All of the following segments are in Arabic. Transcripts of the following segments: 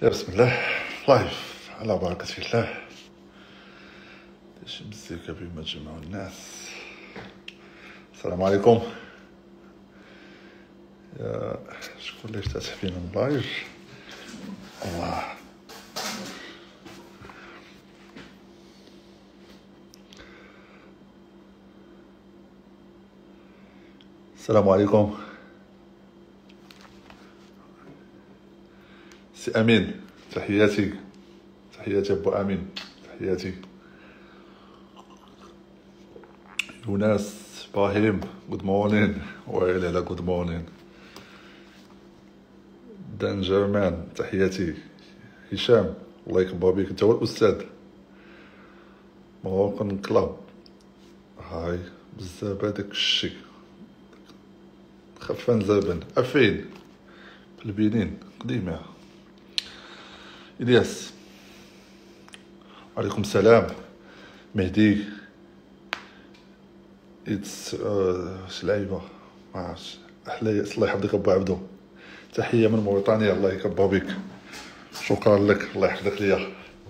يا بسم الله. لايف على بركة الله. شي مزيكا بما تجمعوا الناس. السلام عليكم. يا شكون اللي فتح فينا اللايف؟ الله. السلام عليكم. سي امين، تحياتي ابو امين، تحياتي. يونس، ابراهيم، جود مورنين. ويلي على جود مورنين. دان جيرمان، تحياتي. هشام، الله يكبر بيك، انت هو الاستاذ. مروكن كلاب، هاي بزاف هداك الشي خفان زبن افين في البنين قديمه. الياس، عليكم السلام. مهدي، اتس شلعيبه ما عرفتش. احلى ياس، الله يحفظك ابو عبدو. تحيه من موريتانيا، الله يكبر بك. شكرا لك، الله يحفظك ليا.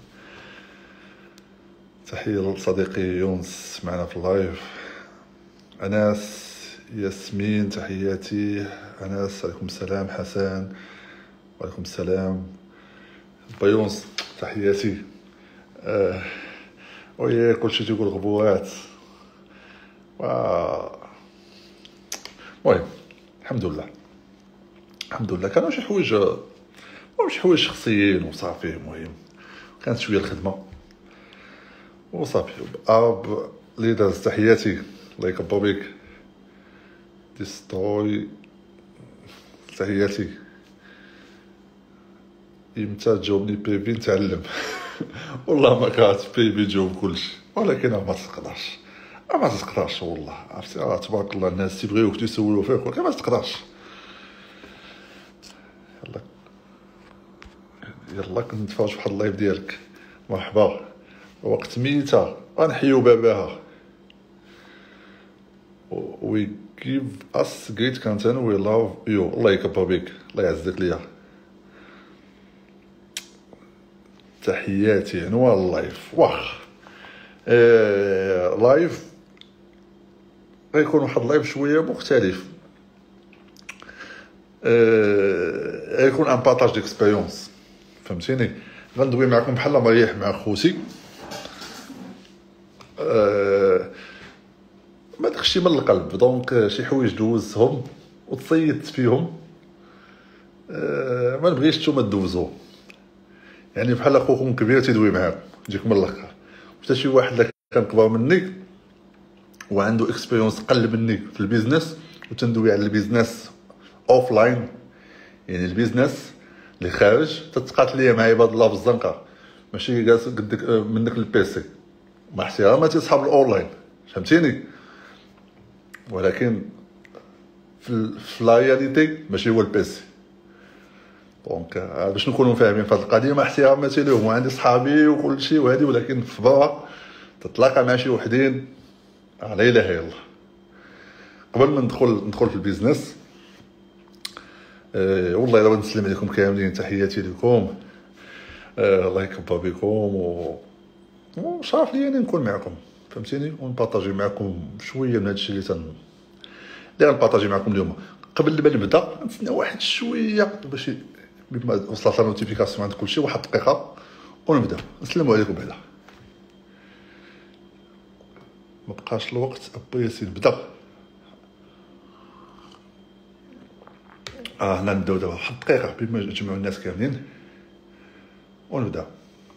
تحيه لصديقي يونس معنا في اللايف. انس، ياسمين، تحياتي. انس، عليكم السلام. حسن، وعليكم السلام. بيونس، تحياتي. ويا كلشي تيقول غبوات. المهم الحمد لله كانوا شي حوايج شخصيين وصافي. المهم كانت شويه الخدمه وصافي. اب ليدرز، تحياتي، الله يكبر بك. ديستروي، تحياتي. امتى تجاوبني بيبي نتعلم؟ والله ما كانت بيبي تجاوب كلشي، ولكن ما تقدرش والله. عرفتي تبارك الله الناس تيبغيوك تيسولوا فيك، ولكن ما تقدرش. يلا كنتفرج في واحد اللايف ديالك. مرحبا. وقت ميتة غنحيو باباها. we give us great content, we love you. الله يكبر بك، الله يعزك ليا. تحياتي. عنوان اللايف واخ لايف غيكون واحد اللايف شويه مختلف. غيكون ان بارطاج ديكسبيريونس، فهمتيني. غندوي معكم بحال ما ريح مع خوتي. ما داكشي من القلب، دونك شي حوايج دوزتهم وتصيدت فيهم. ما نبغيش نتوما تدوزو، يعني بحال اخوكم كبير تيدوي معاكم، تجيكم من الاخر. حتى شي واحد اللي كان كبر مني وعنده اكسبيريونس قل مني في البيزنس، وتندوي على البيزنس اوف لاين، يعني البيزنس اللي خارج. تتقاتل ليا مع عباد الله في الزنقه، ماشي جالس قدك منك البيسي، مع احتراماتي اصحاب الاونلاين، فهمتيني. ولكن في لاياليتي ماشي هو البيسي. دونك باش نكونوا فاهمين في هذه القضيه، مع احتراماتي لهم، وعندي صحابي وكل شيء وهذه، ولكن في برا تتلاقى مع شي وحدين لا اله الا الله. قبل ما ندخل في البيزنس، والله الا نسلم عليكم كاملين، تحياتي لكم. الله يكبر بكم وشرف لي اني نكون معكم، فهمتيني، ونبارطاجي معكم شويه من هادشي اللي غنبارطاجي معكم اليوم. قبل ما نبدا نتسنى واحد شويه باش بما وصلت لا نوتيفيكاسيون عند كلشي، واحد دقيقه ونبدا. السلام عليكم. بعدا ما بقاش الوقت. ابا ياسين بدا. هنا نبداو دابا واحد دقيقه بما نجمعوا الناس كاملين ونبدا.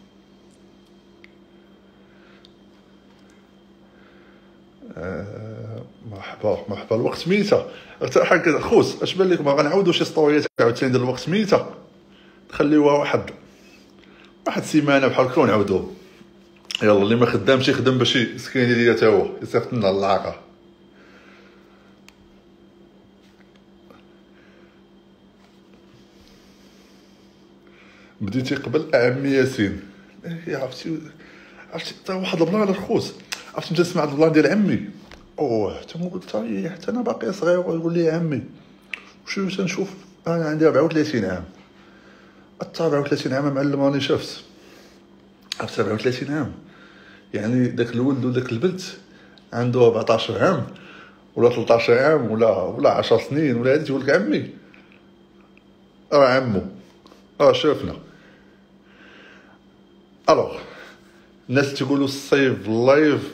مرحبا. الوقت ميته. حتى حق خوت، اش بان لكم غنعاودوا شي ستوريات عاوتاني ديال الوقت ميته، تخليوها واحد سيمانه بحال هكا ونعاودوه. يلا اللي ما خدامش يخدم باش يسكن ليا حتى هو يصيفط لنا العاقه. بديتي قبل عمي ياسين. عرفتي حتى واحد البلان الخوت، عرفتي ملي تسمع البلان ديال عمي، قلت حتى انا باقي صغير ويقول لي عمي. وشو تنشوف انا عندي 34 عام، 37 عام معلم راني شفت 37 عام. يعني داك الولد وداك البنت عنده 14 عام ولا 13 عام ولا 10 سنين ولا هادي، تقول لك عمي عمو شافنا. الوغ الناس تيقولوا الصيف لايف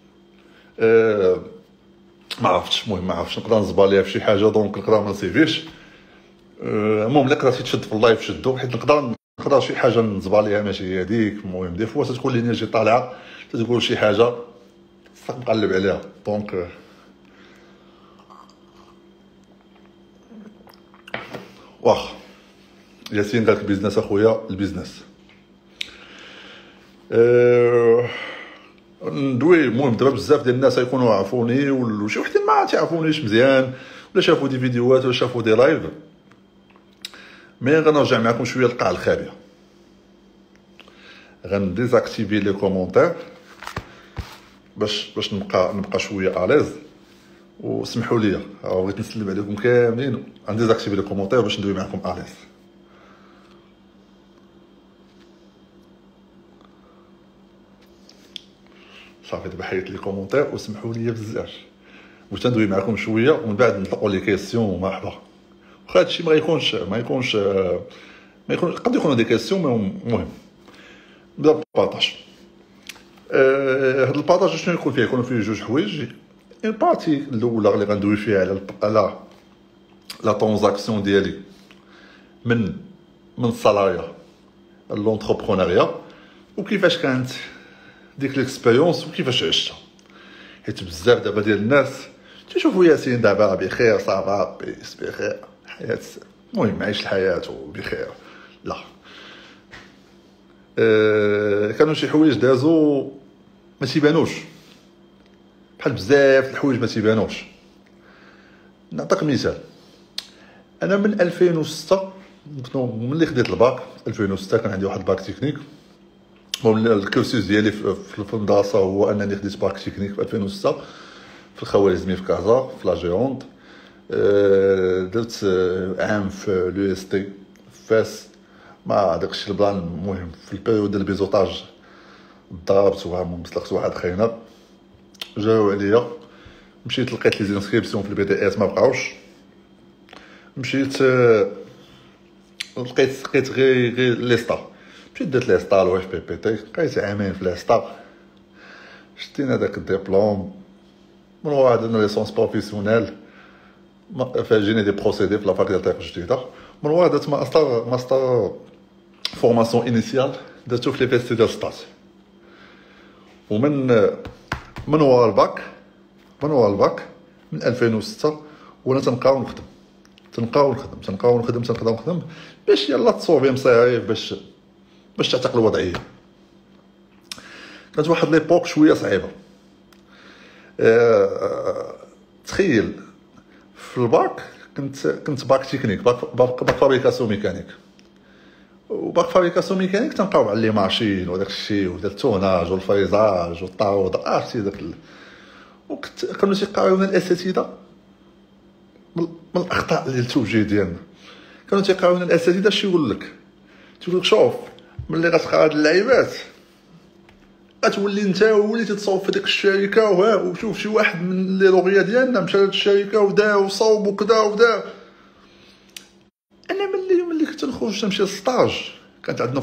ما عرفتش، المهم ما عرفتش نقدر نزبر ليها فشي حاجه، دونك نقدر ما نسيفيش. المهم الا قدرتي تشد في اللايف شدو، حيت نقدر شي حاجه نزبر ليها ماشي هي هذيك. المهم دي فوا تكون الانرجي طالعه، تقول شي حاجه صافي نقلب عليها. دونك واخ ياسين قالك بيزنس اخويا، البيزنس ندوي. المهم دابا بزاف ديال الناس يكونوا عرفوني وشي وحدين ما تعرفونيش مزيان، ولا شافوا دي فيديوهات ولا شافوا دي لايف. مي غنرجع معكم شويه للقاع الخابيه، غنديزاكتيفي لي كومونتير باش نبقى شويه اليز. وسمحوا لي بغيت نسلم عليكم كاملين، غنديزاكتيفي لي كومونتير باش ندوي معكم اليز. صافي دابا حيت لي كومونتير وسمحوا لي بزاف، بغيت ندوي معكم شويه ومن بعد نطلقوا لي كيسيون. مرحبا. واخا هادشي ما يكونش قد يكونوا دي كيسيون، المهم نبدا بالبارطاج. هاد البارطاج شنو يكون فيه؟ يكون فيه جوج حوايج. البارتي الاولى اللي غندوي فيها على لا ترانزاكسيون ديالي من السالاريا لونتربرونيا، وكيفاش كانت ديك ليكسبيريونس وكيفاش عشتها. حيت بزاف دابا ديال الناس تيشوفوا ياسين دابا بخير، صافا بيس بخير، حياة المهم عايش الحياة بخير. لا، كانوا شي حوايج دازو ما تيبانوش، بحال بزاف الحوايج ما تيبانوش. نعطيك مثال، انا من 2006 ملي خديت الباك 2006 كان عندي واحد الباك تكنيك. الكورسوس ديالي في المدرسه هو انني خديت باك تكنيك في 2006 في الخوارزمي في كازا في لا جيونت. درت عام في لو اس تي فاس ما داكشي البلان. المهم في البيريود ديال البيزوطاج ضربت ومسلخت واحد خينا، جاو عليا، مشيت لقيت لي زانسكريبسيون في البي دي اس ما بقاوش. مشيت لقيت غير لي ستار، مشيت درت لي ستار واش بي بي تي، بقيت عامين في لي ستار. شتينا داك الدبلوم من ورا درنا ليسونس بروفيسيونيل، فاجيني دي بروسيدي في لافاك ديال الطريق الجديده. من ورا درت ماستر فورماسيون انيسيال درتو في لي فيستي ديال ستات. ومن ورا الباك من 2006 وانا تنبقاو نخدم باش يلا تصوبي مصاريف باش تعتق الوضعيه. كانت واحد ليبوك شويه صعيبه. تخيل في الباك كنت باك تكنيك، باك فابريكاسيون ميكانيك. وباك فابريكاسيون ميكانيك تنبقاو مع لي ماشين وداك الشيء وديال التوناج والفريزاج والطاوض، عرفتي داك كانوا تيقراونا الاساتذه من الاخطاء ديال التوجيه ديالنا. كانوا تيقراونا الاساتذه اش يقول لك شوف ملي غتقرا هاد اللعيبات غتولي انت وليتي تصاوب في ديك الشركه، وشوف شي واحد من لي لوغيا ديالنا مشى لهاد الشركه ودار وصاوب وكذا ودار. انا ملي كنت نخرج تمشي للسطاج، كانت عندنا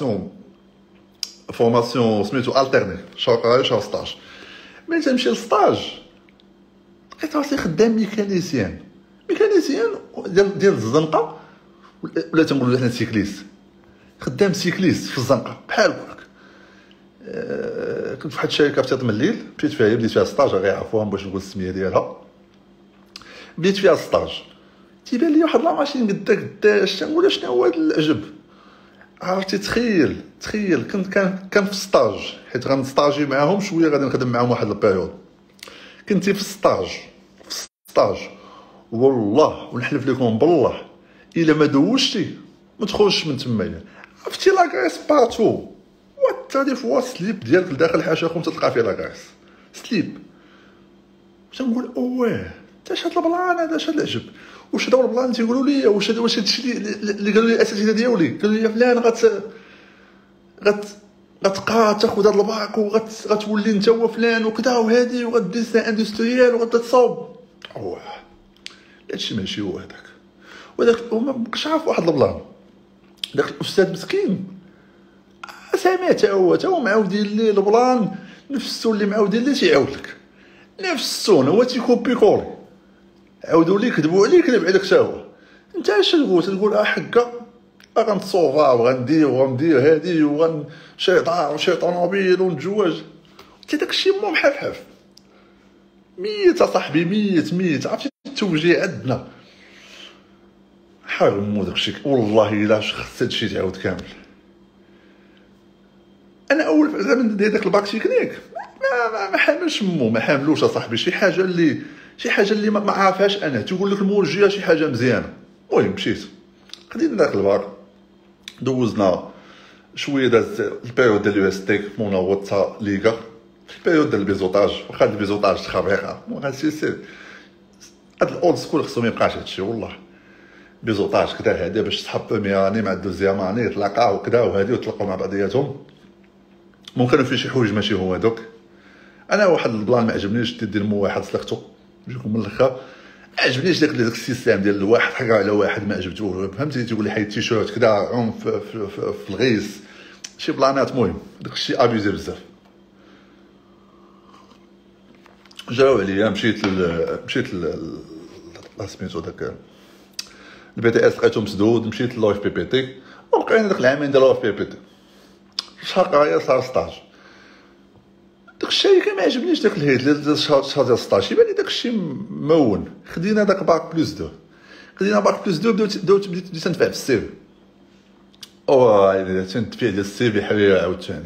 فورماسيون سميتو التيرني شهر ستاج. ملي تمشي للسطاج لقيت راسي خدام ميكانيسيان ديال الزنقه، ولا تنقولوا حنا سيكليست، خدام سيكليست في الزنقه بحال هكاك. كنت في واحد الشركه في تيطم الليل، مشيت فيها بديت فيها ستاج، غيعرفوها باش نقول السميه ديالها. بديت فيها ستاج، تيبان لي واحد لا ماشين قداش تنقول شنو هو هذا العجب. عرفتي تخيل كان في ستاج، حيت غنستاجي معاهم شويه، غادي نخدم معاهم واحد البيريود. كنتي في ستاج والله ونحلف لكم بالله الا ما دوشتي ما تخرجش من تمايا. عرفتي لاكريس بارتو، وحتى فوا سليب ديالك لداخل الحاشيه خو تلقى فيه لاكريس سليب. تنقول اواه تا هاد البلان هذا، اش هاد العجب. واش داو البلان تيقولوا لي واش هادشي اللي قالوا لي الاساتذه ديالي، قالوا لي فلان غتبقى تاخذ هاد الباك وغتولي انت هو فلان وكذا وهادي وغدير سان اندستريال وغتصاوب. هادشي ماشي هو هذاك، وداك ما بقاش عارف واحد البلان. داك الاستاذ مسكين سامع تا هو معاودين ليه البلان نفسو اللي معاودين ليه تيعاود لك نفسو، هو تيكوبي كولي، عاودوا ليه كذبوا عليه كذب عليك تا هو. انت اش تقول حكا غنتصوفا وغندير هادي وغنشي طوموبيل ونتزواج، انت داكشي مو بحال حاف ميت اصاحبي ميت. عرفتي التوجيه عندنا حرمو داكشي والله الا خص هادشي تعاود كامل. انا اول زعما ندير داك الباك تكنيك ما حاملش ما حاملوش اصاحبي، شي حاجه اللي ما عارفهاش انا، تيقول لك الموجيه شي حاجه مزيانه. المهم مشيت خدينا داك الباك، دوزنا شويه داز البيريود ديال اليو اس تي مونا هو تا ليغا، البيريود ديال البيزوطاج، واخا البيزوطاج خبيقه هادشي سير هاد الاولد سكول خصو ميبقاش هادشي والله. بيزوطاج كدا هادي باش صحاب بروميير اني مع دوزيام اني يتلاقاو وكدا وهادي وتلقاو مع بعضياتهم، ممكن في شي حوايج ماشي هو هذوك. انا واحد البلان ما عجبنيش تدير مو واحد سلختو نجيكم من الاخر، عجبنيش داك السيستم ديال واحد حكا على واحد ما عجبتوش، فهمتي تيقول لي حيد التيشيرت كدا عنف في الغيس شي بلانات. المهم داكشي ابيزي بزاف. جاو عليا مشيت سميتو داك البي تي اس لقيتو مسدود، مشيت لو اف بي بي تي وبقينا داك العامين ديال لو اف بي بي تي. شهر قرايه صار ستاج، داك الشركه ما عجبنيش داك الهيد ديال الشهر ديال ستاج، يبان لي داك الشيء مون. خدينا داك باك بلس 2 بديت نتفاع في السيفي تنتفيع ديال السيفي حبيبي عاوتاني.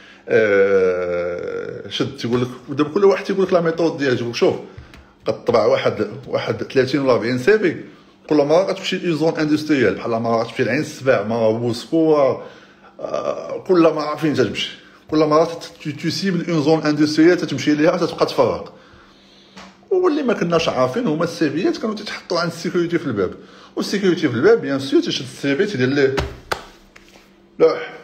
شد تيقول لك دابا كل واحد تيقول لك لا ميثود ديالو، تيقول لك شوف كطبع واحد 30 ولا 40 سيفي، كل مره غتمشي لي زون اندستريال بحال مره غتمشي لعين السباع، مره بوسكو، كل مره فين تمشي، كل مره تسيب اون زون اندستريال تتمشي ليها تتبقى تفرق. واللي ما كناش عارفين هما السيفيات كانوا تيتحطوا عند السيكوريتي في الباب، والسيكوريتي في الباب بيان سور تيشد السيفي تيدير ليه لوح.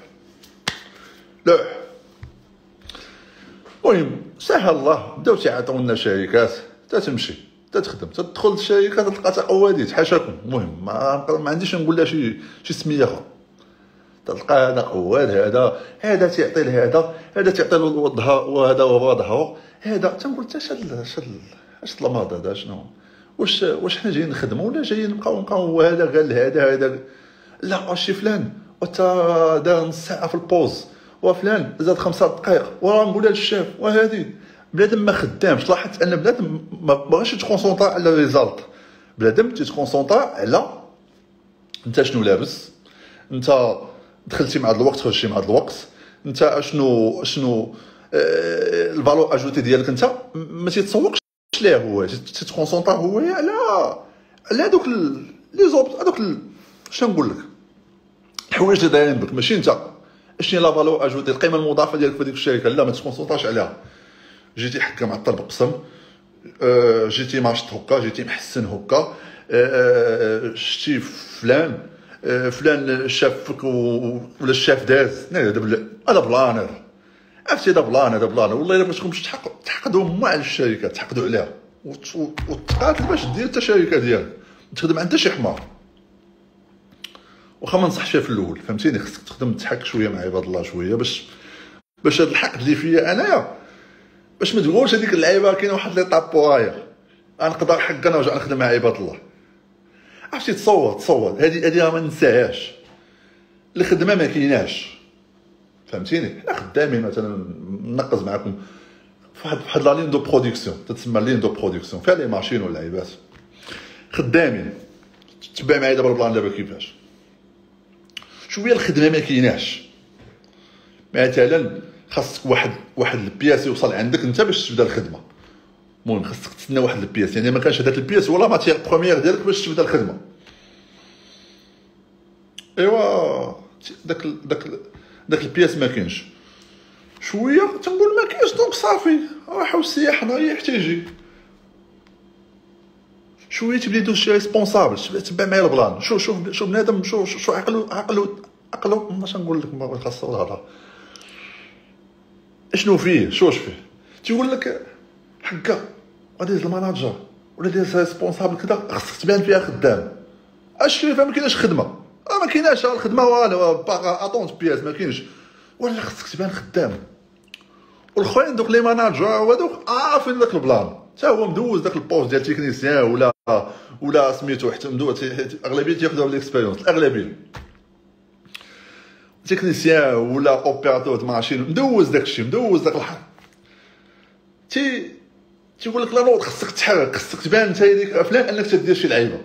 المهم سهل الله بداو تيعطيونا شركات تتمشي تتخدم تدخل الشركه تلقى تقواديت حاشاكم. المهم ما عنديش نقول لها شي سميه اخرى، تلقى هذا قواد، هذا تيعطي لهذا، هذا تيعطي له الظهر وهذا هو ظهره، هذا تنقول حتى اش المرض هذا شنو، واش حنا جايين نخدموا ولا جايين نبقاو هذا قال هذا لا واش فلان وتا دار نص ساعه في البوز وفلان زاد 5 دقائق وراه نقولها للشاف وهذه. بنادم ما خدامش، لاحظت ان بنادم ما بغاش يتكونسونطرا على الريزالت، بنادم تيتكونسونطرا على انت شنو لابس، انت دخلتي مع هذا الوقت خرجتي مع هذا الوقت، انت شنو الفالور اجوتي ديالك، انت ما تيتصوقش ليه هو، تيتكونسونطرا هو على هذوك لي زوب هذوك شنو نقول لك الحوايج اللي دايرين بك، ماشي انت شنو لا فالور اجوتي القيمه المضافه ديالك في هذيك الشركه، لا ما تكونسونطراش عليها. جيتي حكا معطل بقسم، جيتي ماشط هكا، جيتي محسن هكا، شتي فلان شافك ولا الشاف داز هذا بلان، هذا عرفتي هذا بلان والله الا بغيتكم تحقدوا مع الشركه، تحقدوا عليها وتقاتل باش دير حتى الشركه ديالك تخدم عند شي حمار. واخا ما نصحش فيها في الاول فهمتيني، خصك تخدم تحك شويه مع عباد الله شويه باش هاد الحقد اللي فيا انايا باش ما تقولش هذيك اللعيبه كاين واحد لي طابورايا غنقدر حق انا ونرجع نخدم مع عباد الله. عرفتي تصور هذه ما ننساهاش، الخدمه ما كايناش فهمتيني. حنا خدامين مثلا ننقز معكم فواحد لا لين دو برودكسيون تتسمى لين دو برودكسيون فيها لي ماشين واللعيبات، خدامين تبع معايا دابا البلان دابا كيفاش شويه الخدمه ما كايناش. مثلا خاصك واحد البياس يوصل عندك انت باش تبدا الخدمه، المهم خاصك تستنى واحد البياس، يعني ما كانش هذاك البياس ولا ماتيير بروميير ديالك باش تبدا الخدمه. ايوا داك البياس ما كاينش، شويه تنقول ما كاينش دونك صافي راحوا السياح نريح تيجي شويه تبدا يدوز شي ريسبونسابل، تبع معايا البلان. شوف بنادم، شو عقلو ماش نقول لك، ما خاص الهضره اشنو فيه، شوش فيه. تيقول لك حكا غادي يهز المناجر ولا دير ريسبونسابل كذا، خاصك تبان فيها خدام. اش ما كايناش خدمه، ما كايناش الخدمه والو، باغا اطونت بياس ما كاينش، ولا خاصك تبان خدام. والاخرين دوك لي ماناجر هذوك عارفين داك البلان، حتى هو مدوز داك البوست ديال تكنيسيان ولا سميتو، حتى مدوز اغلبيه تياخذوا ليكسبيريونس، الاغلبيه تكنيسيان ولا اوبيراتور د ماشين مدوز داكشي، مدوز داك الحال. تيقول لك لا نوض، خاصك تحرك، خاصك تبان انت ديك فلان انك تدير شي لعيبه.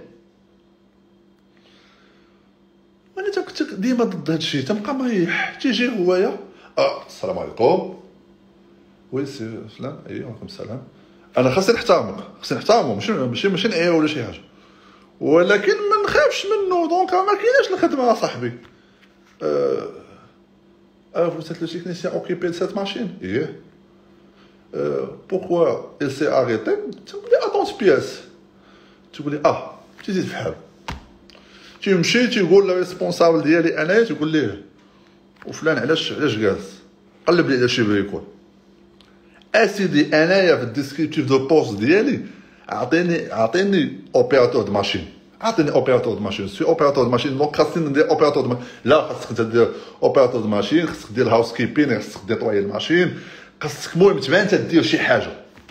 وانا كنت ديما ضد هادشي، تنبقى مريح. تيجي هوايا السلام عليكم، وي سي فلان، ايوا عليكم السلام، انا خاصني نحترمو، ماشي نعيا ولا شي حاجه، ولكن ما نخافش منه. دونك ما كايناش الخدمه صاحبي. vous êtes le technicien occupé de cette machine? Yeah. Pourquoi il s'est arrêté? تقول لي attends pièce. تقول لي تزيد في حال. تيمشي تيقول للريسبونسابل ديالي انايا، تقول ليه وفلان علاش جالس، قلب لي على شي بريكول. اسيدي انايا في الديسكريبتيف دو بوست ديالي عطيني اوبيراتور د ماشين، سي اوبيراتور د ماشين. دونك خاصني ندير اوبيراتور د لا، خاصك دير اوبيراتور د ماشين، خاصك دير الهاوس كيبين، خاصك ديطوي الماشين، خاصك المهم تبان تدير شي حاجه.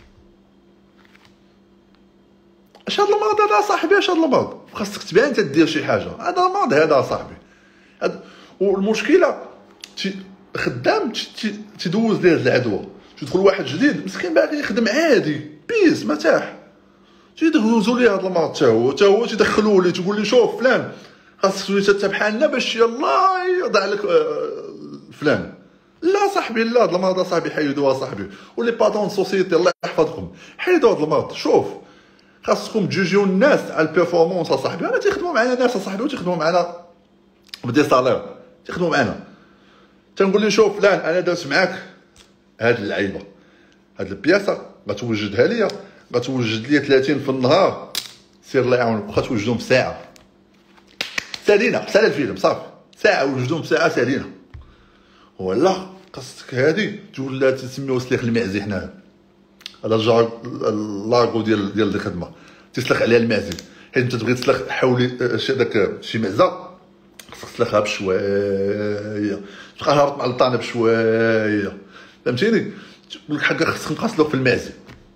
اش هاد المرض هذا صاحبي، اش هاد المرض، خاصك تبان تدير شي حاجه. هذا المرض هذا صاحبي. والمشكله خدام تدوز ليه العدوى. تدخل واحد جديد مسكين باغي يخدم عادي بيس مرتاح، تيدوزو ليه هاد المرض. حتى هو تيدخلوه ليه، تقول لي شوف فلان خاصك تولي حتى بحالنا باش يلاه يضع لك فلان. لا صاحبي، لا هاد المرض صاحبي حيدوها صاحبي. ولي باترون سوسيتي الله يحفظكم حيدوا هاد المرض. شوف خاصكم تجوجيو الناس على البيرفورمانس صاحبي. انا تيخدموا معنا ناس صاحبي، وتيخدموا معنا بدي صالير، تيخدموا معنا. تنقول لي شوف فلان انا درت معاك هاد اللعيبه، هاد البياسه غتوجدها ليا، غتوجد ليا 30 في النهار، سير الله يعاونك، واخا توجدهم في ساعه سالينا، سال الفيلم صافي، ساعه وجدهم في ساعه سالينا. ولا خاصك هادي تقول لا تسميو سليخ المعزي. حنايا هذا لاغو ديال الخدمه تسلخ عليها المعزي، حيت انت تبغي تسلخ حولي داك شي معزه، خاصك تسلخها بشويه، تبقى هابط مع الطانه بشويه، فهمتيني؟ تقول لك حقا خاصك نقاصلوك في المعزي.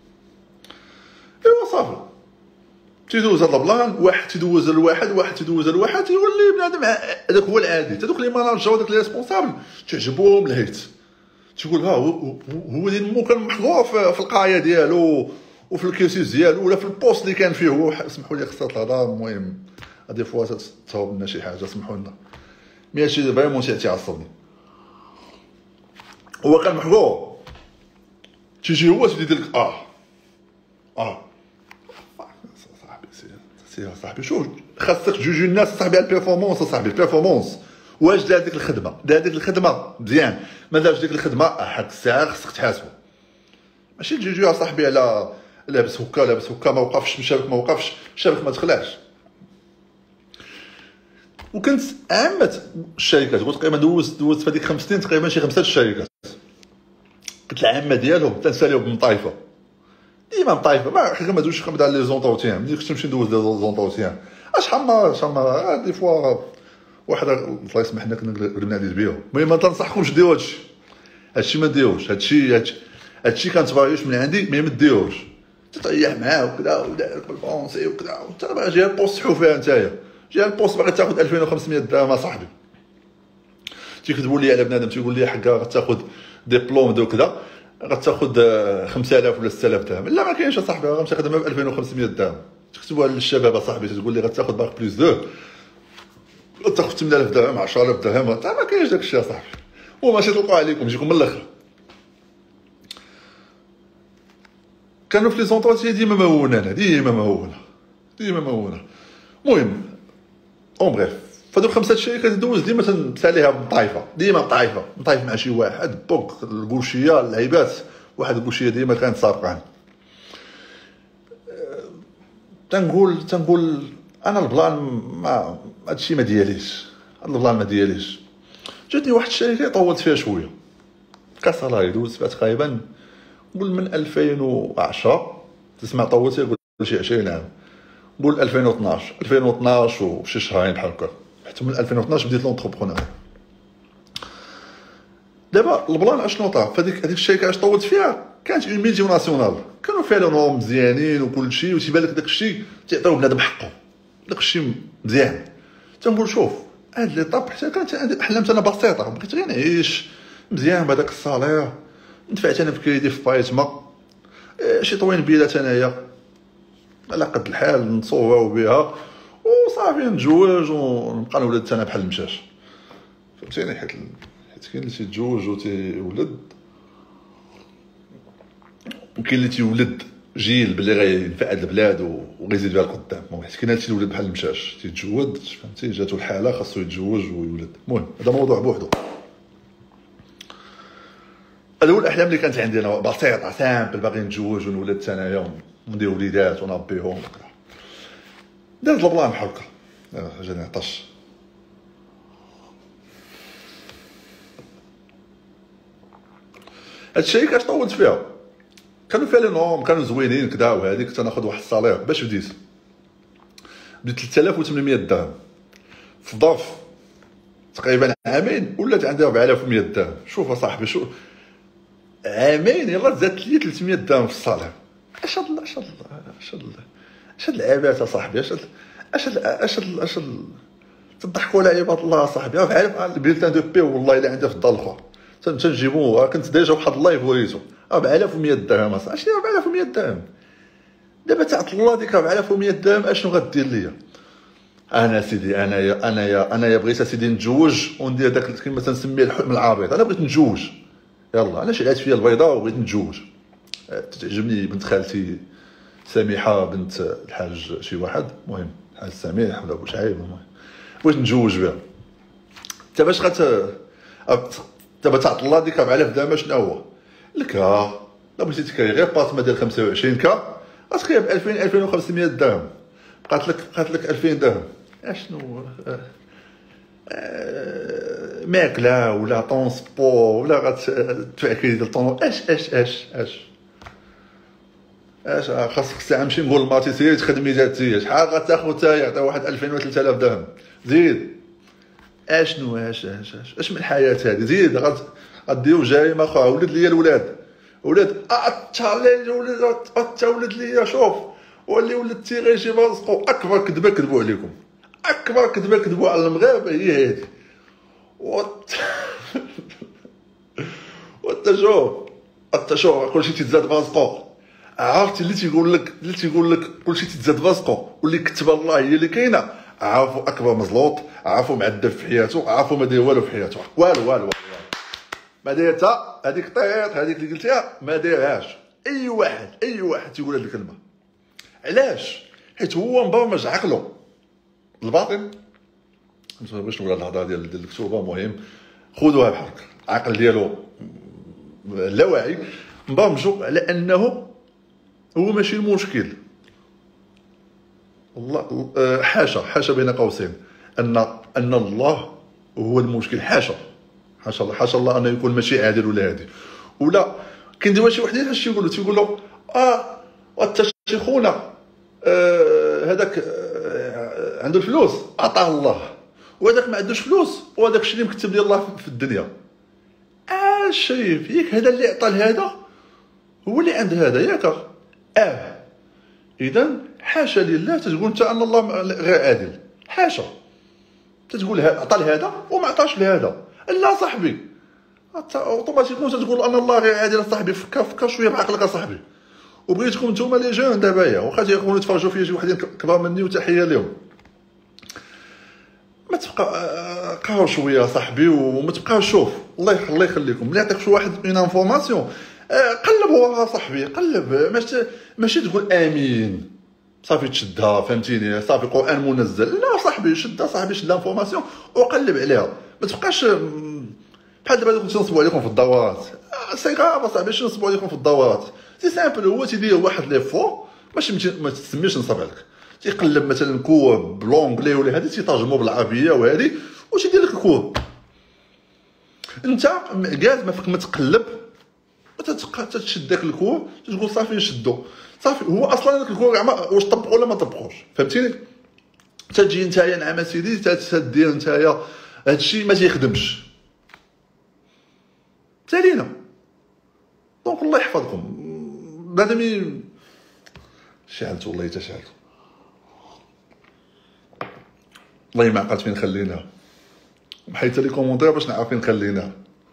ايوا صافي تيدوز هاد البلان، واحد تيدوز لواحد، يولي بنادم هذاك هو العادي. تدوك لي ماناجر وداك لي ريسبونسابل تعجبهم الهيت، تقول هو ديال مو كان محظور في القايه ديالو وفي الكيسيس ديالو ولا في البوست اللي كان فيه هو. سمحوا لي خصها الهضره، المهم دي فوا تصاوب لنا شي حاجه، سمحوا لنا، ماشي فريمون تيعصبني. هو كان محظور، تيجي هو تيدير لك صاحبي شوف خاصك تجوجي الناس صاحبي على البيرفورمانس. صاحبي البيرفورمانس واش دار ديك الخدمه مزيان، ما دارش ديك الخدمه حق الساعه خاصك تحاسبو. ماشي تجوجي صاحبي على لابس هكا ما وقفش، مشابك ما وقفش، مشابك ما دخلاش. وكنت عامه الشركات، قلت تقريبا دوزت في هذيك 5 سنين تقريبا شي 5 الشركات، كنت العامه ديالهم تنساليو بمطايفه، ديما مطايفه، ما حنا ما دوزش كنبدا لي زونطوتيان. ملي كنت نمشي ندوز لي زونطوتيان شحال ما دي فوا واحد الله يسمح لنا كنا قلبنا عليه بيهم. المهم ما تنصحكمش ديروا هادشي ما ديروش، هادشي كنتبايوش من عندي، ما ديروش. تطيح معاه وكذا ودار بالبونسي وكذا، وانت باغي جاي البوست تحو فيها نتايا، جاي البوست باغي تاخذ 2500 درهم صاحبي. تيكتبوا لي على بنادم تيقول لي حكا غتاخذ ديبلوم دو كذا، غتاخذ 5000 ولا 6000 درهم. لا ما كاينش اصاحبي، غنمشي ب 2500 درهم. تكتبوها للشباب اصاحبي، تقول لي غتاخذ باك بليس دو، غتاخذ 8000 درهم 10000 درهم، ما كاينش داك الشيء اصاحبي. وماشي تلقاو عليكم يجيكم من الاخر. كانوا في لي زونطوتي ديما مهونه، المهم اون بريف فهادوك 5 الشركات دوز ديما تنساليها بطايفه، مطايف مع شي واحد بوك البوشيه اللعيبات، واحد البوشيه ديما كانت سابقه. تنقول انا البلان ما هادشي ما دياليش، هاد البلان ما دياليش. جاتني واحد الشركه طولت فيها شويه كصلاحي، دوزت فيها تقريبا قول من 2010 تسمع، طولت فيها قول شي 20 عام، قول 2012 وشي شهرين بحال هكا، حتى من 2012 بديت لونتربرونور. دابا البلان اشنو طرا فهاديك الشركه اش طولت فيها، كانت اون ميلتي ناسيونال، كانوا فيها لو نورم مزيانين وكل شيء، وتيبان لك داكشي تيعطيو بنادم حقه، داكشي مزيان. تنقول شوف هاد لي طاب حتى كانت عندي احلامات انا بسيطه، بغيت غير نعيش مزيان بهذاك الصالير، دفعت انا في كريدي في بايتما، شي طوين بيلات انايا على قد الحال نصوروا بها وصافي نتزوج ونبقى الولاد انا بحال المشاش، فهمتيني؟ حيت كاين اللي تيتزوج وتيولد، وكاين اللي تيولد جيل بلي غينفع هاد البلاد وغيزيد بها لقدام. حيت كاين هادشي الولد بحال المشاش تيتجود، فهمتي؟ جاتو الحاله خاصو يتزوج ويولد. المهم هذا موضوع بوحدو. هذا هو الاحلام اللي كانت عندي انا، بسيطه سامبل، باغي نتزوج ونولد انايا وندير وليدات ونربيهم. درت البلان بحال هكا، جاني عطش. هاد الشركه اش طولت فيها، كانوا فيها لي نورم، كانوا زوينين كدا، وهذيك كنت ناخذ واحد الصالير باش بديت 3800 درهم في ظرف تقريبا عامين، ولات عندي 4100 درهم. شوف اصاحبي، شوف عامين يلاه زادت لي 300 درهم في الصالير. اش هاد العبات اصاحبي، اش تضحكوا على عباد الله اصاحبي. راك عارف البيلتان دو بي والله الا عندها في الدار الاخرى تنجيبوه، كنت ديجا واحد اللايف وريتو 4100 درهم اصاحبي. اشنو 4100 درهم دابا؟ تعطل الله ديك 4100 درهم اشنو غدير ليا انا سيدي؟ انايا بغيت اسيدي نتزوج وندير داك كيما تنسميه الحلم العابط. انا بغيت نتزوج، يلا انا شعلات فيا البيضاء وبغيت نتزوج. تعجبني بنت خالتي سميحه بنت الحاج شي واحد، المهم الحاج سميح ولا بوشعيب، المهم بغيت نتزوج بها. انت باش دابا تعطل الله ديك 4000 درهم شنو هو الكا؟ لا بغيتي تكري غير باطمه ديال 25 كا غتكريها ب 2500 درهم، بقات لك 2000 درهم. اشنو ماكله ولا طونسبور ولا غتدفع كريدي الطون؟ اش خاصك الساعه نمشي نقول لمراتي سيري تخدمي ذاتيه، شحال غتاخذ حتى يعطي واحد 2000 ولا 3000 درهم زيد. اشنو اش من الحياه هذه؟ زيد غديروا جريمه اخرى. ولد ليا الولاد التشالنج، ولد ليا شوف ولدتي غير شي بازقو. اكبر كذبه كذبوا عليكم، اكبر كذبه كذبوا على المغاربه هي هذه. شوف كلشي تيتزاد بازقو. عرفتي اللي تيقول لك كلشي تيتزاد بازقو واللي كتب الله هي اللي كاينه، عارفوا اكبر مزلوط، عارفوا معذب في حياته، عارفوا ما داير والو في حياته، والو ما دايرتها هذيك طيط، هذيك اللي قلتيها ما دايرهاش. اي واحد تيقول هذه الكلمه. علاش؟ حيت هو مبرمج عقله الباطن. ما بغيتش نقول هاد الهضره ديال الكتوبه، المهم خذوها بحال هكا. العقل ديالو اللاواعي مبرمجو على انه هو ماشي المشكل. الله حاشا بين قوسين ان الله هو المشكل. حاشا الله انه يكون ماشي عادل ولا هادي. ولا كنديروا شي وحدين اش تيقولوا وانت خونا هذاك عنده الفلوس عطاه الله، وهذاك ما عندوش فلوس وهذاك الشيء اللي مكتب ديال الله في الدنيا. شايف ياك؟ هذا اللي عطى لهذا هو اللي عند هذا ياك. اذا حاشا لله تتقول انت ان الله غير عادل. حاشا تتقول عطى لهذا وما عطاش لهذا. لا صاحبي، اوتوماتيكمون تتقول ان الله غير عادل. صاحبي فكر شويه بعقلك اصاحبي. وبغيتكم نتوما لي جون دابا واخا تيكونوا يتفرجوا فيا شي وحدين كبار مني وتحيه لهم، ما تبقى قراو شويه صاحبي وما تبقاوش. شوف الله يخليكم، ملي يعطيك شي واحد اون انفورماسيون قلب وراها صاحبي، قلب. ماشي تقول امين صافي تشدها، فهمتيني؟ صافي قران منزل. لا صاحبي شدها، صاحبي شد الانفورماسيون وقلب عليها. ما تبقاش بحال دابا كنت نصبوا عليكم في الدورات. سي غاف صاحبي، نصبوا عليكم في الدورات؟ سي سامبل. هو تيدير واحد لي فو، ماشي ما تسميش نصب عليك. تيقلب مثلا كوه بلونغلي ولا هادي تيترجمو بالعربيه وهادي وتيدير لك الكوه. انت كاع ما فيك ما تقلب تشد داك الكوه تقول صافي نشدو صافي. هو اصلا داك الكوه كاع واش طبقوا ولا ما طبقوش فهمتيني. تجي نتايا نعم سيدي تدير نتايا هادشي ما تيخدمش سالينا. دونك الله يحفظكم بنادم شعلت والله حتى شعلت والله ما عقلت فين خليناها بحيت لي كومونتير باش نعرف فين خليناها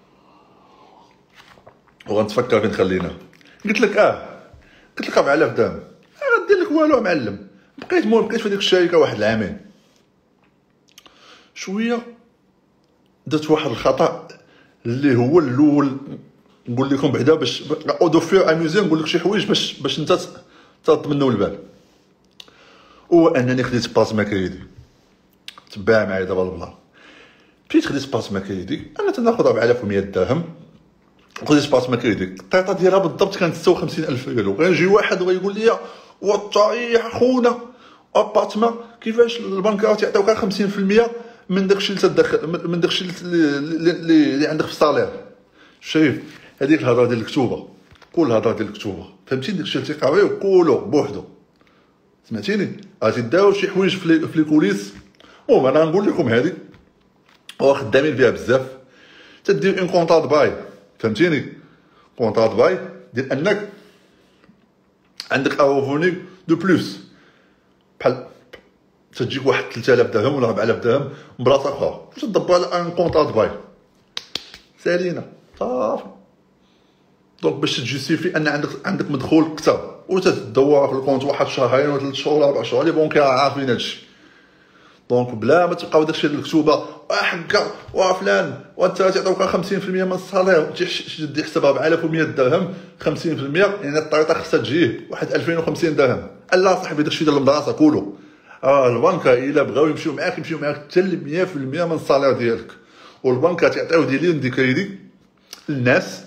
وغنتفكر فين خليناها. قلت لك 4000 درهم غدير لك والو معلم. بقيت في ديك الشركه واحد العامين شويه درت واحد الخطا اللي هو الاول نقول لكم بعدا باش اودو فير اميزي نقول لك شي حوايج باش انت تطمنوا البال. هو انني خديت باسما كريدي تبع معايا دابا البلان. مشيت خديت باسما كريدي انا تناخذ 4100 درهم وخديت باسما كريدي الطيطه ديالها بالضبط كانت 56000 ريال. وغيجي واحد ويقول لي وطايح خونا ابارتما كيفاش البنكات يعطيوك 50% من داكشي اللي تدخل من داكشي اللي عندك في الصالير. شايف هذيك الهضره ديال الكتوبه كل الهضره ديال الكتوبه فهمتيني. داكشي اللي تيقراوه كله بوحدو سمعتيني. غادي داو شي حوايج في لي كوليس. المهم انا نقول لكم هذه خدامين فيها بزاف. تدير اون كونطات باي فهمتيني. كونطات باي ديال انك عندك افوني دو بلوس بحال تجيك واحد 3000 درهم ولا 4000 درهم من بلاصه اخرى تدبر على ان كونطات باي سالينا صافي. دونك باش تجيسيفي ان عندك مدخول كثر وتدور في الكونت واحد شهرين ولا 3 شهور ولا 4 شهور لي بونكي عارفين هادشي. دونك بلا ما تبقاو داكشي المكتوبه حكا وفلان وانت تعطيوك 50% من الصالير تدي حساب 4100 درهم 50% يعني الطريقه خصها تجيه واحد 2050 درهم. لا صاحبي داكشي ديال المدرسه كله البنكه الا بغاو يمشيو معاك حتى ل 100% من الصالير ديالك. والبنكه تعطيو دي لين دي كريدي للناس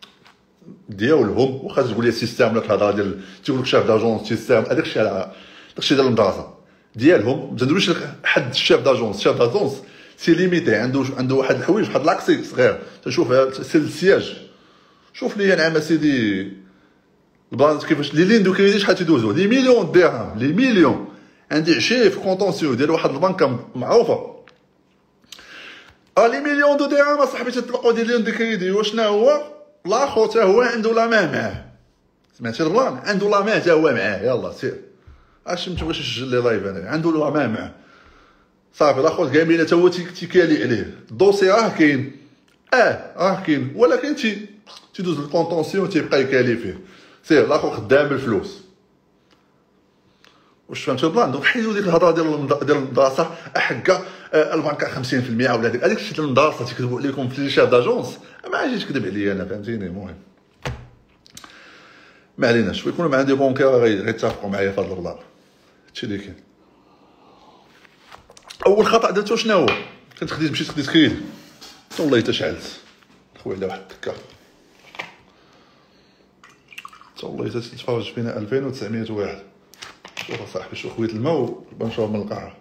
ديالهم واخا تقول لي سيستم ولا الهضره ديال تيقول لك شاف داجونس سيستم هذاك الشيء ديال المدرسه ديالهم. ما تدويش لك حد الشاف داجونس سي ليميتي عنده واحد الحوايج واحد لاكسي صغير تشوف سي السياج. شوف لي نعم سيدي البلان كيفاش لي لين دو كريدي شحال تيدوزو لي مليون درهم لي مليون. عندي عشيه في كونطونسيون ديال واحد البنكه معروفه لي مليون دو درهم اصاحبي تطلقوا ديال لين دو كريدي. وشنا هو الاخر حتى هو عنده لا مان معاه سمعتي البلان عنده لا مان حتى هو معاه. يلا سير اش ما تبغيش تسجل لي لايف انا عنده لا مان معاه صافي. الاخر كاملين حتى هو تيكالي عليه الدوسي راه كاين راه كاين ولكن تيدوز الكونطونسيون تيبقى يكالي فيه سير. الاخر خدام بالفلوس واش فهمتوا البلان. دونك حيدوا ديك الهضره ديال المدرسه حكا البنكه 50% ولا هذاك الشيء ديال المدرسه تيكذبوا عليكم في لي شاف داجونس. ما عادش تكذب عليا انا فهمتيني. المهم ما عليناش ويكونوا مع دي بونكير غيتفقوا معايا في هذا البلان. هادشي اللي كاين. اول خطا درتو شنو هو مشيت خديت كريدي والله حتى شعلت خويا على واحد الدكه والله حتى تفرج فينا 2900 واحد. شوف صاحبي شوف خويا الماء ونشرب من القاع.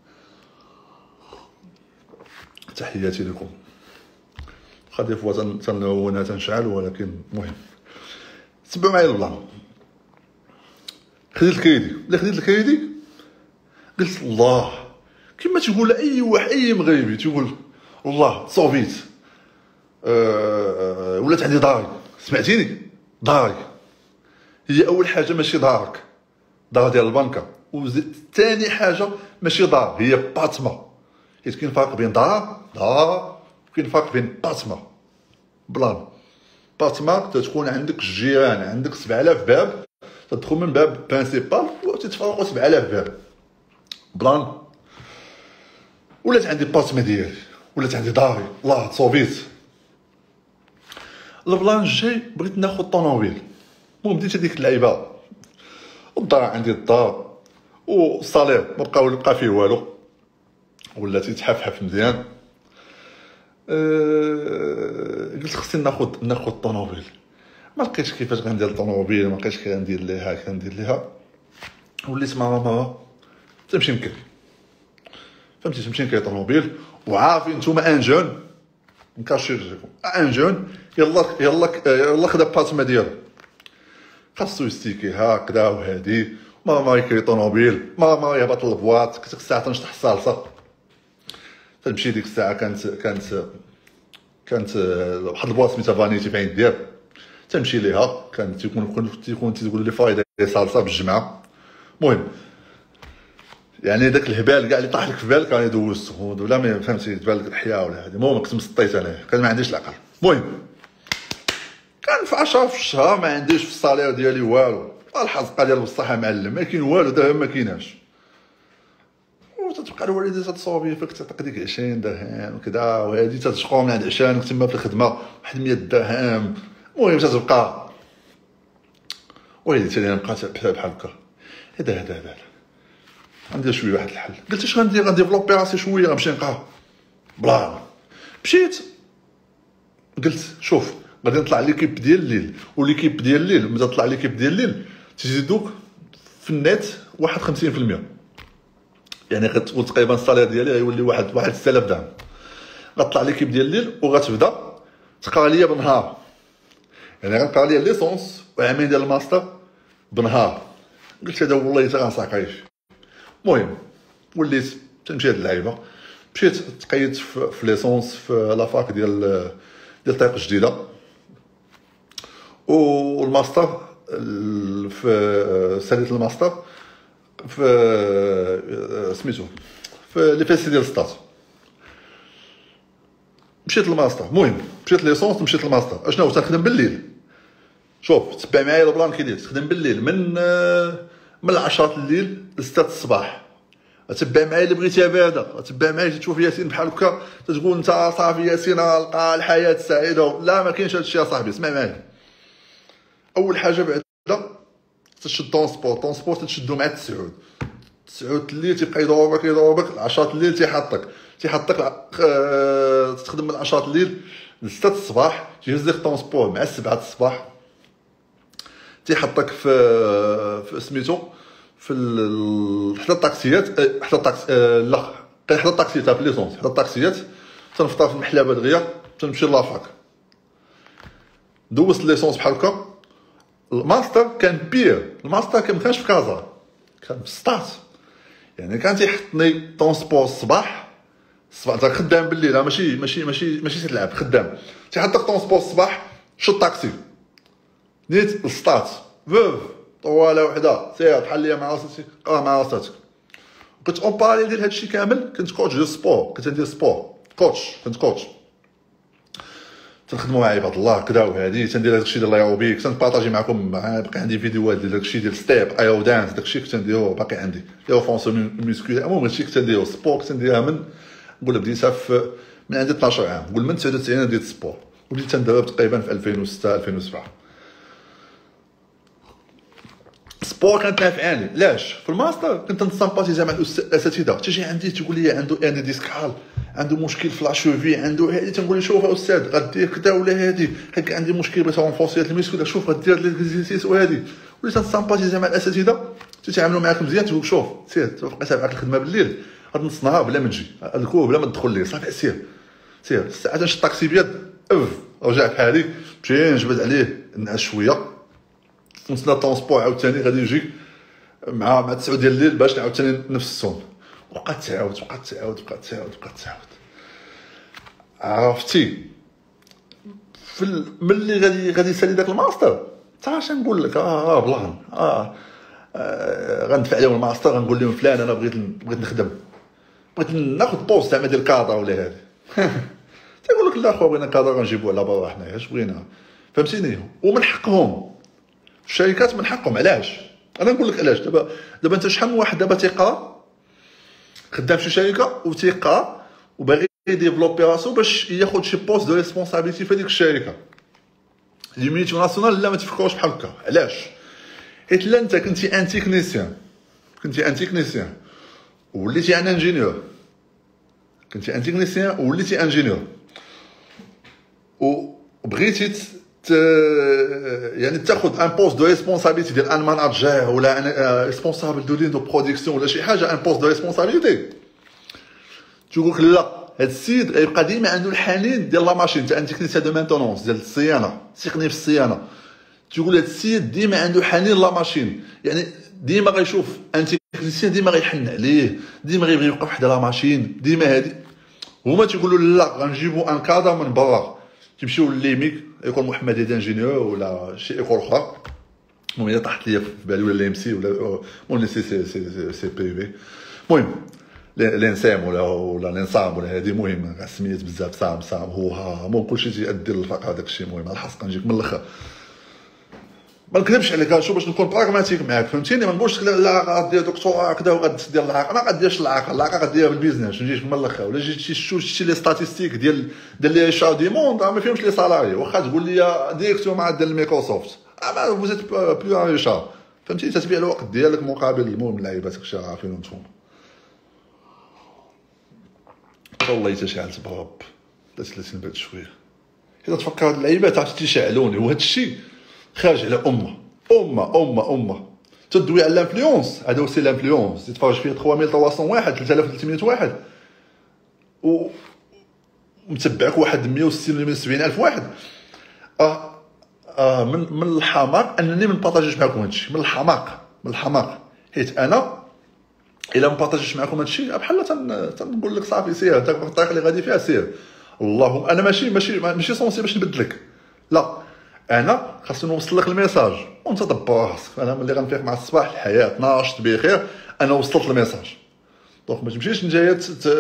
تحياتي لكم. واخا دي فوا تنعونها تنشعل ولكن المهم تبعوا معايا البلان. خديت الكريدي قلت الله كما تقول اي واحد اي مغربي تقول والله صوفيت ولات عندي داري سمعتيني. داري هي اول حاجه ماشي دارك دار ديال البنكه. وثاني حاجه ماشي دار هي باتما حيت كاين فرق بين دار وكاين فرق بين باتما. بلان باتما تكون عندك الجيران عندك 7000 باب تدخل من باب برينسيبال وتتفرقوا 7000 باب. بلان ولات عندي باتما ديالي ولات عندي داري الله تصوفيت. البلان الجاي بغيت ناخذ طونوبيل. المهم بديت هذيك اللعيبه الدار عندي الدار والصالير ما بقى فيه والو ولا تيتحفحف مزيان. قلت خصني ناخذ طونوبيل. ما لقيتش كيفاش غندير الطونوبيل ما لقيتش كندير ليها وليت مره تمشي مكري، فهمتي؟ تمشي مكري طوموبيل وعارفين نتوما ان جون نكاشي رجلكم، ان جون يلا خدا باتما ديالو، خاصو يستيكي هكذا وهادي، ما يكري طوموبيل، ما يهبط للبواط. كنت الساعه تنشطح الصالصه، تمشي ديك الساعه كانت واحد البواط سميتها فانيتي في عين الدير، تمشي ليها، كانت تيكون تقول لي فايده صالصه بالجمعه. المهم يعني داك الهبال كاع اللي طاح لك في بالك راني دوزته، ولا ما فهمتي تبان لك الحياه ولا هذه. المهم كنت مسطيت انايا، كان ما عنديش العقل. المهم كان في 10 في الشهر، ما عنديش في الصالير ديالي والو، الحزقه ديال بصحه معلم، ما كاين والو، درهم ما كايناش. وتتبقى الوالده تتصوبي فيك، تعطيك ديك 20 درهم كذا وهادي، تتشقو من عند عشانك تما في الخدمه واحد 100 درهم. المهم تتبقى والدتي انا بقات بحال هكا، هذا غندير شويه واحد الحل. قلت اش غندير؟ غنديفلوبي راسي شويه، غنمشي نقرا بلا. مشيت قلت شوف غادي نطلع ليكيب ديال الليل، وليكيب ديال الليل ملي تطلع ليكيب ديال الليل تزيدوك في النت واحد 50%، يعني غتقول تقريبا الصالير ديالي غيولي واحد 6000 درهم. غطلع ليكيب ديال الليل وغتبدا تقرا ليا بنهار، يعني غنقرا ليا ليسونس وعامين ديال الماستر بنهار. قلت هذا والله حتى غنساقيش. المهم وليت تنمشي هاد اللعيبه، مشيت تقيدت في ليسونس في لافاك ديال طريق جديده، والماستر في ساليت الماستر في سميتو في لي بيسي ديال ستات. مشيت للماستر، المهم مشيت ليسونس، مشيت للماستر. اشنو تنخدم بالليل؟ شوف تبع معايا البلان كي داير، تخدم بالليل من 10 الليل ل 6 الصباح. تبع معايا اللي بغيتيها بارده، تبع معايا تشوف ياسين بحال هكا تقول انت صافي ياسين القى الحياه سعيده. لا ما كاينش هادشي يا صاحبي، اسمع معايا. اول حاجه بعدا تشد طونسبور تشدو مع 9 الليل، تيبقى يضربك 10 الليل، تيحطك تخدم من 10 الليل ل 6 الصباح، تيهز لك طونسبور مع 7 الصباح، تيحطك في سميتو في حتى الطاكسيات، لا حتى الطاكسيات في ليسونس، حتى الطاكسيات تنفطر في المحلابه دغيا تنمشي لافاك. دوزت ليسونس بحال هكا. الماستر كان بير، الماستر ما كانش في كازا، كان في ستات، يعني كان تيحطني طونسبور الصباح تا خدام بالليل، ماشي تلعب خدام، تيحطك طونسبور الصباح، شد طاكسي نيت للسطات طواله وحده، سير بحال ليا مع راسك مع راساتك. كنت اون باراليل ديال هادشي كامل كنت كوتش ديال السبور، كنت ندير سبور كنت كوتش، تنخدموا مع عباد الله كذا وهادي، تندير داكشي ديال الايروبيك، تنبارطاجي معكم. باقي عندي فيديوهات ديال داكشي ديال ستيب ايرو دانس، داكشي كنت نديرو باقي عندي ديال فونسو ميسكولير. المهم هادشي كنت نديرو سبور، كنت نديرها نقول بديتها من عندي 12 عام، نقول من 99 بديت سبور، وبديت تندرب تقريبا في 2006 2007. سبور كانت نافعاني، علاش؟ في الماستر كنت نسامباتيزا مع الاساتذه، تيجي عندي تقول لي عنده اني ديسكال، عنده مشكل في لاشوفي، عنده هادي، تنقول له شوف استاذ غدير كذا ولا هادي، حيت عندي مشكل بغيت نفورسي هاد الميسكول، شوف غدير هاد ليكزيرسيس وهادي. وليت نسامباتيزا مع الاساتذه، تيتعاملوا معاك مزيان، تقول شوف سير توقع تابعك الخدمه بالليل، هاد نص نهار بلا ما تجي الكور بلا ما تدخل ليه، صافي سير الساعه تنشد الطاكسي بيد رجع بحالي، مشي نجبد عليه نعس شويه، نتسنى الطونسبور عاوتاني غادي يجي مع 9 ديال الليل باش عاوتاني نفس الصون. وبقات تعاود عرفتي. ملي غادي يسالي داك الماستر تا اش نقول لك بلان غندفع عليهم الماستر، غنقول لهم فلان انا بغيت نخدم، بغيت ناخذ بوست زعما ديال كادر ولا هذا تيقول لك لا خو بغينا كادر غنجيبو على برا حنايا اش بغينا، فهمتيني. ومن حقهم الشركات، من حقهم. علاش؟ انا نقول لك علاش. دابا انت شحال من واحد دابا تيقرا خدام في شي شركه وتيقرا وباغي يديفلوبي راسو باش ياخذ شي بوست دو ريسبونسابيلتي في هذيك الشركه لي ميتو ناسيونال. لا ما تفكروش بحال هكا. علاش؟ حيت لا انت كنتي ان تكنيسيان وليتي ان انجينيور، كنتي ان تكنيسيان وليتي انجينيور وبغيتي يعني تاخذ ان بوست دو ريسبونسابيلتي ديال ان ماناجر ولا ان ريسبونسابل دو لين دو برودكسيون ولا شي حاجه، ان بوست دو ريسبونسابيلتي، تقول لك لا، هاد السيد غيبقى ديما عنده الحنين ديال لا ماشين. انت ان تكنيسيان دو مينتونونس ديال الصيانه، تقني في الصيانه، تقول هاد السيد ديما عنده حنين لا ماشين، يعني ديما غيشوف ان تكنيسيان ديما غيحن عليه، ديما غيبغي يوقف حدا لا ماشين، ديما هادي. هما تيقولوا لا غنجيبو ان كادر من برا، تمشيو لليميك يكون محمد دانجينيور ولا شي ايكول اخرى. المهم الا طاحت ليا في بالي ولا ام سي ولا المهم سي بي في، المهم الانسام ولا الانسام ولا هذه، مهم سميت بزاف سام هو المهم كلشي تيأدي للفرق. هذاك الشيء مهم. على الحق نجيك من الاخر، ما نكذبش عليك، شوف باش نكون براغماتيك معاك، فهمتيني؟ ما نقولش لا غادير دكتوراه هكذا وغادير العاقه، ما غاديرش العاقه غاديرها بالبيزنس. نجيك من الاخر، ولا جيت شتي لي ستاتيستيك ديال لي شا دي موند ما فيهمش لي سالاري. واخا تقول لي ديريكتور مع ديال مايكروسوفت، اما فوزيت بلو ان شا، فهمتيني؟ تتبيع الوقت ديالك مقابل المهم اللعيبات كلشي عارفين نتوما. والله حتى شعلت برب 30 بعد شويه. اذا تفكر هاد اللعيبات عرفتي تيشعلوني، وهذا الشيء خارج على امه تدوي على الانفلونس. هذا هو سي الانفلونس، تتفرج فيه 3300 واحد 3300 واحد و متبعك واحد 160 ولا 170 الف واحد. من الحماق انني ما نبارطاجيش معكم هادشي، من الحماق حيت انا الا ما بارطاجيش معكم هادشي بحال تنقول لك صافي سير انت الطريق اللي غادي فيها سير. اللهم انا ماشي صونسي باش نبدلك، لا، انا خاصني نوصل لك الميساج وانت دبر راسك. انا ملي غنفيق مع الصباح الحياه ناشط بخير، انا وصلت الميساج. دونك ما تمشيش نجايه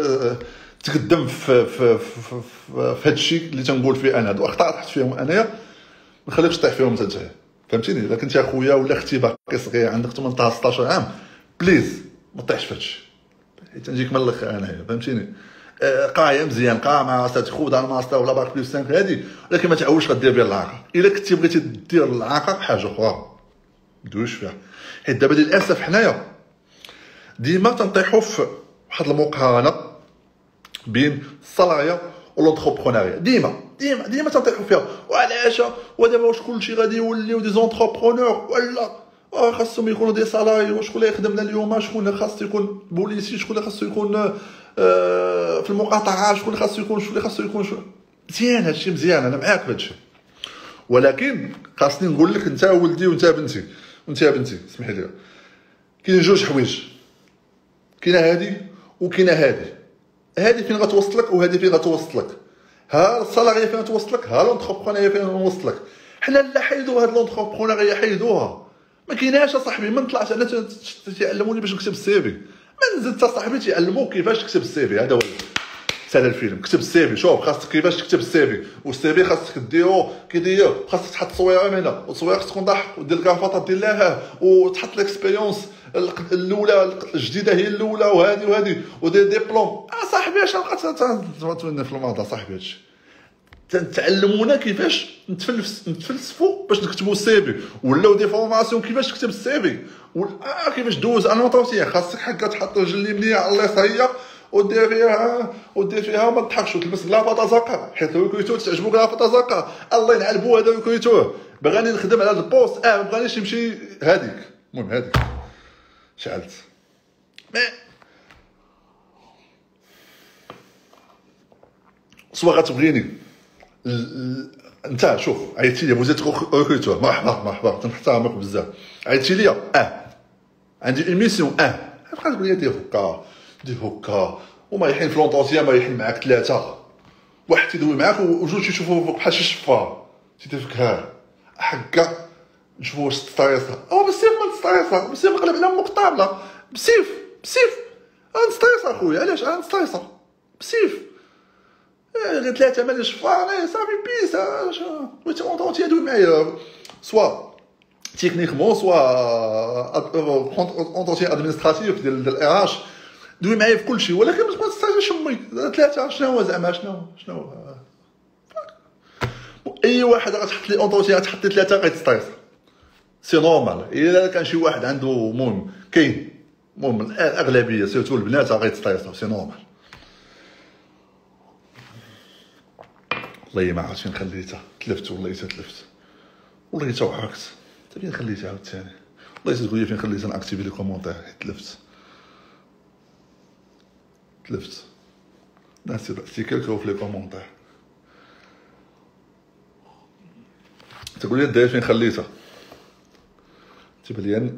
تقدم في هذا الشيء اللي تنقول فيه انا. هادو اخطاء طحت فيهم انايا، ما خليكش تطيح فيهم انت، فهمتيني؟ الا كنتي اخويا ولا اختي باقي صغير عندك 18 16 عام، بليز ما تطيحش في هادشي، حيت نجيك من الاخر انايا، فهمتيني؟ قايا مزيان، قا مع خذ الماستر ولا باك بلس 5 هادي، ولكن ما تعاودش غدير بها العاقه. الا كنتي بغيتي دير العاقه حاجه اخرى دوش فيها، حيت دابا للاسف حنايا ديما تنطيحوا في واحد المقارنه بين الصلاعيه والونتربرونيا. ديما تنطيحوا فيها. وعلاش ودابا واش كلشي غادي يوليو دي زونتربرونور ولا خاصهم يكونوا دي سالاري؟ وشكون اللي يخدمنا اليوم؟ شكون اللي خاصو يكون بوليسي؟ شكون اللي خاصو يكون في المقاطعه؟ شكون اللي خاصو يكون مزيان؟ هادشي مزيان، انا معاك في هادشي، ولكن خاصني نقول لك انت ولدي وانت بنتي اسمح لي، كاين جوج حوايج، كاينه هادي وكاينه هادي فين غتوصلك وهادي فين غتوصلك. ها الصلاغيه فين توصلك، ها لونتربرونيا فين توصلك. حنا لا حيدوا هاد لونتربرونيا، حيدوها، ما كايناش اصاحبي. من طلعت انا تعلموني باش نكتب السي في، ما نزلت اصاحبي تعلموك كيفاش تكتب السي في. هذا هو سال الفيلم، كتب السي في. شوف خاصك كيفاش تكتب السي في، والسي في خاصك ديرو كيدير، خاصك تحط تصويره من هنا وتصويره خاص تكون ضحك، ودير الكرافطه دير لها، وتحط ليكسبيريونس الاولى الجديده هي الاولى، وهذه ودير ديبلوم. صاحبي اش بقات تولنا في الموضوع صاحبي؟ هادشي تعلمونا كيفاش نتفلسفوا باش نكتبوا السي في، ولاو دي فورماسيون كيفاش تكتب السي في، كيفاش دوز انوطاسيون. خاصك حكا تحط رجل اليمنيه على اليساريه ودير فيها ما تضحكش، وتلبس لافطه زرقاء حيت الريكروتور تعجبوك لافطه زرقاء. الله ينعلبو هذا الريكروتور بغاني نخدم على هذا البوست، ما بغانيش يمشي هذيك. المهم هذيك شعلت. سوا غتبغيني انت شوف، عيطتي لي بوزيت ريكروتور، مرحبا تنحترمك بزاف. عيطتي لي عندي اون ميسيون، بقى تقول لي دير هكا وما يحين في لونطونسيا، ما يحين معاك ثلاثه، واحد تيدوي معاك وجوج تيشوفوا فوق بحال شي شفار، تيتفكها حكا نشوفوا واش تستريسا. بالسيف ما تستريسا، بالسيف نقلب على امك الطابله، بسيف نستريسا خويا. علاش نستريسا؟ بسيف غير ثلاثه مال شفار صافي بيس. بغيتي اونطونتي دوي معايا، سوا تكنيكمون سوا اونطونتي ادمينستراتيف ديال الار دوي معايا في كلشي، ولكن ما تبقاش تستعجل شمي ثلاثه. شنو هو زعما شنو اي واحد غتحط لي اونطونتي غتحط لي ثلاثه غيتستريس، سي نورمال. الا كان شي واحد عنده المهم كاين المهم الاغلبيه سيرتو البنات غيتستريسوا، سي نورمال. والله ما عرفت فين خليتها، تلفت والله تلفت. والله توعكت انت فين خليتها عاوتاني والله تقول لي فين خليت انا اكتيفي لي كومونتير تلفت الناس تيكلكو في لي كومونتير تقول لي داير فين خليتها تيبان لي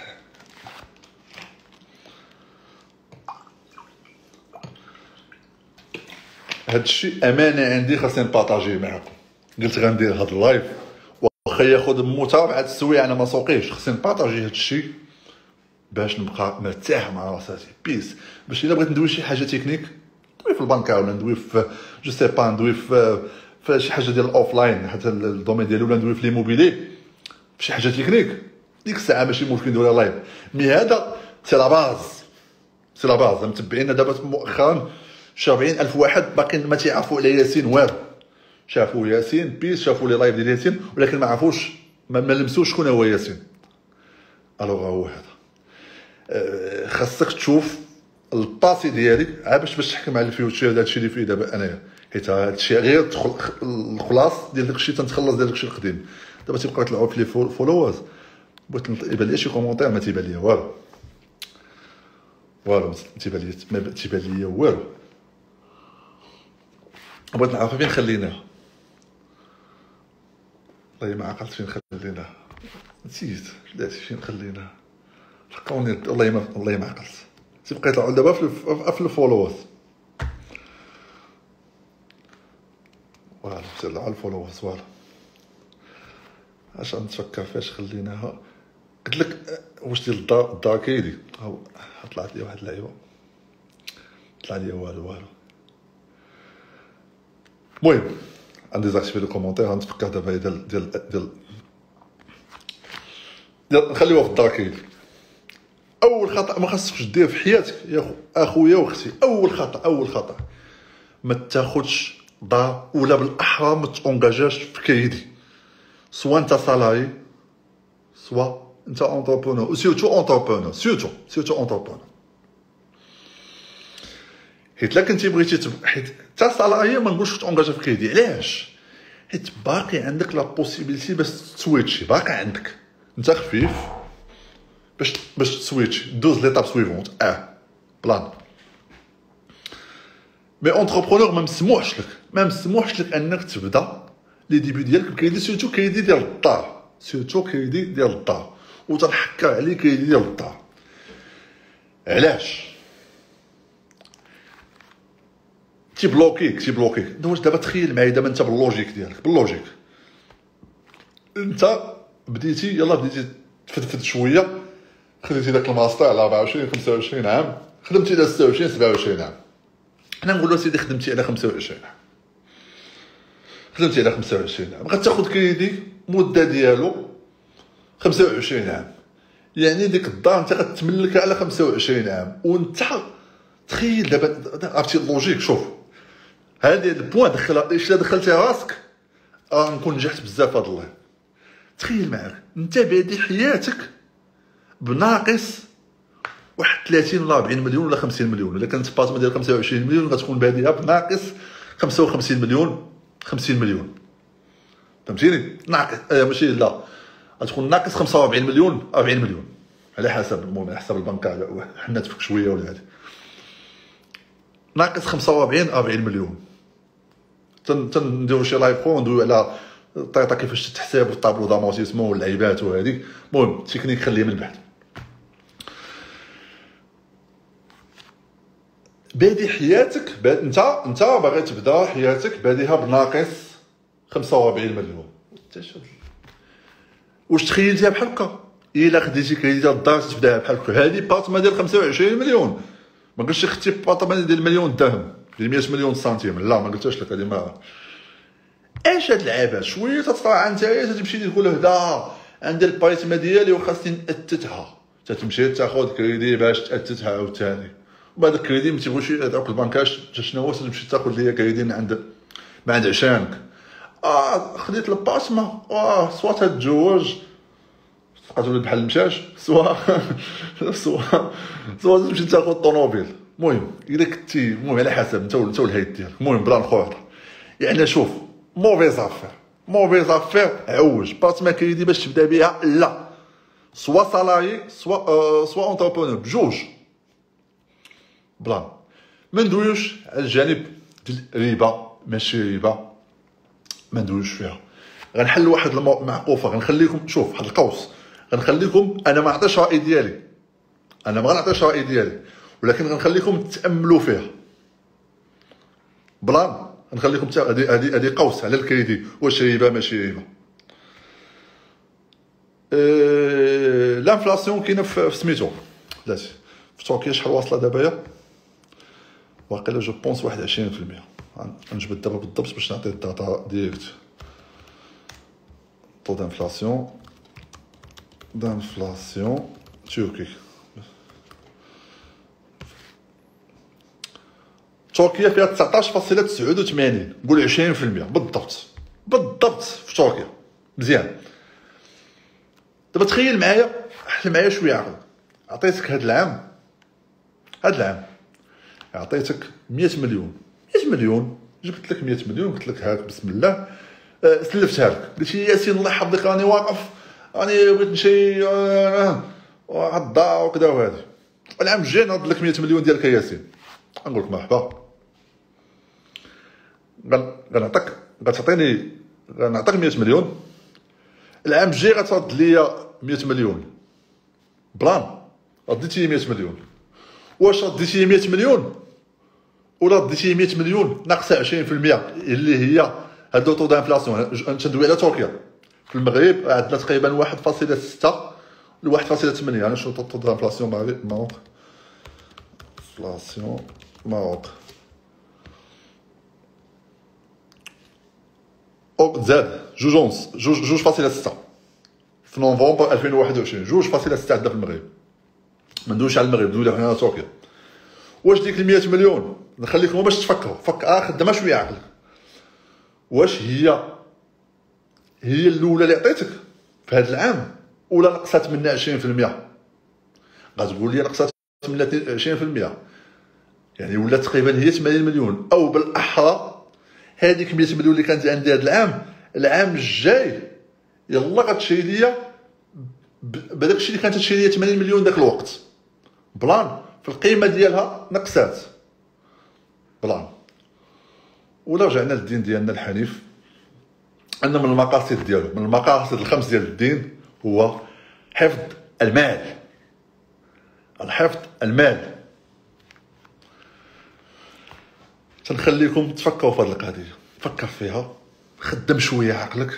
هادشي امانه عندي خاصني نبارطاجيه معكم قلت غندير هاد اللايف واخا ياخذ متابعه السويع انا ما سوقيش خاصني نبارطاجي هادشي باش نبقى مرتاح مع راساتي بيس باش الا بغيت ندوي شي حاجه تكنيك ندوي في البنكه ولا ندوي في جو سي با ندوي في شي حاجه ديال الاوفلاين حتى الدومين ديالي ولا ندوي في ليموبيلي شي حاجه تكنيك ديك الساعه ماشي ممكن نديرها لايف مي هذا سي لا باز متبعينا دابا مؤخرا 70,000 واحد باقيين ما تيعرفوا على ياسين والو شافوا ياسين بيس شافوا لي لايف ديال ياسين ولكن ما عرفوش ما لمسوش شكون هو ياسين الوغ هو هذا خاصك تشوف الباسي ديالك باش تحكم على الفيوتشر داكشي اللي فيه دابا انايا حيت هادشي غير الخلاص ديال داكشي تنتخلص ديال داكشي القديم دابا تيبقاو يطلعوا في لي فولوورز بغيت يبان لي شي كومونتير ما تيبان لي والو تيبان لي والو بغيت نعرف فين خليناها والله ما عقلت فين خليناها نسيت بلاتي فين خليناها فكروني والله ما عقلت تيبقى يطلعوا دابا في الفولوورز والو سير على الفولوورز والو اش غنتفكر فاش خليناها قلت لك واش ديال الدار كيدي طلعت لي واحد اللعيبه طلع لي والو المهم عندي ديزاكتيفي لي كومونتير غنتفكر دابا ديال نخليوها في الدار كيدي اول خطا ما خاصكش دير في حياتك يا اخويا واختي اول خطا ما تاخذش دار ولا بالاحرى ما تونجاجاش في كيدي سوا انت سالاري سوا انت اونتربرونور سيرتو اونتربرونور سيرتو اونتربرونور حيت لا كنتي بغيتي حيت تا سالاري ما نقولش تونجاجا في كيدي علاش حيت باقي عندك لا بوسيبيليتي باش تسويتشي باقي عندك انت خفيف باش تسويتش دوز ليطاب سويفونت بلان مي اونتربرونور ما مسموحش لك انك تبدا لي ديبي ديالك بكيدي سيرتو كيدي ديال الدار وتنحكر عليه كيدي ديال الدار علاش تيبلوكيك واش دابا تخيل معايا دابا انت باللوجيك ديالك انت بديتي تفدفد شويه خديتي داك الماستر على 24 25 عام خدمتي على 26 27 عام حنا نقولوا سيدي خدمتي على 25 عام غتاخذ كريدي مده ديالو 25 عام يعني ديك الدار انت غتملكها على 25 عام وانت تخيل دابا عرفتي اللوجيك شوف هذه البوان دخلتي راسك نكون نجحت بزاف هاد الله تخيل معاك انت بادي حياتك بناقص واحد 30 ولا 40 مليون ولا 50 مليون الا كانت باتما ديال 25 مليون غتكون باديها بناقص 55 مليون 50 مليون فهمتيني ناقص ماشي لا غتكون ناقص 45 مليون 40 مليون على حسب المهم على حسب البنكه حنا تفك شويه ولا هذا ناقص 45 40 مليون تنديرو شي لايف خو ندويو على الطريقه كيفاش تحسب الطابلو دامورتيسمون واللعيبات وهذيك المهم التكنيك خليه من بعد بادي حياتك انت باغي تبدا حياتك باديها بناقص 45 مليون واش تخيلتيها بحال هكا الا خديتي كريدي ديال الدار تبداها بحال هكا هذه باتما ديال 25 مليون ما قلتش اختي باتما ديال مليون درهم ديال 100 مليون سنتيم لا ما قلتهاش لك هذه ما ايش هاد العباد شويه تطلع نتايا تمشي تقول هدا عندي البايتما ديالي وخاصني نأتتها تتمشي تاخذ كريدي باش تأتتها عاوتاني وبعد الكريدي ما تيبغوش يعطوك البنكاش شنو هو تمشي تاخذ ليا كريدي من عند عشانك خديت الباسما سوا تتزوج تولي بحال المشاش سوا تمشي تاخذ طوموبيل المهم الا كنتي المهم على حسب انت والهيد ديالك المهم بلا نخوض يعني شوف موفيز افير موفي زافير عوج بارت ما كريدي باش تبدا بها لا، سوا سالاري سوا اونتربرونور بجوج بلان. ما ندويوش على الجانب ديال الربا ماشي ربا، ما ندويوش فيها. غنحل واحد المعقوفه، غنخليكم شوف واحد القوس، غنخليكم انا ما نعطيش راي ديالي، انا ما غنعطيش راي ديالي، ولكن غنخليكم تاملوا فيها بلان. غنخليكم هذه قوس على الكريدي، واش ربا ماشي ربا. لانفلاسيون كاينه في سميتو بلاتي في تركيا شحال واصله دابا؟ واقيلا جو بونس 21%. غنجبد دابا بالضبط باش نعطي الداتا ديريكت. طو دانفلاسيون تركي، تركيا فيها 19.89، نقول 20% بالضبط في تركيا. مزيان. دابا تخيل معايا، حل معايا شويه عقل. عطيتك هاد العام عطيتك 100 مليون، جبت لك 100 مليون، قلت لك هاك بسم الله، سلفتها لك، قلت لي ياسين الله يحفظك راني واقف، راني بغيت نمشي واحد الدار وكذا وهادي. العام الجاي نرد لك 100 مليون ديالك يا ياسين، نقول لك مرحبا، غنعطيك 100 مليون. العام الجاي غترد ليا 100 مليون بلان. رديتي 100 مليون، واش رديتي 100 مليون ولا رديتي 100 مليون ناقصه 20% اللي هي هاد طو دانفلاسيون؟ تندوي على تركيا. في المغرب عندنا تقريبا 1.6 ل 1.8. انا شنو طو دانفلاسيون ماروك؟ انفلاسيون ماروك زاد 2.6 في نوفمبر 2021، 2.6 عندنا في المغرب. ما ندويش على المغرب، ندوي على تركيا. واش ديك 100 مليون نخليكم باش تفكروا خدامه شويه عقلك، واش هي الاولى اللي عطيتك في هذا العام ولا نقصات منها 20%؟ غتقول لي نقصات منها 20%، يعني ولا تقريبا هي 80 مليون، او بالاحرى هذيك 100 مليون اللي كانت عندي هذا العام الجاي يلا غتشري ليا بداك الشيء اللي كانت تشري ليا 80 مليون داك الوقت بلان، في القيمه ديالها نقصات بلان. ولا رجعنا للدين ديالنا الحنيف، ان من المقاصد ديالو، من المقاصد الخمس ديال الدين هو حفظ المال. الحفظ المال. تنخليكم تفكروا في هذه القضيه، فكر فيها، خدم شويه عقلك.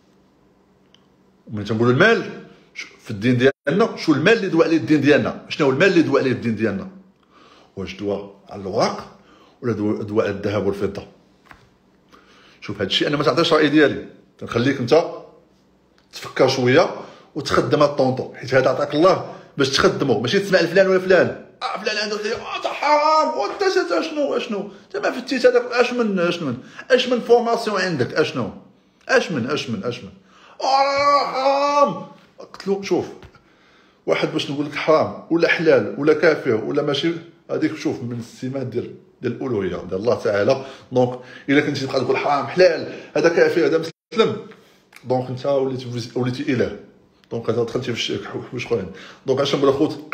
ملي تنقولوا المال في الدين ديالنا، شو المال اللي دوا عليه الدين ديالنا؟ شنو هو المال اللي دوا عليه الدين ديالنا؟ واش دوا على الوراق ولا دوا على الذهب والفضه؟ شوف هذا الشيء انا ما تعطيش راي ديالي، تنخليك انت تفكر شويه وتخدم هاد الطونطو، حيت هذا عطاك الله باش تخدمه، ماشي تسمع لفلان ولا فلان. فلان عنده انت حرام وانت اشنو انت ما فتيت هذاك اش من فورماسيون عندك، اش من حرام. قلت له شوف واحد باش نقول لك حرام ولا حلال ولا كافر ولا ماشي، هذيك شوف من السمات ديال الالوهيه ديال الله تعالى. دونك الا كنتي تبقى تقول حرام حلال هذا كافر هذا مسلم، دونك انت وليتي اله، دونك هذا دخلتي في الشرك حوايج اخرين. دونك اش نقول اخوت،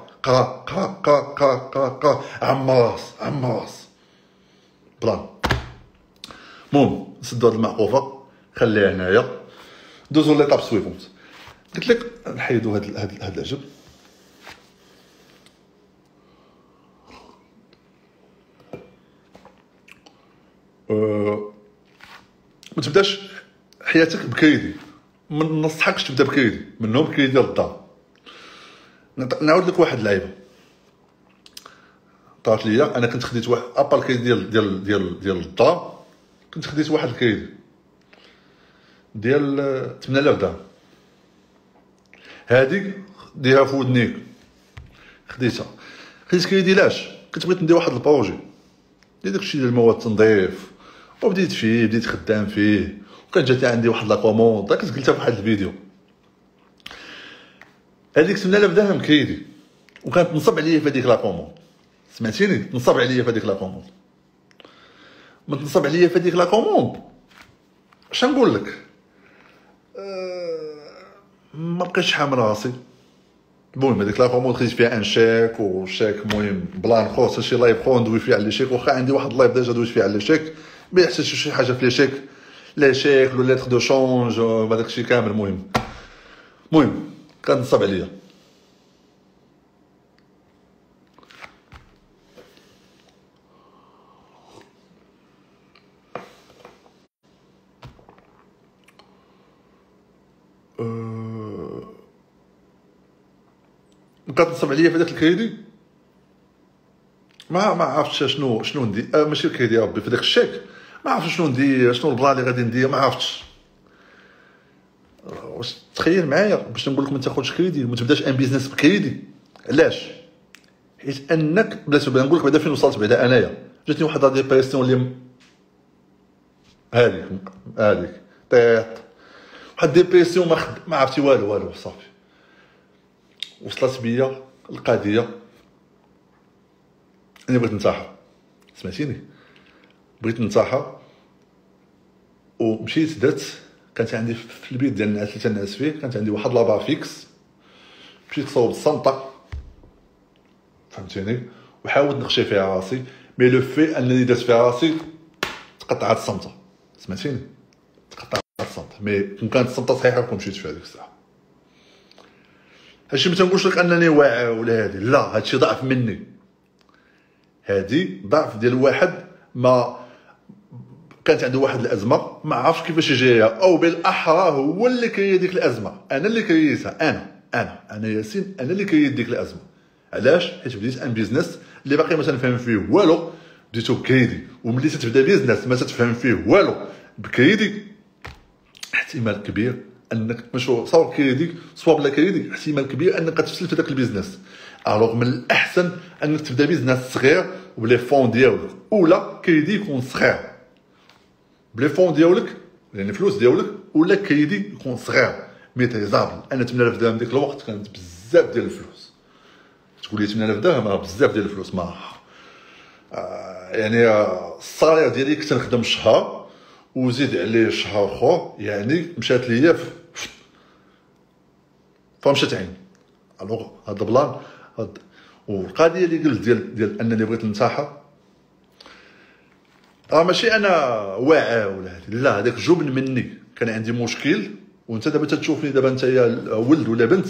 قرا عماس بلان. المهم نسدو هاد المعقوفه، خليها هنايا، دوزو ليطاب سويفونت. قلت لك نحيدو هاد العجب. ما تبداش حياتك بكريدي، ما ننصحكش تبدا بكريدي، منهم كريدي ديال الدار. نعاود لك واحد اللعيبه طارت ليا. انا كنت خديت واحد ابار كريدي ديال الدار، كنت خديت واحد الكريدي ديال 8000 درهم. هذيك ديها في ودنيك، خديت كريدي لاش كنت بغيت ندير واحد البروجي ديال داكشي ديال المواد التنظيف، بديت خدام فيه، وكان جات عندي واحد لا كوموند كنت قلتها في واحد الفيديو. هذيك 8000 درهم كريدي، وكانت تنصب عليا في هذيك لا كوموند. سمعتيني؟ تنصب عليا في هذيك لا كوموند. ما تنصب عليا في هذيك لا كوموند اش نقول لك، ما بقيتش حامل راسي. المهم هذيك لا خديت فيها ان شيك وشيك، المهم بلان خو حتى شي لايف خو ندوي فيه على لي شيك، واخا عندي واحد اللايف ديجا دويت فيه على لي شيك، ما حتى شي حاجه في لي شيك، لي شيك لو ليتر دو شونج هذاك الشيء كامل. المهم كان نصب عليا. بقات نصب عليا في داك الكريدي، ما عرفتش شنو ندير. ماشي الكريدي يا ربي، في داك الشيك ما عرفتش شنو ندير، شنو البلان اللي غادي ندير، ما عرفتش. واش تخيل معايا باش نقول لك ما تاخذش كريدي وما تبداش ان بيزنس بكريدي؟ علاش؟ حيت انك بلاتي نقول لك بعدا فين وصلت. بعدا انايا جاتني واحد لا ديبرسيون اللي هذيك طيط، واحد ديبرسيون ما عرفتي والو صافي. وصلت بيا القضيه اني بغيت ننتحر، سمعتيني؟ بغيت ننتحر ومشيت درت، كانت عندي في البيت ديال الناس اللي تنعس فيه، كانت عندي واحد لابار فيكس، مشيت صوب الصنطه فهمتيني، وحاولت نخشي فيها راسي، مي لو في انني درت فيها راسي تقطعت الصمته، سمعتيني؟ تقطعت الصمته. مي كون كانت الصمته صحيحه كون مشيت في هذيك الساعه. هادشي ما تنقولش لك انني واعي ولا هادي، لا، هادشي ضعف مني، هادي ضعف ديال واحد ما كانت عنده واحد الازمه ما عرفش كيفاش يجيها، او بالاحرى هو اللي كري ديك الازمه، انا اللي كريتها، انا ياسين، انا اللي كريت ديك الازمه. علاش؟ حيت بديت ان بيزنس اللي باقي ما تنفهم فيه والو، بديتو بكريدي، وملي تتبدا بيزنس ما تتفهم فيه والو بكريدي، احتمال كبير انك مشروع صور كريدي صواب بلا كريدي، احتمال كبير انك تفشل في داك البيزنس. الوغ من الاحسن انك تبدا بيزنس صغير وبلي فون ديالك، ولا كريدي يكون صغير بلي فون ديالك يعني فلوس ديالك، ولا كريدي يكون صغير ميتريزابل. انا 8000 درهم ديك الوقت كانت بزاف ديال الفلوس، تقول لي 8000 درهم بزاف ديال الفلوس، ما يعني الصالير ديالي كنت نخدم شهر وزيد عليه شهر اخر، يعني مشات ليا فمشات عين. الوغ هاد البلان والقضيه اللي قلت ديال انني بغيت ننتحر، ماشي انا واعي ولا هادي، لا، هذاك جبن مني، كان عندي مشكل. وانت دابا تشوفني دابا انت يا ولد ولا بنت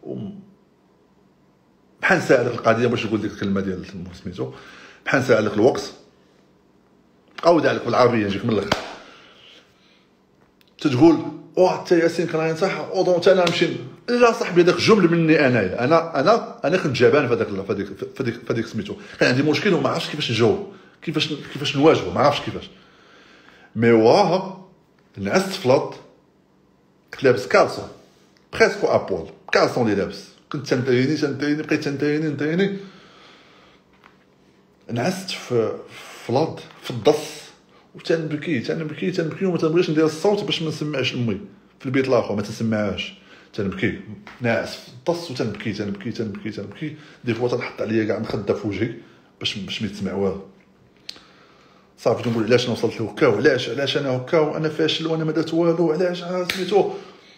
بحال نسى هذيك القضيه، باش نقول ديك الكلمه ديال سميتو، بحال نسى هذاك الوقت، عاود عليك بالعربيه نجيك من الاخر، تتقول انت ياسين كان ينصح دونك انا نمشي، لا صاحبي هذاك جمل مني انايا، انا كنت جبان في هذيك سميتو، كان عندي مشكل وما عرفتش كيفاش نجاوب، كيفاش نواجهه، ما عرفتش كيفاش. مي وراها نعست في لط، كنت لابس كالسون بريسكو ابول، كالسون اللي لابس، كنت تنتريني بقيت تنتريني نعست في لط في الضص، وتنبكي وما تنبغيش ندير الصوت باش ما نسمعش امي في البيت الاخر، ما تسمعهاش، تنبكي ناعس في الضص وتنبكي دي فوا تنحط عليا كاع مخده في وجهي باش ما يتسمع والو. صافي تنقول علاش انا وصلت لهكا، وعلاش انا هكا وانا فاشل وانا ما درت والو، علاش سميتو.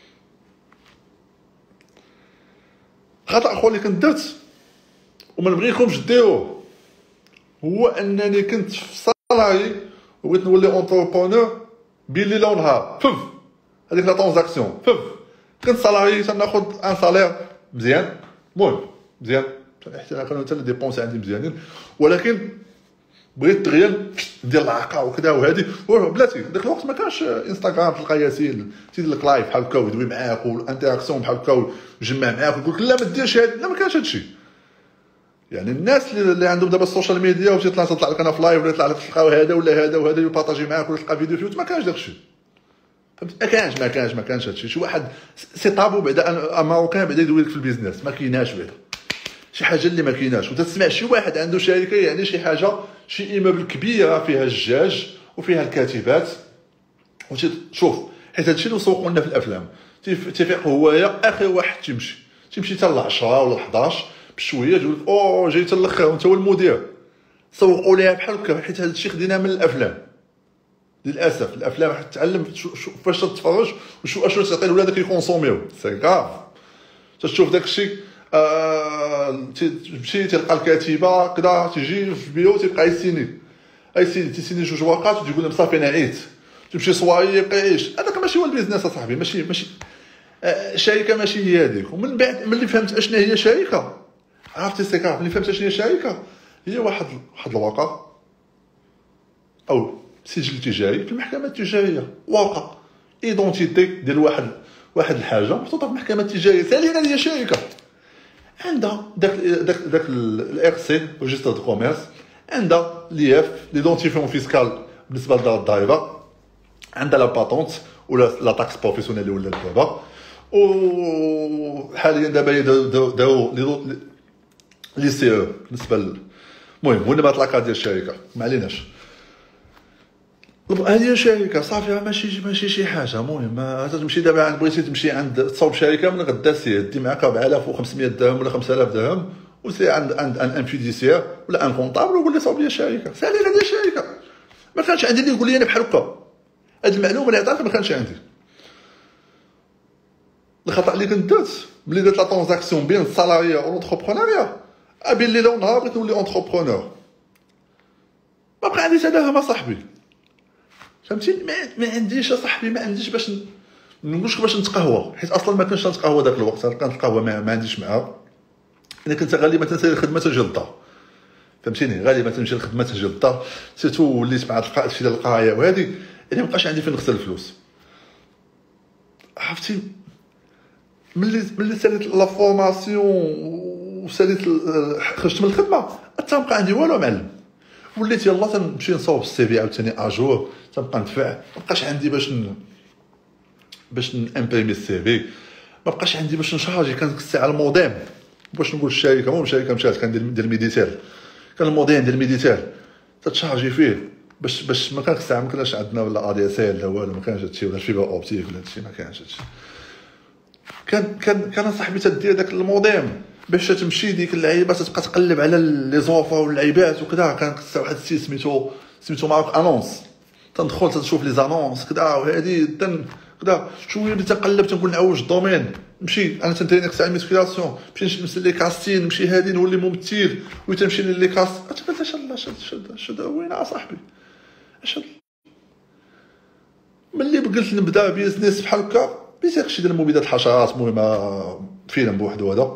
خطا اخر اللي كنت درت وما نبغيكمش ديروه هو انني كنت في صالاري وبغيت نولي اونتربرونور بيلي لو نهار هذيك لا ترانزاكسيون كنت صالاري تناخذ ان صالير مزيان، المهم مزيان، حتى كانوا حتى لي ديبونس عندي مزيانين، ولكن بغيت دغيا ندير العاقه وكذا وهادي بلاتي. داك الوقت ما كانش انستغرام تلقى ياسين تيدير لك لايف بحال هكا ويدوي معاك والانتراكسيون بحال هكا ويجمع معاك ويقول لك لا ما ديرش هادي، لا ما كانش هادشي. يعني الناس اللي عندهم دابا السوشيال ميديا وتطلع لك انا في لايف ولا يطلع لك تلقاو هذا ولا هذا وهذا يبارطاجي معاك ولا تلقى فيديو فيه، ما كانش داكشي، فهمت؟ ما كانش هادشي. شي واحد سي طابو بعدا ماروكان بعدا يدوي لك في البيزنس، ما كايناش بعدا شي حاجه اللي ما كايناش. وتسمع شي واحد عنده شركه، يعني شي حاجه، شي ايمابل كبيره فيها الجاج وفيها الكاتبات، وشوف حيت هادشي اللي سوقوا لنا في الافلام، تيفيق هوايا اخر واحد تيمشي حتى ل 10 ولا 11 بشويه تقول جاي حتى الاخر وانت هو المدير، سوقوا ليها بحال هكا، حيت هادشي خديناه من الافلام. للاسف الافلام راح تتعلم فاش تتفرج وشو اشنو تعطي لولادك يكونسوميو. سي كاف تشوف داك الشيء. تمشي تلقى الكاتبه كذا تيجي في البيرو تيبقى يسيني اي سيدي تيسيني جوج ورقات وتقول لهم صافي انا عييت. تمشي صوايق عيش. هذاك ماشي هو البيزنس اصاحبي. ماشي شركه ماشي هي هذيك. ومن بعد ملي فهمت اشنا هي شركه عرفتي سي كاف. ملي فهمت اشنا هي شركه هي واحد الورقه او سجل تجاري في المحكمه التجاريه. ورقه ايدونتيتي ديال واحد الحاجه محطوطه في المحكمه التجاريه. ثانيا هي شركه عندها داك الار سي ريجستر دو كوميرس. عندها ليف ليدونتيفيون فيسكال بالنسبه لدار الضريبه. عندها لا باتونت ولا لا تاكس بروفيسيونيل اللي ولات دابا. وحاليا دابا داو لي سي او بالنسبه المهم هو نبات لاكا ديال الشركه ما عليناش. هذه شركه صافي ماشي شي حاجه. المهم تمشي دابا بغيتي تمشي عند تصاوب شركه من غدا سي دي معاك 4500 درهم ولا 5000 درهم وسي عند ان فيديسيير ولا ان كونطابل وقول لي صاوب لي شركه. سالي هذه الشركه ما كانش عندي اللي يقول لي انا بحال هكا. هذه المعلومه اللي عطاك ما كانش عندي. الخطا اللي كنت درت ملي درت لا ترانزاكسيون بين السالاريا والانتربرونيا ابين لي لو نهار بغيت نولي انتربرونور ما بقى عندي تداهم اصاحبي. فهمتي ما عنديش اصاحبي ما عنديش باش نقولش باش نتقهوى حيت اصلا ما كنتش نتقهوى داك الوقت. كانت القهوه ما عنديش معها. انا كنت غالبا تنسالي الخدمه تجي للدار فهمتيني. غالبا تمشي الخدمه تجي للدار سيرتو وليت مع الشيء ديال القرايه وهذه يعني مابقاش عندي فين نغسل الفلوس عرفتي. ملي ساليت لا فورماسيون وساليت خرجت من الخدمه حتى مابقى عندي والو معلم. وليت يلاه تنمشي نصاوب السي في عاوتاني اجور تنبقى ندفع. مابقاش عندي باش نامبريمي السي في. مابقاش عندي باش نشارجي. كان الساعه الموديم باش نقول الشركه المهم الشركه مشات كان ديال ميديتال. كان الموديم ديال ميديتال تتشارجي فيه باش ما كانش الساعه ما كناش عندنا ولا ادي اس ال لا والو. ما كانش هادشي ولا الفيبر اوبتيك ولا هادشي ما كانش هادشي. كان صاحبي تدير داك الموديم باش تمشي ديك اللعيبه تبقى تقلب على لي زوفر واللعيبات وكذا. كان خصها واحد السيت سميتو مارك انونس. تندخل تشوف لي زانونس كذا وهادي كذا شويه بديت نقلب تنقول نعوج الدومين. نمشي انا تندير ديك الميسكيلاسيون نمشي نمسك لي كاستين نمشي هادي نولي ممثل وتمشي لي كاست. تبدا شد وين اصاحبي شد. ملي قلت نبدا بيزنس بحال هكا بديت شي ديال مبيدات الحشرات. المهم فيلم بوحدو هذا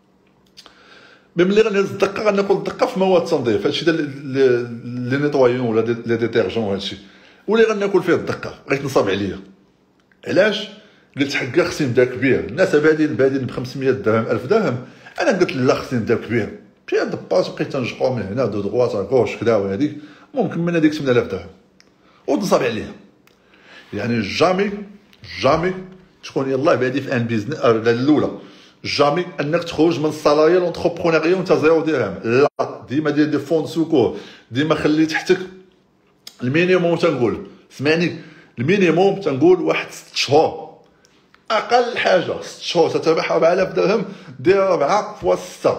ملي غنهز الدقه غناكل الدقه في مواد التنظيف. هادشي ديال لي نيطوايون ولا لي ديتيرجون هادشي ولي غناكل فيه الدقه. بغيت نصاب عليا علاش قلت حكا خصني نبدا كبير. الناس بادين ب 500 درهم 1000 درهم. انا قلت لا خصني نبدا كبير. مشيت دباس بقيت تنجقو من هنا دو دغوات غوش كذا وهذيك ممكن من هذيك 8000 درهم ونصاب عليها. يعني جامي تكون يلاه بادي في ان بيزنس الاولى جامي انك تخرج من السالاريا لونتربرونيريا وانت زيرو درهم. لا ديما دير دي فون سوكور. ديما خلي تحتك المينيموم. تنقول سمعني المينيموم تنقول واحد 6 شهور اقل حاجه 6 شهور تتربح 4000 درهم. دير 4 فوا 6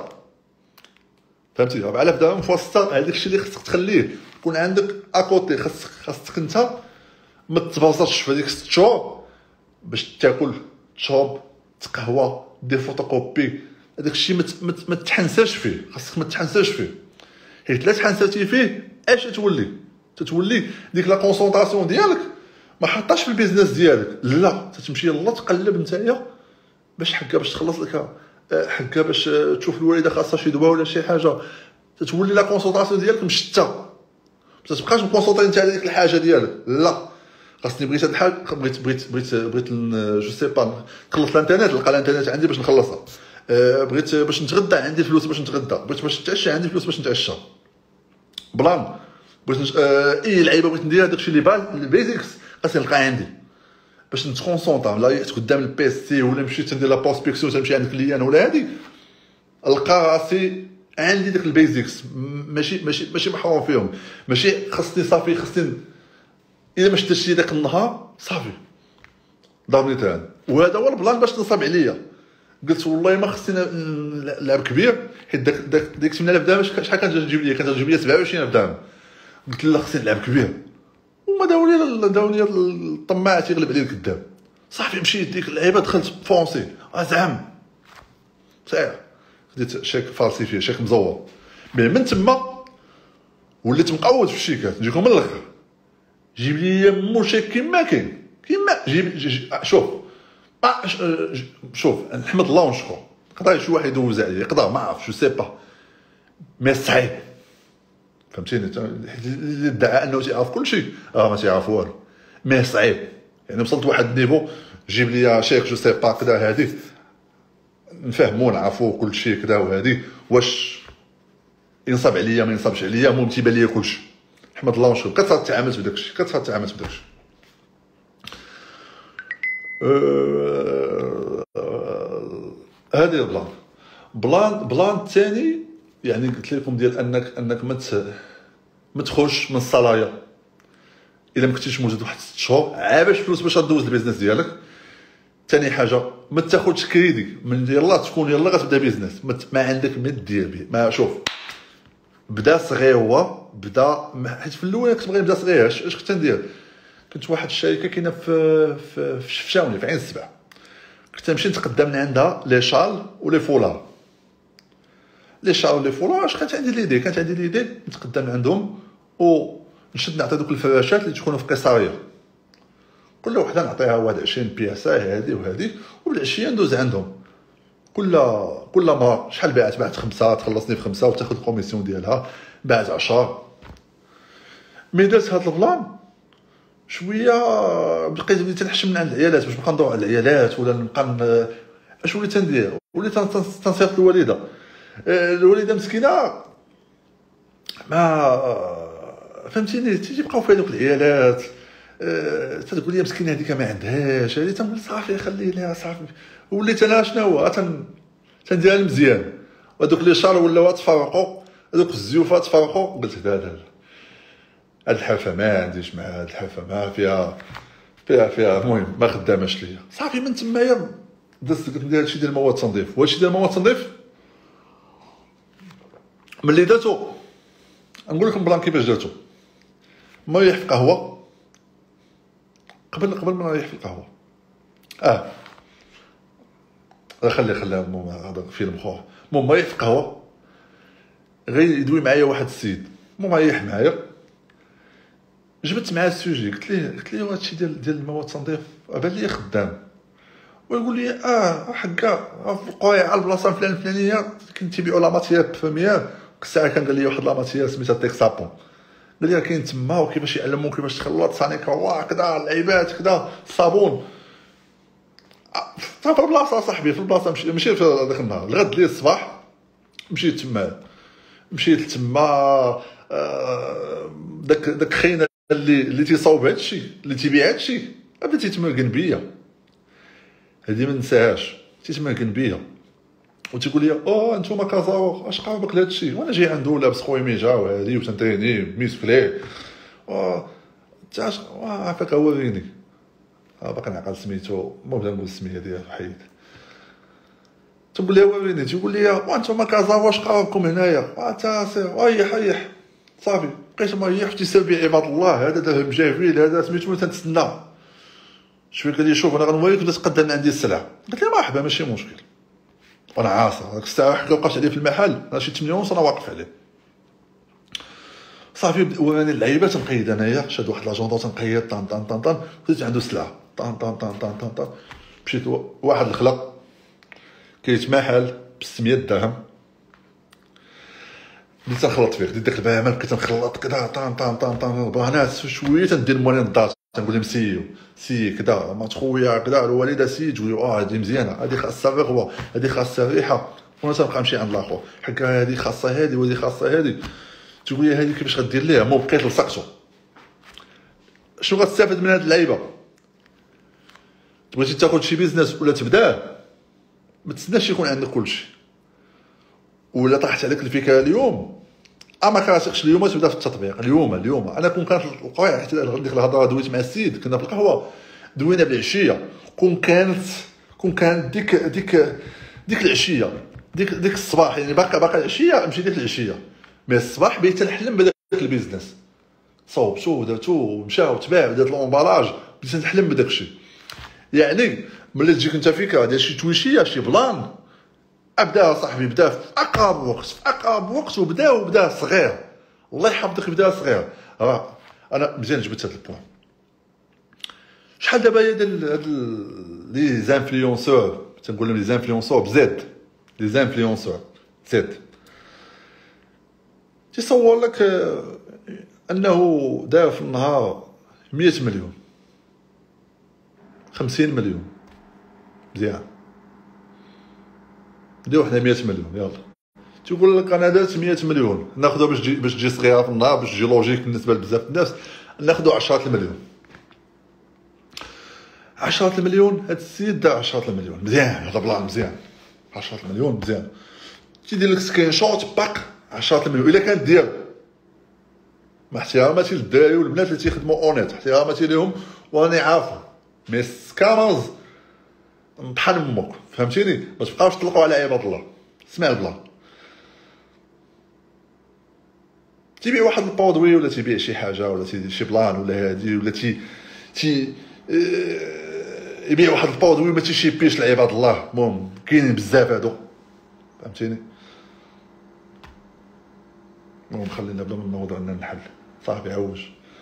فهمتي 4000 درهم فوا 6. هذاك الشيء اللي خصك تخليه يكون عندك اكوتي. خاصك انت ما تبوظش في هذيك 6 شهور باش تاكل تشوب تقهوى دير فوتوكوبي. هذاك الشيء ما تحنساش فيه. خاصك ما تحنساش فيه حيت لا تحنساتي فيه اش تتولي ديك لا كونسونطراسيون ديالك ما حطاش في البيزنس ديالك. لا تتمشي يلا تقلب نتايا باش باش تخلص لك حكا باش تشوف الوالده خاصها شي دواء ولا شي حاجه. تتولي لا كونسونطراسيون ديالك مشتته. ما تبقاش مكونسونطري نتا على ديك الحاجه ديالك. لا خاصني بغيت هاد الحاجه بغيت جو سي با نخلص الانترنت. نلقى الانترنت عندي باش نخلصها. بغيت باش نتغدى عندي فلوس باش نتغدى. بغيت باش نتعشى عندي فلوس باش نتعشى. بلان بغيت اي لعيبه بغيت ندير داكشي اللي البيزكس خاصني نلقى عندي باش نتكونسونطر. لا يحت قدام البي سي ولا مشيت ندير لا بروسبكسيون تمشي عند كليان ولا هادي نلقى راسي عندي داك البيزكس. ماشي محروم فيهم. ماشي خاصني صافي خاصني الا ما شدتش داك النهار صافي ضربني تاعنا. وهذا هو البلان باش تنصب عليا. قلت والله ما خصني نلعب كبير حيت داك 8000 درهم شحال كانت تجيب لي؟ كانت تجيب لي 27000 درهم. قلت لا خصني نلعب كبير هما داوني الطماع تيغلب عليه الكذاب. صافي مشيت ديك اللعيبه دخلت فونسي زعم ساعه خديت شيك فالسيفي شيك مزور. مي من تما وليت مقود في الشيكات. نجيكم من الاخر جيب لي مو شيك كيما كاين كيما جيب شوف نحمد الله ونشكر. يقدر شي واحد يدوز عليا يقدر ما عرف جو سي با مي صعيب فهمتيني. اللي ادعى انه تيعرف كل شيء ما تيعرف والو مي صعيب. يعني وصلت واحد النيفو جيب لي شيخ جو سي با كذا هادي نفهمو نعرفو كل شيء كذا وهادي واش ينصب عليا ما ينصبش عليا. المهم تيبان ليا كل شيء نحمد الله ونشكر. كتعاملت بداك الشيء هذه البلان الثاني. يعني قلت لكم ديال انك ما تخرجش من الصلايه الا ما كنتيش موجود واحد 6 شهور عاباش فلوس باش دوز البيزنس ديالك. ثاني حاجه ما تاخذش كريدي من يلاه تكون يلاه غتبدا بيزنس ما عندك ما دير به. ما شوف بدا صغير هو بدا حيت في الاول كنت بغي نبدا صغير. اش كنت ندير؟ كنت واحد الشركه كاينه في شفشاوني في عين السبع. كنت نمشي نتقدم من عندها لي شال ولي فولار. لي شال ولي فولار اش كانت عندي ليدي نتقدم عندهم ونشد نعطي دوك الفراشات اللي تكونوا في قصاريه. كل وحده نعطيها واحد 20 بياسه هذه وهذه وبالعشيه ندوز عندهم. كل ما شحال بعت 5 تخلصني في 5 وتاخذ الكوميسيون ديالها. بعت 10 مي درت هاد البلان شويه بقيت وليت نحشم من عند العيالات باش نبقى ندور على العيالات ولا نبقى اش وليت ندير. وليت تنصيفط الوالده مسكينه ما فهمتيني تيبقاو فيها دوك العيالات. تقول لي مسكينه هذيك ما عندهاش هذه. تنقول صافي خليني صافي. وليت انا شنو هو تنديرها مزيان. وهذوك لي شار ولاو تفرقوا هذوك الزيوفات تفرقوا. قلت هذا هاد الحرفه ما عنديش مع هاد الحرفه ما فيها المهم ما خداماش ليا. صافي من تمايا دزت قلت ندير هادشي ديال المواد التنظيف. وهادشي ديال المواد التنظيف ملي درتو نقول لكم بلان كيفاش درتو. ما يريح في قهوه قبل ما نريح في القهوه خليها المهم هذا فيلم اخر. المهم ما يريح في القهوه غير يدوي معايا واحد السيد. المهم ريح معايا جبت معاه السوجي قلت ليه هادشي ديال المواد التنظيف بان لي خدام. ويقول لي حكا في القويعه البلاصه الفلانيه كنت تيبيعوا لا ماتيير بفاميير. الساعه كان قال لي واحد لا ماتيير سميتها تيك سابون. قال لي كاين تما وكيفاش يعلموك كيفاش تخلط صاني كوا كذا اللعيبات كذا الصابون. في البلاصه صاحبي في البلاصه ماشي في داك النهار الغد لي الصباح مشيت تما داك خينا اللي تيصاوب هادشي اللي تيبيع هادشي بدا تيتمرقن بيا. هادي ما ننساهاش تيتمرقن بيا وتيقول لي انتوما كازاو اش قابك لهادشي. وانا جاي عنده لابس خويميجا وهادي وتنتيني ميسكلي تاش عافاك وريني باقي نعقل سميتو ما بدا نقول السميه ديالو حيد. تقول لي وريني تيقول لي وانتوما كازاو واش قابكم هنايا تا ريح صافي. بقيت مريح تيسبي عباد الله. هذا درهم جافيل هذا سميتو تنتسنى شويه. قال لي شوف انا غنوريك ولا تقدم عندي السلعه. قلت له مرحبا ماشي مشكل. وانا عاصر داك الساعه حكا بقات عليه في المحل انا شي 8 ونص انا واقف عليه. صافي وراني اللعيبه تنقيد انايا شاد واحد لاجوندو تنقيد طان بديت عنده السلعه طان. مشيت واحد الخلق كيتمحل ب 600 درهم. بديت نخلط فيه خديت داك البامل بقيت نخلط كذا طان بغانات شويه تندير موالين الدار تنقول لهم سي كذا ما خويا كذا الوالده سي تقول لي هادي مزيانه هادي خاصها الرغوه هادي خاصها الريحه. وانا تنبقى نمشي عند الاخر حكا هادي خاصها هادي وهادي خاصها هادي. تقول لي هادي كيفاش غدير ليها. مو بقيت لصقتو شنو غتستافد من هاد اللعيبه. بغيتي تاخذ شي بيزنس ولا تبداه ما تسناش يكون عندك كلشي. ولا طاحت عليك الفكره اليوم ما كراسقش اليوم تبدا في التطبيق. اليوم انا كون كانت القويعه حتى ديك الهضره دويت مع السيد كنا في القهوه دوينا بالعشيه. كون كانت ديك العشيه ديك الصباح يعني باقي العشيه مشيت ديك العشيه مي الصباح بيت نحلم بهذاك البيزنس. صوبتو ودرتو ومشى وتباع ودات الامبالاج، بديت نحلم بداك الشيء. يعني ملي تجيك انت فكره ديال شي تويشيه شي بلان، ابدا صاحبي، بدا في اقرب وقت وبدا صغير. الله يحفظك، بدا صغير. راه انا مزيان جبت هذا البوان. شحال دابا هي هاد لي زانفلونسور، تنقول لهم لي زانفلونسور بزاد، لي زانفلونسور زاد، تيصور لك انه دار في النهار 100 مليون 50 مليون. مزيان، نديرو حنا 100 مليون يلا. تيقول لك انا درت 100 مليون، ناخذها باش تجي صغيره في النهار، باش تجي لوجيك بالنسبه لبزاف الناس، ناخذو 10 المليون. 10 المليون، هاد السيد دار 10 المليون. مزيان، هذا بلان مزيان. 10 المليون مزيان. تيدير لك سكرين شوت باك 10 المليون. الا كانت ديال مع احتراماتي للدراري والبنات اللي تيخدموا اونيت، احتراماتي ليهم وراني عارفه، مي سكامرز بحال امك، فهمتيني؟ ما تبقاوش تطلقوا على عباد الله. اسمع البلان، تيبيع واحد البرودوي ولا تيبيع شي حاجه ولا تيدير شي بلان ولا هادي ولا تي يبيع واحد البرودوي ما تيشيبيش لعباد الله. المهم كاينين بزاف هادو، فهمتيني؟ المهم خلينا بلا ما نوضع لنا الحل. صاحبي عوج.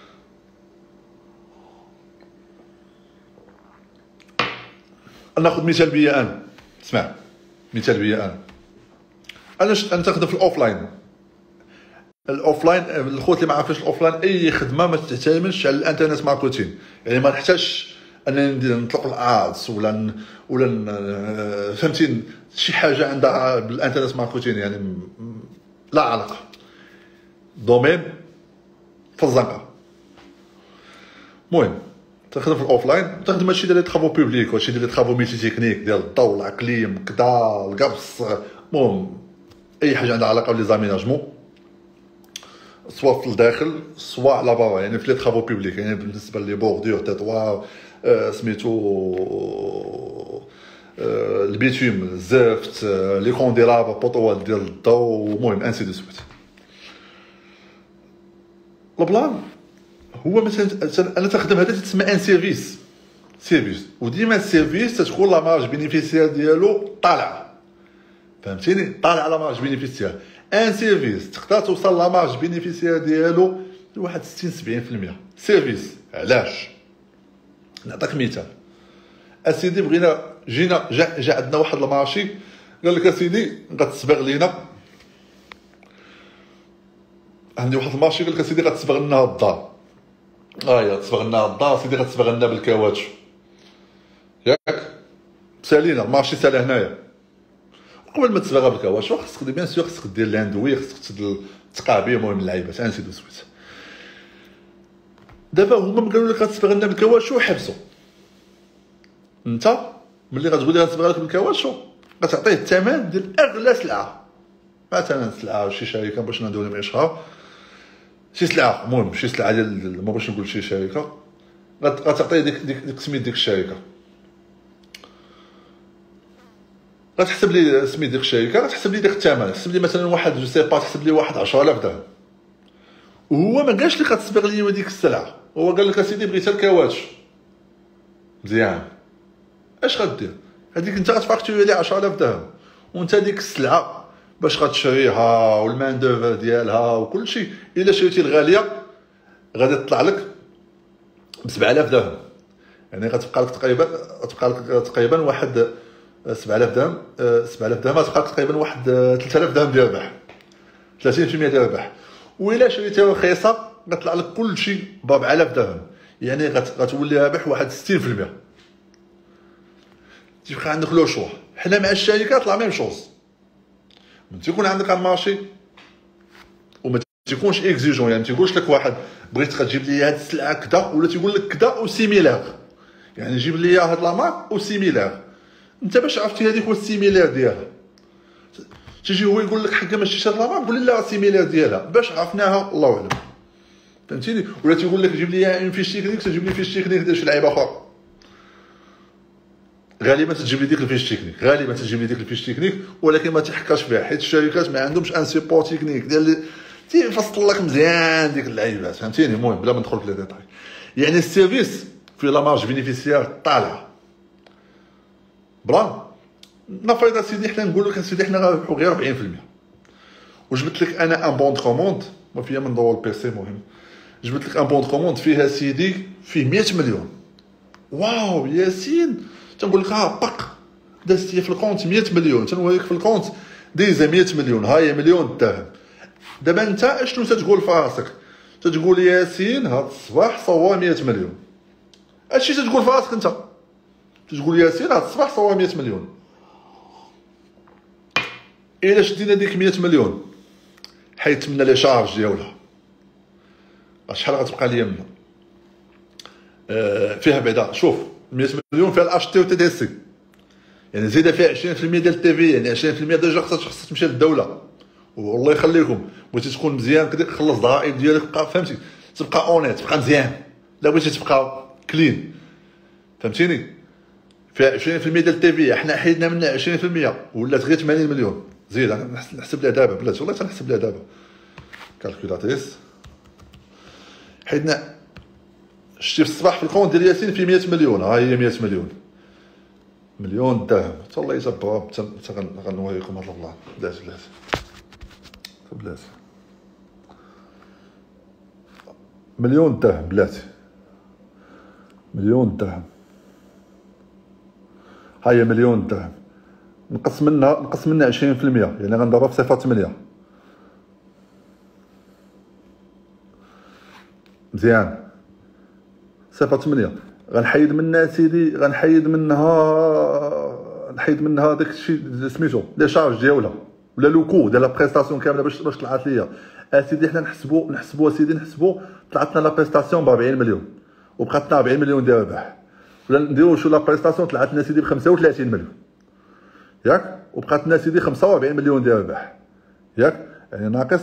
ناخذ مثال بيا انا. اسمع، مثال بيا انا تخدم في الاوفلاين. الاوفلاين الخوت اللي ما عارفينش الاوفلاين، اي خدمه ما تعتمدش على الانترنت ماركتين. يعني ما نحتاجش انني نطلق الادز ولا فهمتين شي حاجه عندها بالانترنت ماركتين، يعني لا علاقه. دومين في الزنقه. المهم تخدم في الاوفلاين، تخدم هادشي ديال لي طرافو بوبليك، هادشي ديال لي طرافو ميتي تكنيك ديال الضوء، العقليم، كدا القبص. المهم اي حاجه عندها علاقه بلي زاميناجمون، سواء في الداخل سواء على برا، يعني في لي طرافو بوبليك. يعني بالنسبه لي بوردور تيطوار سميتو البيتوم، الزفت، لي كونديلابر، بوطوال ديال الضوء، المهم انسي دو سويت. البلان هو مثلا انا تخدم هذا تسمى ان سيرفيس، وديما السيرفيس تكون لا مارج بينيفيسيير ديالو طالعه، فهمتيني؟ طالعه لا مارج بينيفيسيير. ان سيرفيس تقدر توصل لا مارج بينيفيسيير ديالو لواحد 60-70%. سيرفيس علاش؟ نعطيك مثال. اسيدي بغينا جا عندنا واحد المارشي، قال لك اسيدي غتصبغ لينا، عندي واحد المارشي قال لك اسيدي غتصبغ لنا الدار، يا تصبغ لنا الدار سيدي، غتصبغ لنا بالكاواتش، ياك؟ سالينا المارشي سال هنايا. قبل ما تصبغها بالكاواتش خاصك بيان سور خاصك دير لاندوي، خاصك تقابي، المهم اللعيبات انسي دو سويت. دابا هما قالوا لك غتصبغ لنا بالكاواتش وحبسوا. انت ملي غتقول لي غتصبغ لك بالكاواتش غتعطيه الثمن ديال اغلى سلعه، مثلا سلعه شي شركه باش نديرو لهم اشهار، شي سلعه، المهم شي سلعه ديال ما بغيتش نقول شي شركه، غتعطيه ديك سميت ديك الشركه، غتحسب لي سميت ديك الشركه، غتحسب لي ديك الثمن، تحسب لي مثلا واحد جو سي با، تحسب لي واحد 10000 درهم. وهو ما قالش لك غتصبغ لي ديك السلعه، هو قال لك اسيدي بغيت الكاواتش. مزيان، اش غدير؟ هذيك انت غتفاكتوري لي 10000 درهم، وانت ديك السلعه باش غتشريها والمان دوفر ديالها وكل شيء، الا شريتي الغاليه غادي تطلع لك ب 7000 درهم. يعني غتبقى لك تقريبا واحد 7000 درهم، 7000 درهم غتبقى لك تقريبا واحد 3000 درهم ديال الربح، 30% ديال الربح. وإلا شريتيها رخيصه غطلع لك كل شيء ب 4000 درهم، يعني غتولي رابح واحد 60%. تيبقى عندك لو شوا. حنا مع الشركات لا ميم شوز، من تيكون عندك المارشي وما تيكونش اكزيجون، يعني ما تيقولش لك واحد بغيت تجيب لي هاد السلعه كذا، ولا تيقول لك كذا او سيميلار، يعني جيب لي هاد لا مارك او سيميلار. انت باش عرفتي هذيك هو السيميلار ديالها، تيجي هو يقول لك حكا ما شفتيش هاد لا مارك، قول لي لا سيميلار ديالها، باش عرفناها الله اعلم، فهمتيني؟ ولا تيقول لك جيب لي اون فيش تكنيك، تجيب لي فيش تكنيك ديال شي لعيبه اخرى، غالبا تجيب لي ديك الفيش تكنيك، ولكن ما تيحكاش بها، حيت الشركات ما عندهمش ان سيبور تكنيك ديال تيفصل لك مزيان ديك اللعيبات فهمتيني. المهم بلا ما ندخل في لي ديتاي، يعني السيرفيس في لا مارج بينيفيسيير طالعه بلا نفرض سيدي حنا نقول لك سيدي حنا غنربحوا غير 40%، وجبت لك انا ان بون دو كوموند ما فيها من ضوء البيسي. مهم جبت لك ان بون دو كوموند فيها سيدي فيه 100 مليون. واو ياسين تنقول لك ها بق دازت في الكونت 100 مليون، تنوريك في الكونت دايزه 100 مليون، ها هي مليون درهم. دابا انت اشنو تتقول في راسك؟ تتقول ياسين هاد الصباح صوى 100 مليون. هادشي تتقول في راسك انت، تتقول ياسين هاد الصباح صوى 100 مليون. الا شدينا ديك 100 مليون حيت منا لي شارج ديالها شحال غتبقى ليا منها؟ فيها بعدا شوف 100 مليون فيها الاش تي و تي دي سي، يعني زيد فيها 20% ديال التي في، يعني 20% ديجا خصها تمشي للدوله. والله يخليكم بغيتي تكون مزيان كدا خلص الضرائب ديالك بقى فهمتي، تبقى اونيت تبقى مزيان. لا بغيتي تبقى كلين فهمتيني، فيها 20% ديال التي في، حنا حيدنا منها 20% ولات غير 80 مليون. زيد نحسب لها دابا بلاتي والله تنحسب لها دابا كالكولاتريس. حيدنا شتي في الصباح في الكونت ديال ياسين في 100 مليون، ها هي 100 مليون مليون درهم. حتى الله يتبارك حتى غنوريكم هاد البلان. بلاتي مليون درهم بلاتي، مليون درهم، ها هي مليون درهم. نقص منها 20%، يعني غنضربها في 0.8 مزيان 0.8. غنحيد منها سيدي نحيد منها داك الشيء سميتو لي شارج ديالها ولا لو كو ديال لا بريستاسيون كامله باش طلعت ليا اسيدي. حنا نحسبوا اسيدي طلعت لنا لا بريستاسيون ب 40 مليون وبقات لنا 40 مليون ديال الربح، ولا نديرو شو لا بريستاسيون طلعت لنا سيدي ب 35 مليون ياك، وبقات لنا سيدي 45 مليون ديال الربح ياك، يعني ناقص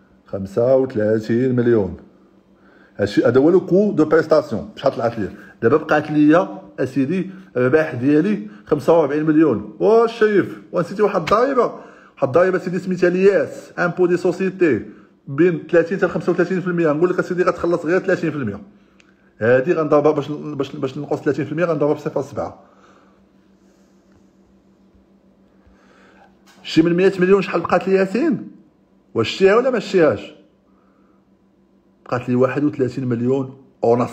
35 مليون. هادشي هذا هو لو كو دو بريستاسيون شحال طلعت ليا. دابا بقات ليا اسيدي الربح ديالي 45 مليون. واش شايف؟ ونسيتي واحد الضريبه سيدي سميتها لياس امبو دي سوسيتي بين 30 حتى 35%. نقول لك اسيدي غتخلص غير 30%، هادي غنضربها باش نقص 30% غنضربها ب 0.7. شتي من 100 مليون شحال بقات لي ياسين؟ واش شتيها ولا ما شتيهاش؟ بقات لي 31 مليون ونص.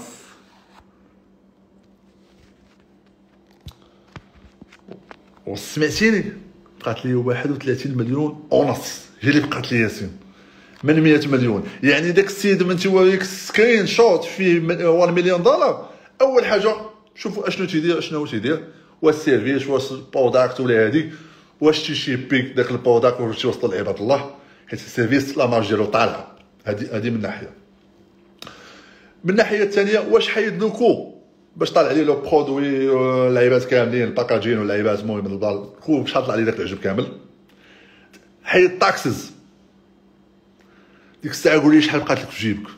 وسمعتيني بقات لي 31 مليون ونص هي اللي بقات لي ياسين من 100 مليون. يعني داك السيد من تيوريك سكرين شوت فيه 1 مليون دولار، اول حاجه شوفوا اشنو تيدير واش السيرفيس واش البروداكت ولا هادي واش تيشيبي داك البروداكت واش توصل لعباد الله، حيت السيرفيس لا مارج ديالو طالعه. هادي من ناحيه. من الناحيه الثانيه واش حيد لوكو باش طالع عليه لو برودوي اللعيبات كاملين الباكاجين واللعيبات. المهم الكو شحال طلع لي داك العجب كامل. حيد طاكسز ديك الساعه قول لي شحال بقات لك في جيبك.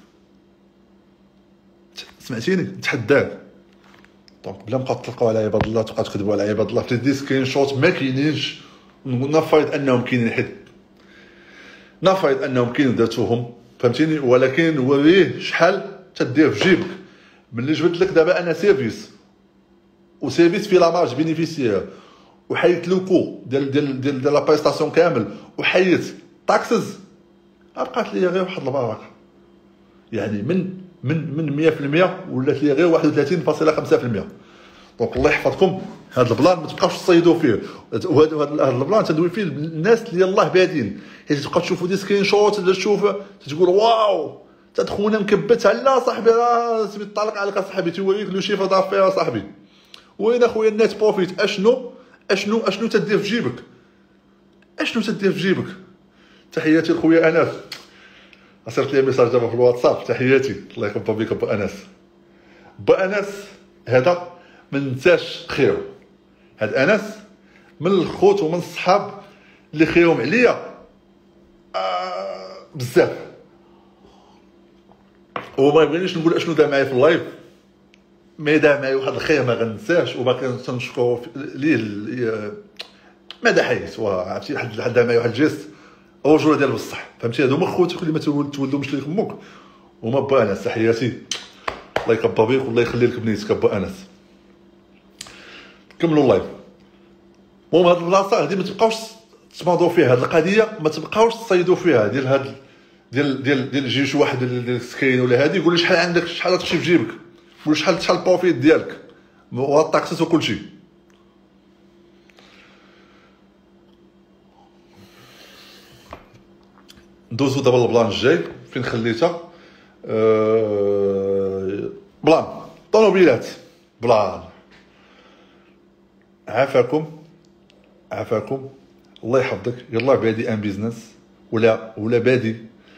سمعتيني نتحداك. دونك بلا ما تلقاو على عباد الله تبقى تكذبوا على عباد الله في سكرين شوت ما كاينينش. نفرض انهم كاينين حيت نفرض انهم كاينين درتوهم فهمتيني، ولكن وريه شحال تدير في جيبك. ملي جبت لك دابا انا سيرفيس وسيرفيس في لا مارج بينيفيسيير وحيت لوكو ديال لا بريستاسيون كامل وحيت طاكسز بقات لي غير واحد البركه. يعني من 100% ولات لي غير 31.5%. دونك الله يحفظكم هذا البلان ما تبقاوش تصيدوا فيه. وهذا البلان تندوي فيه الناس اللي يلاه بادين، حيت تبقى تشوفوا دي سكرين شوت تشوف تقول واو تدخلنا مكبت لا صاحبي راه سميت طالق عليك صاحبي تيوريك لو شيفر دافير صاحبي. وين اخويا النت بروفيت؟ اشنو تدير في جيبك؟ اشنو تدير في جيبك؟ تحياتي لخويا انس، صيفط لي ميساج دابا في الواتساب. تحياتي الله يكبر بك با انس. با انس هذا ما ننساش خير. هاد انس من الخوت ومن الصحاب اللي خيرهم عليا بزاف. وما يبغينيش نقول اشنو دار معايا في اللايف، ما دار معايا واحد الخير ما غنساش وباقي تنشكرو ليه. ما دار حيت عرفتي حد دار معايا واحد الجيست رجوله ديال بصح، فهمتي؟ هادو هما خوتك اللي ما تولدوا مش ليك امك، هما با انس. تحياتي، الله يكبر بيك والله يخلي لك بنيتك با انس. كملوا اللايف. المهم هاد البلاصه هادي ما تبقاوش تماضوا فيها، هاد القضيه ما تبقاوش تصيدوا فيها، ديال هاد ديال يجي شي واحد ديال سكين ولا هادي يقول لي شحال عندك، شحال تخشي في جيبك، ولا شحال البروفيت ديالك والطاكسات وكل شيء. ندوزو دابا البلان الجاي فين خليتها. بلان طوموبيلات. بلان عافاكم الله يحفظك. يلا بادي ان بيزنس ولا بادي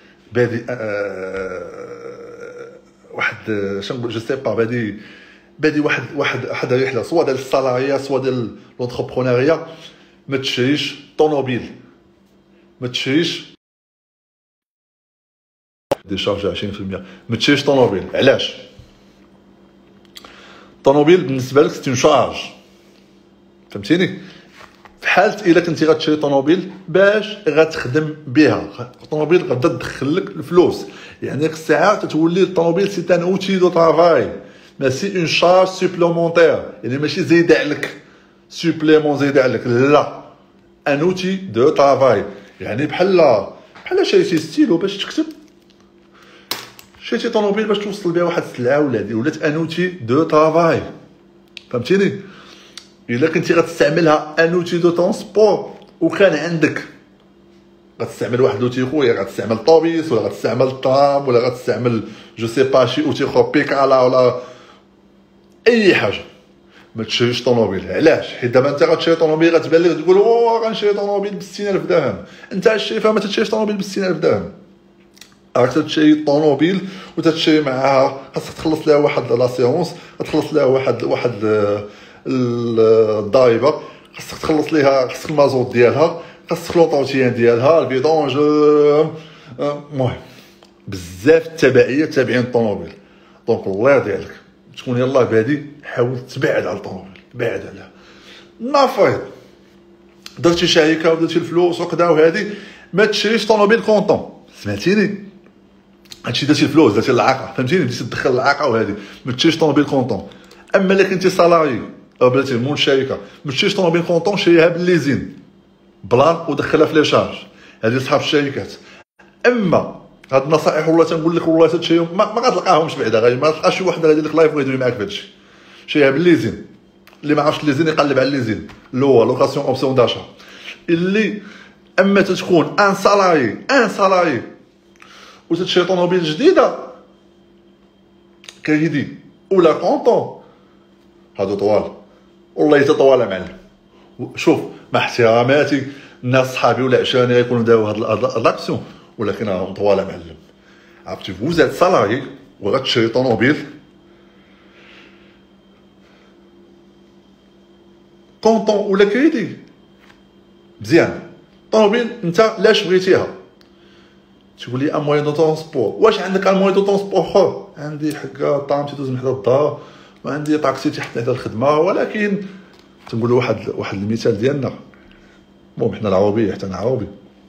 واحد شنو جو سي با بادي واحد رحله، سواء ديال السالاريا سواء ديال لونتربرونيريا. ما تشريش طوموبيل، ما تشريش دي شارج 20%. ما تشريش طوموبيل. علاش؟ الطوموبيل بالنسبه لك سي شارج، فهمتيني؟ في حاله الا كنتي غتشري طوموبيل باش غتخدم بها، الطوموبيل غادا تدخل لك الفلوس، يعني ديك الساعه تتولي الطوموبيل سي ان اوتي دو طرافاي ماشي اون شارج سوبليمونتير، يعني ماشي زايد عليك سوبليمون زايد عليك، لا ان اوتي دو طرافاي. يعني بحال شريتي ستيلو باش تكتب، شريتي طوموبيل باش توصل بها واحد السلعه ولا هادي، ولات ان اوتي دو طرافاي، فهمتيني؟ الا كنتي غتستعملها ان اوتي دو ترونسبور وكان عندك غتستعمل واحد لوتي خويا، غتستعمل طوبيس ولا غتستعمل الطرام ولا غتستعمل جو سي با شي اوتي خو بيكالا ولا اي حاجه، ما تشريش طوموبيل. علاش؟ حيت دابا انت غتشري طوموبيل غتبان لك تقول غنشري طوموبيل ب 60000 درهم، انت شايفها ما تشريش طوموبيل ب 60000 درهم. راك تشري طوموبيل وتتشري معاها خاصك تخلص لها واحد لاسيونس، غتخلص لها واحد الضريبه، خاصك تخلص ليها، خاصك المازوت ديالها، خاصك لونطونتيان ديالها، الفيدونج، المهم بزاف التبعيه تابعين الطوموبيل. دونك الله يرضي عليك تكون يلاه بادي حاول تبعد على الطوموبيل، بعد عليها. نافيض درتي شركه ودرتي الفلوس وكذا وهادي، ما تشريش طوموبيل كونطون، سمعتيني؟ هادشي درتي الفلوس، درتي العاقه، فهمتيني؟ بديتي تدخل العاقه وهادي، ما تشريش طوموبيل كونطون. اما الا كنتي سالاري او بلاتي مول شركه، ما تشريش طوموبيل كونطون، شريها بالليزين بلان ودخلها في لي شارج، هادي صحاب الشركات. اما هاد النصائح والله تنقول لك والله تشريهم ما غتلقاهمش بعدا، غير ما تلقاش شي واحد غيدير لك لايف ويدوي معاك في هادشي. شريها بالليزين، اللي ما عرفش الليزين يقلب على الليزين اللي هو لوكاسيون اوبسيون داشا. اللي اما تتكون ان سالاري وتتشري طوموبيل جديده كريدي ولا كونطون، هادو طوال والله طوال معلم. شوف مع احتراماتي الناس صحابي ولا عشاني غيكونوا داو هاد لاكسيون، ولكن راهم طوال معلم. عرفتي فوزات سالاري وغتشري طوموبيل كونطون ولا كريدي مزيان. طوموبيل انت لاش بغيتيها تقول لي ان موين دو ترونسبور، واش عندك ان موين دو ترونسبور اخر؟ عندي حكا طام تيدوز من حدا الدار، وعندي طاكسي تحت حدا الخدمه، ولكن تنقولوا واحد المثال ديالنا، المهم حنا العربيه حتى انا عربي،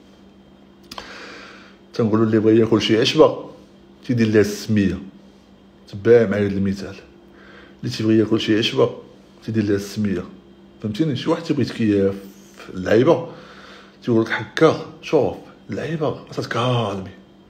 تنقولوا اللي بغى ياكل شي عشبه تيدير لها السميه. تبع معايا هذا المثال، اللي تيبغي ياكل شي عشبه تيدير لها السميه، فهمتيني؟ شي واحد تيبغي يتكيف اللعيبه تيقول لك حكا شوف اللعيبه تتكالمي،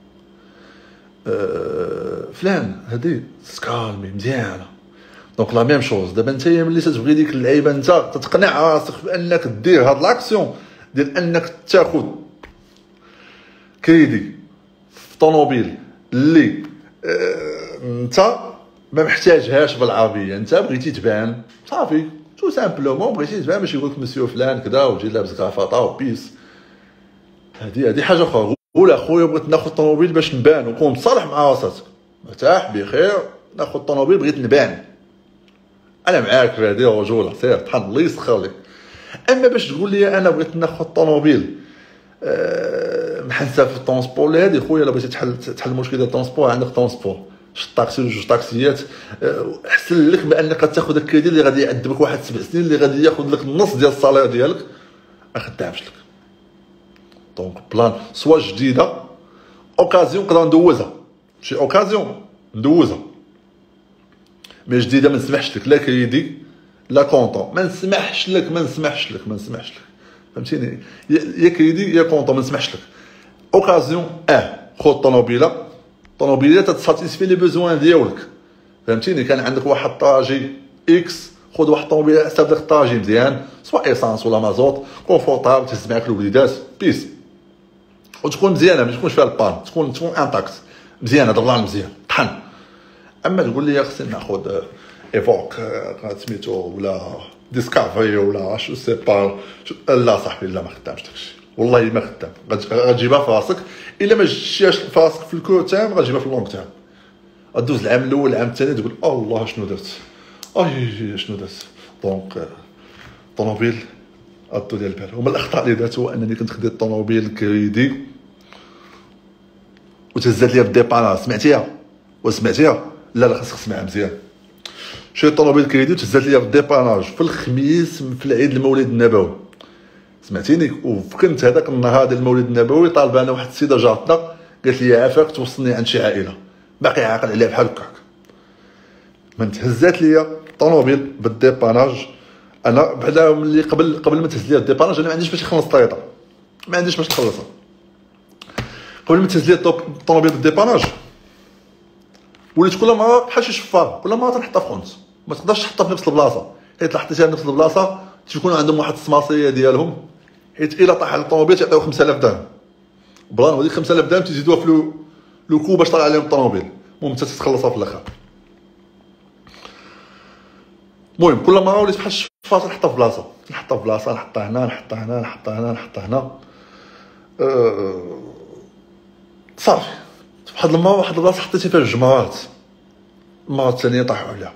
فلان هادي تتكالمي مزيانه. دونك لا ميم شوز دابا نتايا ملي تتبغي ديك اللعيبه انت تتقنع راسك بانك دير هاد لاكسيون ديال انك تاخذ كريدي في طوموبيل اللي انت ما محتاجهاش بالعربيه، انت بغيتي تبان صافي تو سامبلومون بغيتي تبان باش يقول لك مسيو فلان كذا وجي لابس كرافطه وبيس. هادي حاجه اخرى. ولا خويا بغيت ناخذ طوموبيل باش نبان وكون مصالح مع راسك مرتاح بخير، ناخذ طوموبيل بغيت نبان، انا معاك في هذه الرجوله، سير طحن الله يسخر لك. اما باش تقول لي انا بغيت ناخذ طوموبيل محنسه في الترونسبور، هذه خويا الا بغيتي تحل مشكل ديال الترونسبور عندك ترونسبور، شي طاكسي ولا جوج طاكسيات، احسن لك بانك تاخذ الكريدي اللي غادي يعذبك واحد 7 سنين، اللي غادي ياخذ لك النص ديال الصالير ديالك ما خدامش لك. دونك بلان سوا جديده اوكازيون نقدر ندوزها، شي اوكازيون ندوزها، مي جديده ما نسمحش لك لا كريدي لا كونطون، ما نسمحش لك فهمتيني، يا كريدي يا كونطون ما نسمحش لك. اوكازيون خذ طوموبيله تتساتيسفي لي بوزوان ديالك، فهمتيني. كان عندك واحد طاجي اكس، خذ واحد الطوموبيله على حساب داك الطاجي مزيان، سواء ايسانس ولا مازوت، كونفورطابل، تهز معاك الوليدات بيس، وتكون مزيانه، ما تكونش فيها البان، تكون انتاكت مزيانه، ضلال مزيان طحن. اما تقول لي خصني ناخذ ايفوك سميتو ولا ديسكافري ولا شو سي با، لا صاحبي لا، ما خدامش داكشي، والله ما خدام. غتجيبها في راسك، الا ما جبتيهاش في راسك في الكور تاعم غتجيبها في اللونغ تاعم. غدوز العام الاول العام الثاني تقول الله شنو درت، شنو درت. دونك طوموبيل ادو ديال البال. ومن الاخطاء اللي درت هو انني كنت خديت طوموبيل كريدي وتهزات ليا بالديباناج. سمعتيها؟ لا خاصك تسمعها مزيان. شريت طوموبيل كريدي وتهزات ليا بالديباناج في الخميس في العيد المولد النبوي، سمعتيني. وكنت هذاك النهار ديال المولد النبوي طالبه انا واحد السيده جارتنا، قالت لي عافاك توصلني عند شي عائله، باقي عاقل عليها بحال هكاك. من تهزات ليا طوموبيل بالديباناج، انا بعدا ملي قبل ما تهز ليا الديباناج انا ما عنديش باش نخلص طريطه، ما عنديش باش نخلصها. قبل ما تهز ليا الطوموبيل بالديباناج وليت كل مره بحال شي شفار، كل مره تنحطها في خونس، ما تقدرش تحطها في نفس البلاصه، حيت حطيتها في نفس البلاصه تيكونوا عندهم واحد السماصيه ديالهم، حيت الا طاح على الطوموبيل تيعطيو 5000 درهم بلان، وديك 5000 درهم تيزيدوها في لو كو باش طلع عليهم الطوموبيل، المهم انت تتخلصها في الاخر. المهم كل مره وليت بحال الشفاط، نحطها في بلاصه، نحطها هنا صافي. واحد البلاصه حطيتي فيها الجمرات، المره الثانيه طاحوا عليها،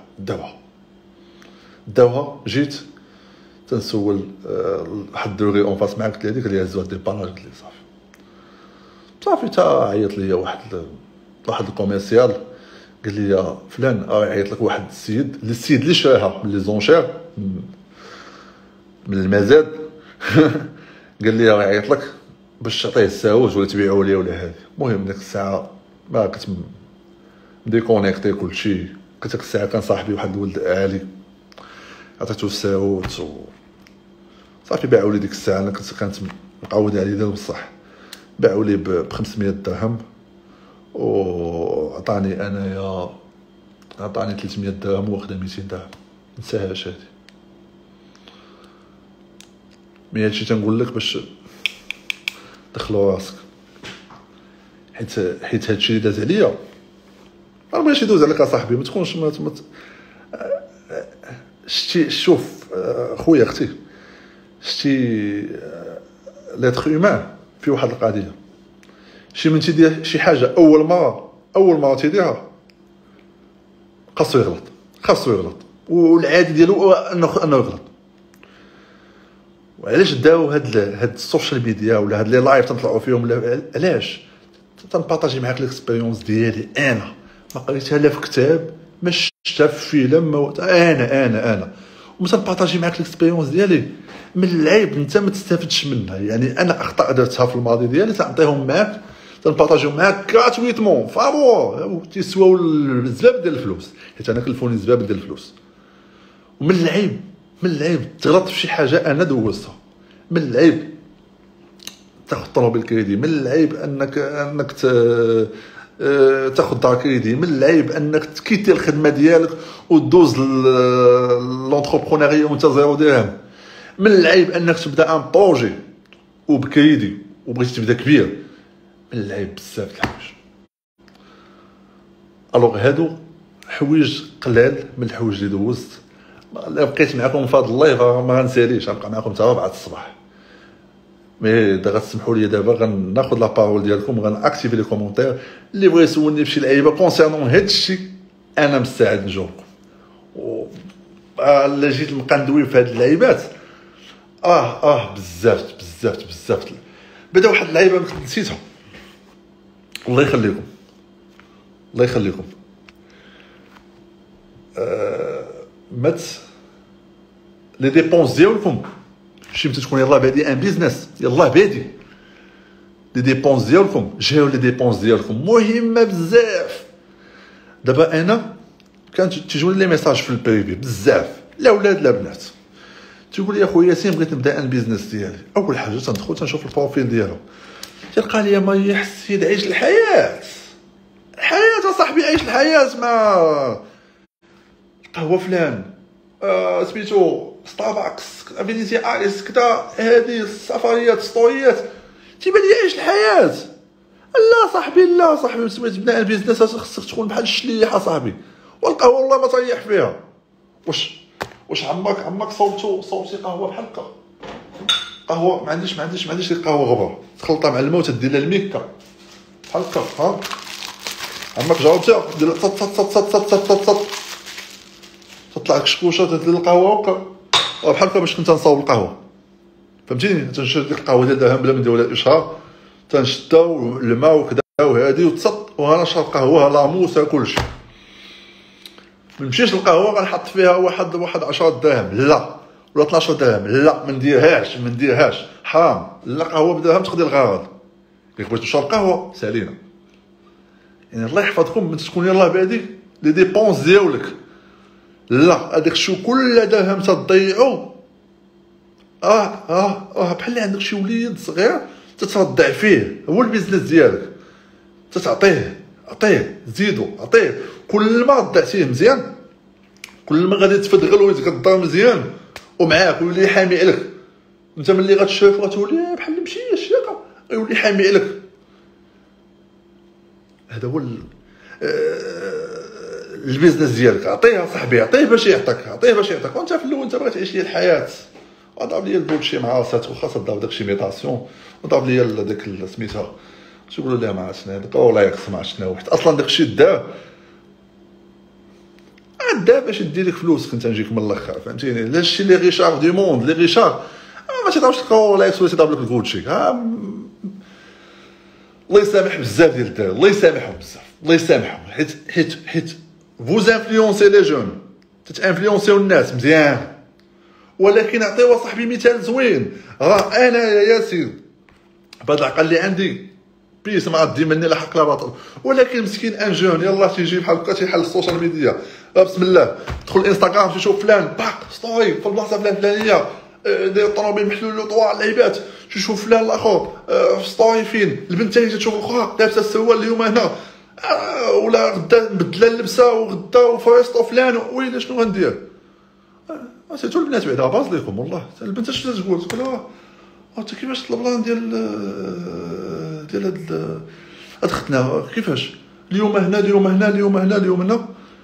داوها. جيت تنسول واحد الدوري اون فاس معاك، قلت لي هذيك اللي هزوها ديباناج، قلت لي صافي تا عيط ليا واحد الكوميرسيال، قال لي فلان عيط لك واحد السيد اللي شراها من لي زونشير من المزاد قال لي عيط لك باش تعطيه الساوج ولا تبيعوا ليا ولا هذه. المهم ديك الساعه ما كنت ديكونيكتي كلشي، كنت ديك الساعه كان صاحبي واحد الولد عالي، عطيتو الساوت صافي باعوا لي ديك الساعه. انا كنت مقود عليه دابا بصح، باعوا لي ب 500 درهم، وعطاني 300 درهم واخده 200 درهم، منساهاش هادي. مي هادشي تنقول لك باش دخلو راسك، حيت هادشي اللي داز عليا ما بغيتش يدوز عليك اصاحبي، ما تكونش شتي. شوف خويا اختي، شتي لاتر هيومان في واحد القضيه، شي من تيدير شي حاجه اول مره تيديرها خاصو يغلط، والعادي ديالو انه يغلط. وعلاش داو هاد السوشيال ميديا ولا هاد لي لايف تنطلعوا فيهم؟ علاش تنبارطاجي معاك ليكسبيريونس ديالي، انا ما قريتها لا في كتاب، ما شفتها في فيلم، انا ومثلا نبارطاجي معاك ليكسبيريونس ديالي. من العيب انت ما تستافدش منها، يعني انا اخطاء درتها في الماضي ديالي تنعطيهم معاك، تنبارطاجيهم معاك غراتويتمون فابور، تيسواو الزباب ديال الفلوس، حيت انا كلفوني الزباب ديال الفلوس. ومن العيب تغلط في شي حاجه انا دوزتها، من العيب تاخذ طوموبيل كريدي، من العيب انك تاخذ دار كريدي، من العيب انك تكيتي الخدمه ديالك وتدوز لونتربرونيريا وانت زيرو درهم، من العيب انك تبدا ان بروجي وبكريدي وبغيتي تبدا كبير، من العيب بزاف د الحوايج. الوغ هادو حوايج قلال من الحوايج اللي دوزت. بقيت معكم في هذا اللايف ما غنساليش، غنبقى معكم حتى 4 الصباح. مي دابا تسمحوا لي، دابا غناخذ لا بارول ديالكم، غنأكتيفي لي كومونتير اللي بغى يسولني بشي لعيبه كونسيرنون هاد الشيء، انا مستعد نجاوبكم. الا جيت نبقى ندوي في هاد اللعيبات بزاف بعدا واحد اللعيبه نسيتها، الله يخليكم مات لي ديبونس ديالكم، شي متى تكون يلاه بادي ان بيزنس، يلاه بادي لي ديبونس ديالكم، جاو لي ديبونس ديالكم مهمه بزاف. دابا انا كانت تيجوني لي ميساج في البريفي بزاف، لا ولاد لا بنات، تيقول لي اخويا ياسين بغيت نبدا البيزنس ديالي. اول حاجه تندخل تنشوف البروفيل ديالو، تلقى لي ما يحسد عيش الحياه. الحياه اصاحبي عيش الحياه مع قهوه فلان سميتو ستاربكس افينيتي ايس كذا، هذه السفريات ستوريات، تيبان لي عيش الحياه. لا صاحبي لا صاحبي، سميت بناء البيزنس خصك تكون بحال الشليحه صاحبي، والقهوه والله ما طيح فيها. واش عمك صوبتي قهوه بحال هكا؟ قهوه ما عنديش قهوه غبره تخلطها مع الماء وتدير لها الميكا بحال هكا. ها عمك جاوبتها دير تطلع لك شكوشه تدير القهوه هكا بحال هكا باش كنت نصاوب القهوه، فهمتيني؟ تنشد ديك القهوه ديال دهم بلا ما ندير ولا اشهار، تنشدها الماء وكذا وهادي وتصط، وانا شرب قهوه لاموسه كلشي. ما نمشيش القهوه غنحط فيها واحد 10 دراهم لا، ولا 12 درهم لا، ما نديرهاش حرام. لا قهوه بدرهم تقضي الغرض. كيف بغيتو تشرب قهوه سالينا، يعني الله يحفظكم من تكون يلاه بادي لي ديبونس ديالك. لا هذاك الشيء كل درهم تضيعو بحال اللي عندك شي وليد صغير تتردع فيه، هو البيزنس ديالك تتعطيه زيدو عطيه. كل ما ردعتيه مزيان كل ما غادي تفدغل ويتقدر مزيان ومعاك ويولي حامي عليك. انت ملي غتشوف غتولي بحال اللي مشي الشيقه يولي حامي عليك. هذا هو البيزنس ديالك. عطيه صاحبي، عطيه باش يعطيك، وانت في الاول انت بغيت تعيش لي الحياه. وضرب لي البولشي مع راساتو، خاصها تضرب داكشي ميطاسيون، وضرب لي داك سميتها تيقولوا لها ما عرفتش هذاك ولا يقسم ما شنو حيت اصلا داكشي دار باش يدير لك فلوس. كنت نجيك من الاخر فهمتيني. لا شتي لي ريشار دي موند لي ريشار ما تيضربش لك ولا يكس ولا تيضرب لك الكوتشي. الله يسامح بزاف ديال الدراري، الله يسامحهم بزاف، الله يسامحهم حيت فوز انفلونسي لي جون، تتانفلونسيو الناس مزيان. ولكن عطيوا صاحبي مثال زوين. راه انا يا ياسين بهاد العقل اللي عندي بيس ما غادي مني لا حق لا باطل، ولكن مسكين ان جون يلاه تيجي بحال هكا تيحل السوشيال ميديا. بسم الله تدخل الانستغرام تشوف فلان باق ستوري في البلاصه فلانيه داير الطوموبيل محلول له طوال اللعيبات، تشوف فلان الاخر في ستوري فين البنت ثاني تشوف الاخرى لابسه السروال اليوم هنا ولا غدا مبدله اللبسه وغدا وفريسطو فلان. ويلي شنو غندير؟ سيرتو البنات بعدا باز ليكم والله. البنت اش تقول انت كيفاش طلب لان ديال هاد ختنا كيفاش اليوم هنا اليوم هنا اليوم هنا اليوم هنا.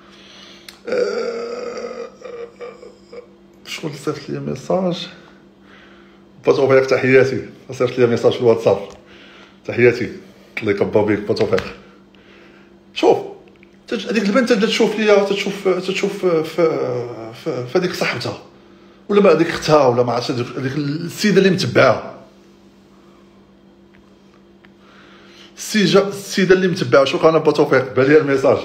شكون صيفط لي ميساج باتوفيق تحياتي، صيفط لي ميساج في الواتساب تحياتي الله يكبر بيك باتوفيق. شوف هذيك البنت تبدا تشوف ليا تشوف في هذيك صاحبتها ولا ما هذيك اختها ولا ما عرفتش هذيك السيده اللي متبعها. السيده اللي متبعها شوف انا باتوفيق بان لي الميساج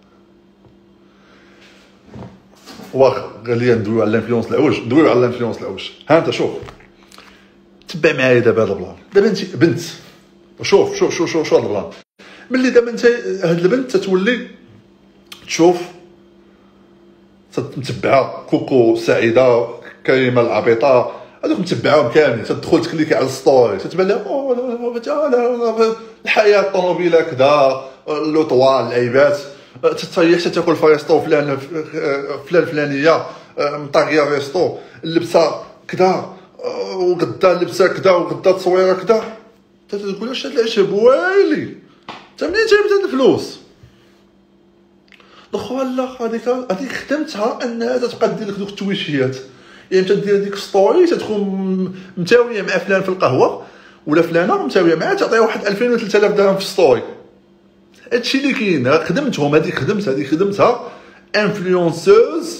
واخا قال لي ندويو على الانفلونس العوج. ها انت شوف تبع معايا دابا هذا البلان. دابا انت بنت شوف هذا البلان. ملي دابا انت هاد البنت تتولي تشوف متبعه كوكو سعيده كريمه العبيطه هذوك متبعاهم كاملين، تدخل تكليكي على الستوري تتبان لها الحياه الطوموبيله كذا لو طوال اللعيبات تطيح تاكل فريستو فلانيه مطاغيه ريستو اللبسه كذا وغدا اللبسه كذا وغدا التصويره كذا. تقول واش هاد العشب ويلي انت منين جايب هاد الفلوس؟ الاخرى لا هذيك خدمتها انها تبقى دير لك دوك التويشيات، يعني تدير ديك ستوري تتكون متاويه مع فلان في القهوه ولا فلانه متاويه معاه تعطيها واحد 2000 و 3000 درهم في ستوري. هادشي اللي كاين. خدمتهم هذيك خدمتها انفلونسوز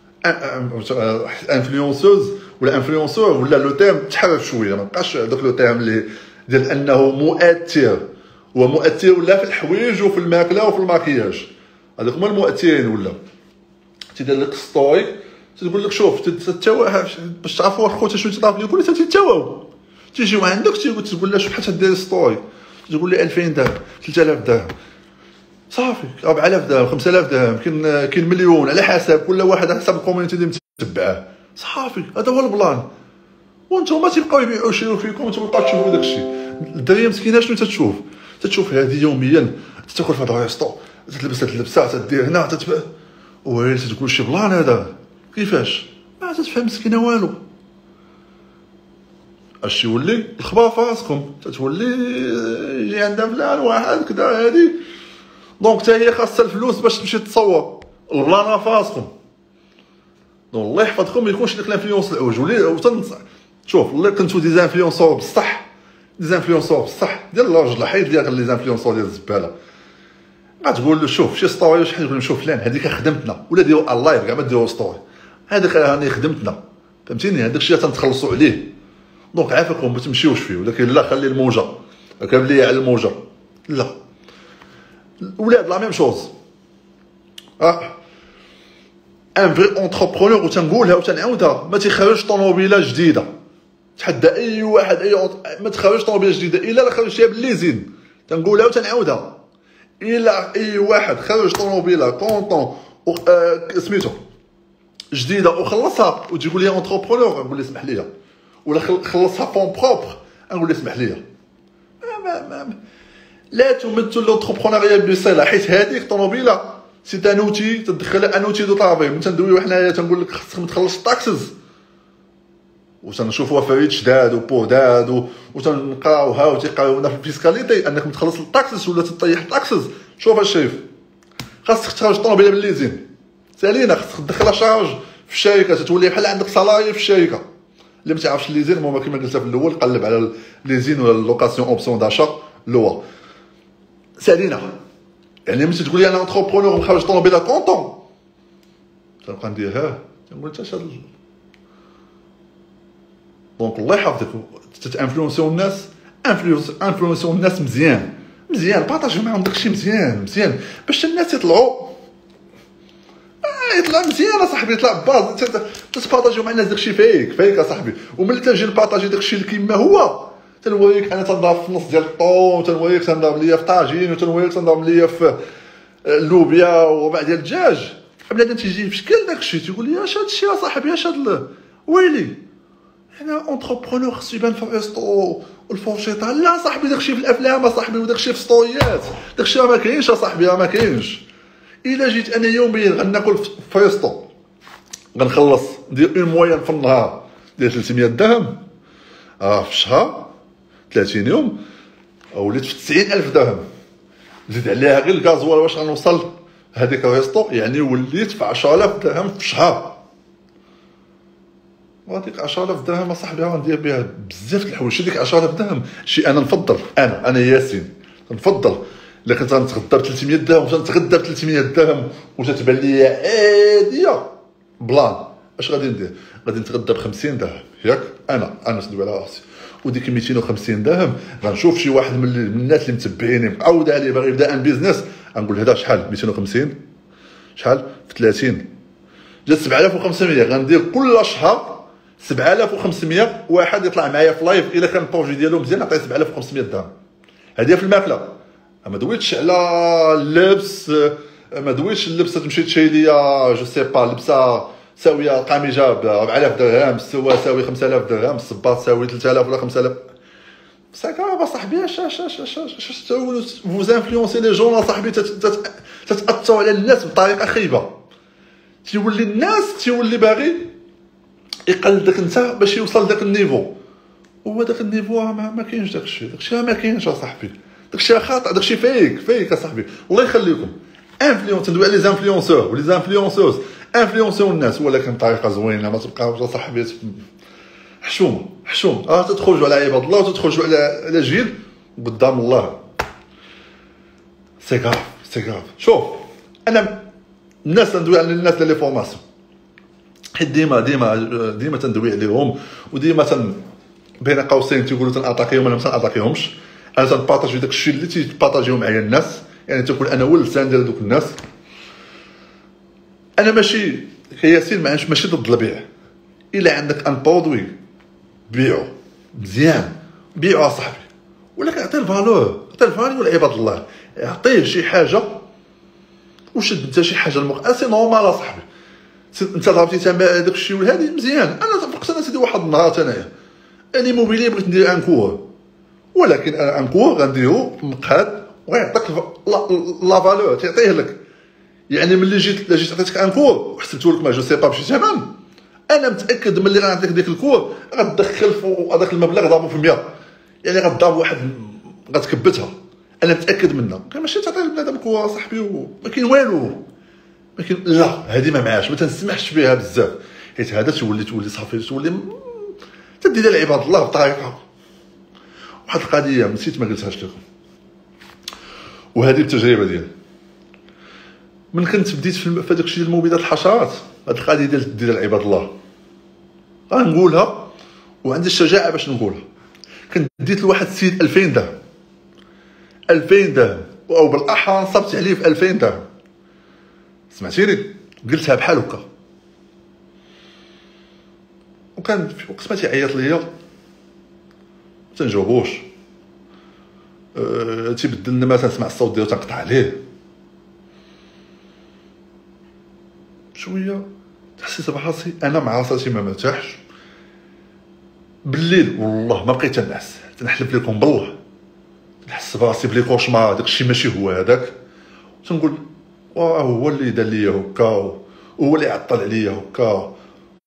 ولا انفلونسور ولا لو تيرم تحرف شويه ما بقاش داك لو تيرم اللي ديال انه مؤثر ولا في الحوايج وفي الماكله وفي الماكياج. هذوك هما المؤثرين. ولا تيدير لك ستوري تقول لك شوف باش تعرفوا خوتي شنو تطاف لي كل تيتواو تيجيو عندك تقول لها شوف بحال تدير ستوري تقول لي 2000 درهم 3000 درهم صافي، 4000 درهم 5000 درهم، كاين مليون، على حسب كل واحد على حسب الكوميونيتي اللي متبعاه. صافي هذا هو البلان. وانتم تيبقاو يبيعوا يشريو فيكم وانتم تبقاو تشوفوا داكشي. الدريه مسكينه شنو تتشوف هذه يوميا، تاكل في هذا الريستو، تلبس هاد اللبسه، تدير هنا وهي تقول شي بلان هذا كيفاش ما تفهم مسكينه والو. اش يولي الخبار في راسكم، تتولي يجي عندها فلان واحد كذا هادي، دونك حتى هي خاصها الفلوس باش تمشي تصور. البلان في راسكم. دونك الله يحفظكم ما يكونش داك الانفلونس العوج. شوف اللي كنتو دي زانفلونسور بصح، ديال الراجل حيد ليا لي زانفلونسور ديال الزباله. غتقول له شوف شي ستوري واش حيت نشوف فلان هذيك خدمتنا، ولا ديروا اللايف كاع ما ديروا ستوري، هذاك راني خدمتنا فهمتيني، هذاك الشيء تنتخلصوا عليه. دونك عافاكم ما تمشيوش فيه، ولكن لا خلي الموجه كامل ليا على الموجه. لا الولاد لا ميم شوز. ان فري اونتربرونور، وتنقولها وتنعاودها، ما تيخرجش طوموبيله جديده. تحدى اي واحد ما تخرجش طوموبيله جديده الا لا خرجتيها بالليزين. تنقولها وتنعاودها، الا اي واحد خرج طوموبيله كونطون سميتو جديده وخلصها وتقول لي اونتربرونور، نقول لي اسمح لي، ولا خلصها فون بروبر نقول لي اسمح لي. لا تمثل لونتربرونوريا بصله، حيت هذيك الطوموبيله سي ان اوتي تدخلها ان اوتي دو طافي. من تندويو حنايا تنقول لك خصك تخلص الطاكسز، وتنشوفوها فريد شداد وبوداد وتنقراوها وتيقراونا في الفيسكاليتي انك متخلص الطاكسز ولا تطيح الطاكسز. شوف الشريف، خاصك تخرج الطوموبيله بالليزين سالينا، خاصك تدخلها شارج في الشركه، تتولي بحال عندك صلايه في الشركه. اللي ما تعرفش الليزين هما كما قلت في الاول، قلب على الليزين ولا اللوكاسيون اوبسيون داشا لوا سالينا. يعني ملي تقول لي انا اونتربرونور مخرج طوموبيله كونطون، تنبقى ندير تنقول حتى شاد. دونك الله يحفظك، تتانفلونسيو الناس، انفلونسيو الناس مزيان بارطاجيو معاهم داكشي مزيان باش الناس يطلعوا يطلع مزيان اصاحبي، يطلع باز. تبارطاجيو مع الناس داكشي فيك اصاحبي. وملي تنجي نبارطاجي داكشي اللي كيما هو، تنوريك انا تنضرب في النص ديال الطون، تنوريك تنضرب ليا في طاجين، وتنوريك تنضرب ليا في اللوبيا وربع ديال الدجاج. بنادم تيجي في شكل داكشي تيقول لي اش هادشي اصاحبي، اش هاد ويلي انا اونتربرونور خصو يبان في الريستو والفورشيطه. لا صاحبي داكشي في الافلام اصاحبي، وداكشي في ستوريات، داكشي ما كاينش اصاحبي، ما كاينش. الا جيت انا يوميا غناكل في ريستو، غنخلص ندير اون موين في النهار ديال 300 درهم، في الشهر 30 يوم وليت في 90000 درهم. زيد عليها غير الكازوال واش غنوصل هذيك الريستو، يعني وليت في 10000 درهم في الشهر. وهذيك 10000 درهم اصاحبي غندير بها بزاف د الحوايج. ديك 10000 درهم شي انا نفضل، انا ياسين نفضل الا كنت غنتغدى ب 300 درهم تنتغدى ب 300 درهم وتتبان لي عاديه بلان. اش غادي ندير؟ غادي نتغدى ب 50 درهم ياك، انا ندوي على راسي. وديك 250 درهم غنشوف شي واحد من الناس اللي متبعيني مقود عليه باغي يبدا ان بيزنس، غنقول هذا شحال 250 شحال في 30 جات 7500. غندير كل شهر 7500 واحد يطلع معايا في لايف، الا كان البروجي ديالو مزيان نعطيه 7500 درهم. هذه في الماكله، ما دويتش على اللبس، ما دويتش اللبسه تمشي تشري ليا جو سي با لبسه ساويه قميجه ب 4000 درهم، السوا ساوي 5000 درهم، الصباط ساوي 3000 ولا 5000. ساكا صاحبي اش فوز انفلونسي لي جون صاحبي، تتاثروا على الناس بطريقه خايبه. تيولي الناس تيولي باغي يقلدك انت باش يوصل لذاك النيفو، هو داك النيفو ما كاينش داكشي ما كاينش اصاحبي، داكشي خاطئ، داكشي فيك اصاحبي. الله يخليكم انفلونس، ندوي على لي زانفلونسور ولي زانفلونسوز، انفلونسيو الناس ولكن بطريقه زوينه، ما تبقاوش اصاحبي حشوم تدخلوا على عباد الله وتدخلوا على جيل قدام الله. سي غاف. شوف انا الناس ندوي على الناس اللي فورماسيون، حيت ديما تندوي عليهم، وديما بين قوسين تيقولوا تنعطاكيهم، انا ما تنعطاكيهمش، انا تنبارطاجي داك الشيء اللي تيبارطاجيو معايا الناس. يعني تقول انا هو اللسان ديال دوك الناس. انا ماشي كياسين ماشي ضد البيع، الا عندك ان برودوي بيعو مزيان، بيعو اصاحبي ولكن عطيه الفالور، عطيه الفالور لعباد الله، عطيه شي حاجه وشد انت شي حاجه سي نورمال اصاحبي. انت ضربتي تما داك الشيء وهذه مزيان. انا فرقت انا سيدي واحد النهار انايا اني موبيلي بغيت ندير ان كور، ولكن انا ان كور غنديرو مقاد ويعطيك لا فالور تعطيه لك. يعني ملي جيت عطيتك ان كور وحسبتو لك ما جو سي با بشي ثمن، انا متاكد ملي غنعطيك ديك الكور غتدخل في هذاك المبلغ ضربو في 100، يعني غتضرب واحد غتكبتها، انا متاكد منها. ماشي تعطي لبنادم الكور صاحبي وما كاين والو، ما كاين لا هذه ما معاش، ما تنسمحش بها بزاف، حيت هذا تولي صافي تولي تدي لعباد الله بطريقه. واحد القضيه نسيت ما قلتهاش لكم، وهذه التجربه ديالي من كنت بديت في داك الشيء ديال المبيدات الحشرات. هاد القضيه ديال عباد الله غنقولها وعندي الشجاعه باش نقولها. كنت ديت لواحد السيد 2000 درهم، 2000 درهم، او بالاحرى نصبت عليه في 2000 درهم. سمعتيني؟ قلتها بحال هكا، وكان في وقت ما تيعيط ليا ما تنجاوبوش. تيبدل لنا مثلا نسمع الصوت ديالو تنقطع عليه شويه. حسيت براسي انا مع راسي ما مرتاحش بالليل، والله ما بقيت تنعس، تنحلف لكم بالله نحس براسي بلي كوشمار، داك الشيء ماشي هو هذاك. تنقول واه هو اللي دار ليا هكا، هو اللي عطل عليا هكا.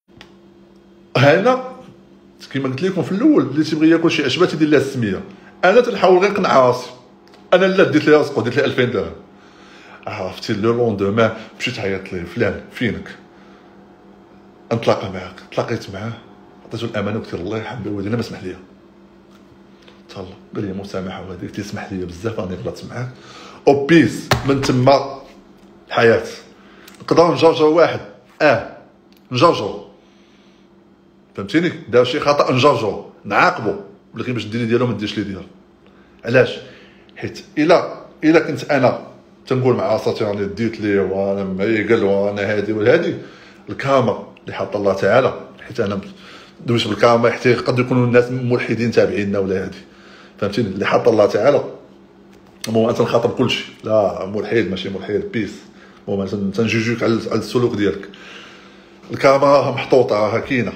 هنا كيما قلت لكم في الاول، اللي تيبغي ياكل شي عشبه تيدير لها السميه. انا تنحاول غير نقنع راسي، انا لا ديت ليها راسك وديت لها 2000 درهم. عرفتي لو لوندومان مشيت عيطت ليه فلان فينك، نتلاقى معاك. تلاقيت معاه عطيتو الامانه وقلت له الله يرحم والدينا ما سمح ليا تهلا. قال لي مسامحه وهذيك تسمح ليا بزاف راني غلطت معاك او بيس. من تما الحياه نقدروا نجرجروا واحد نجرجروا، فهمتيني؟ دار شي خطا نجرجروا نعاقبوا، ولكن باش ديري ديالو ما ديرش لي ديالو. علاش؟ حيت الا كنت انا تنقول مع راسي راني ديت ليه وانا معيقل وانا هادي وهادي، الكرامه اللي حط الله تعالى، حيت انا دويت بالكرامه حتى يقدروا يكونوا الناس ملحدين تابعيننا ولا هادي، فهمتيني؟ اللي حط الله تعالى مو انت نخاطب كلشي، لا ملحد ماشي ملحد بيس، مو تنجوجوك على السلوك ديالك. الكرامه راها محطوطه راها كاينه،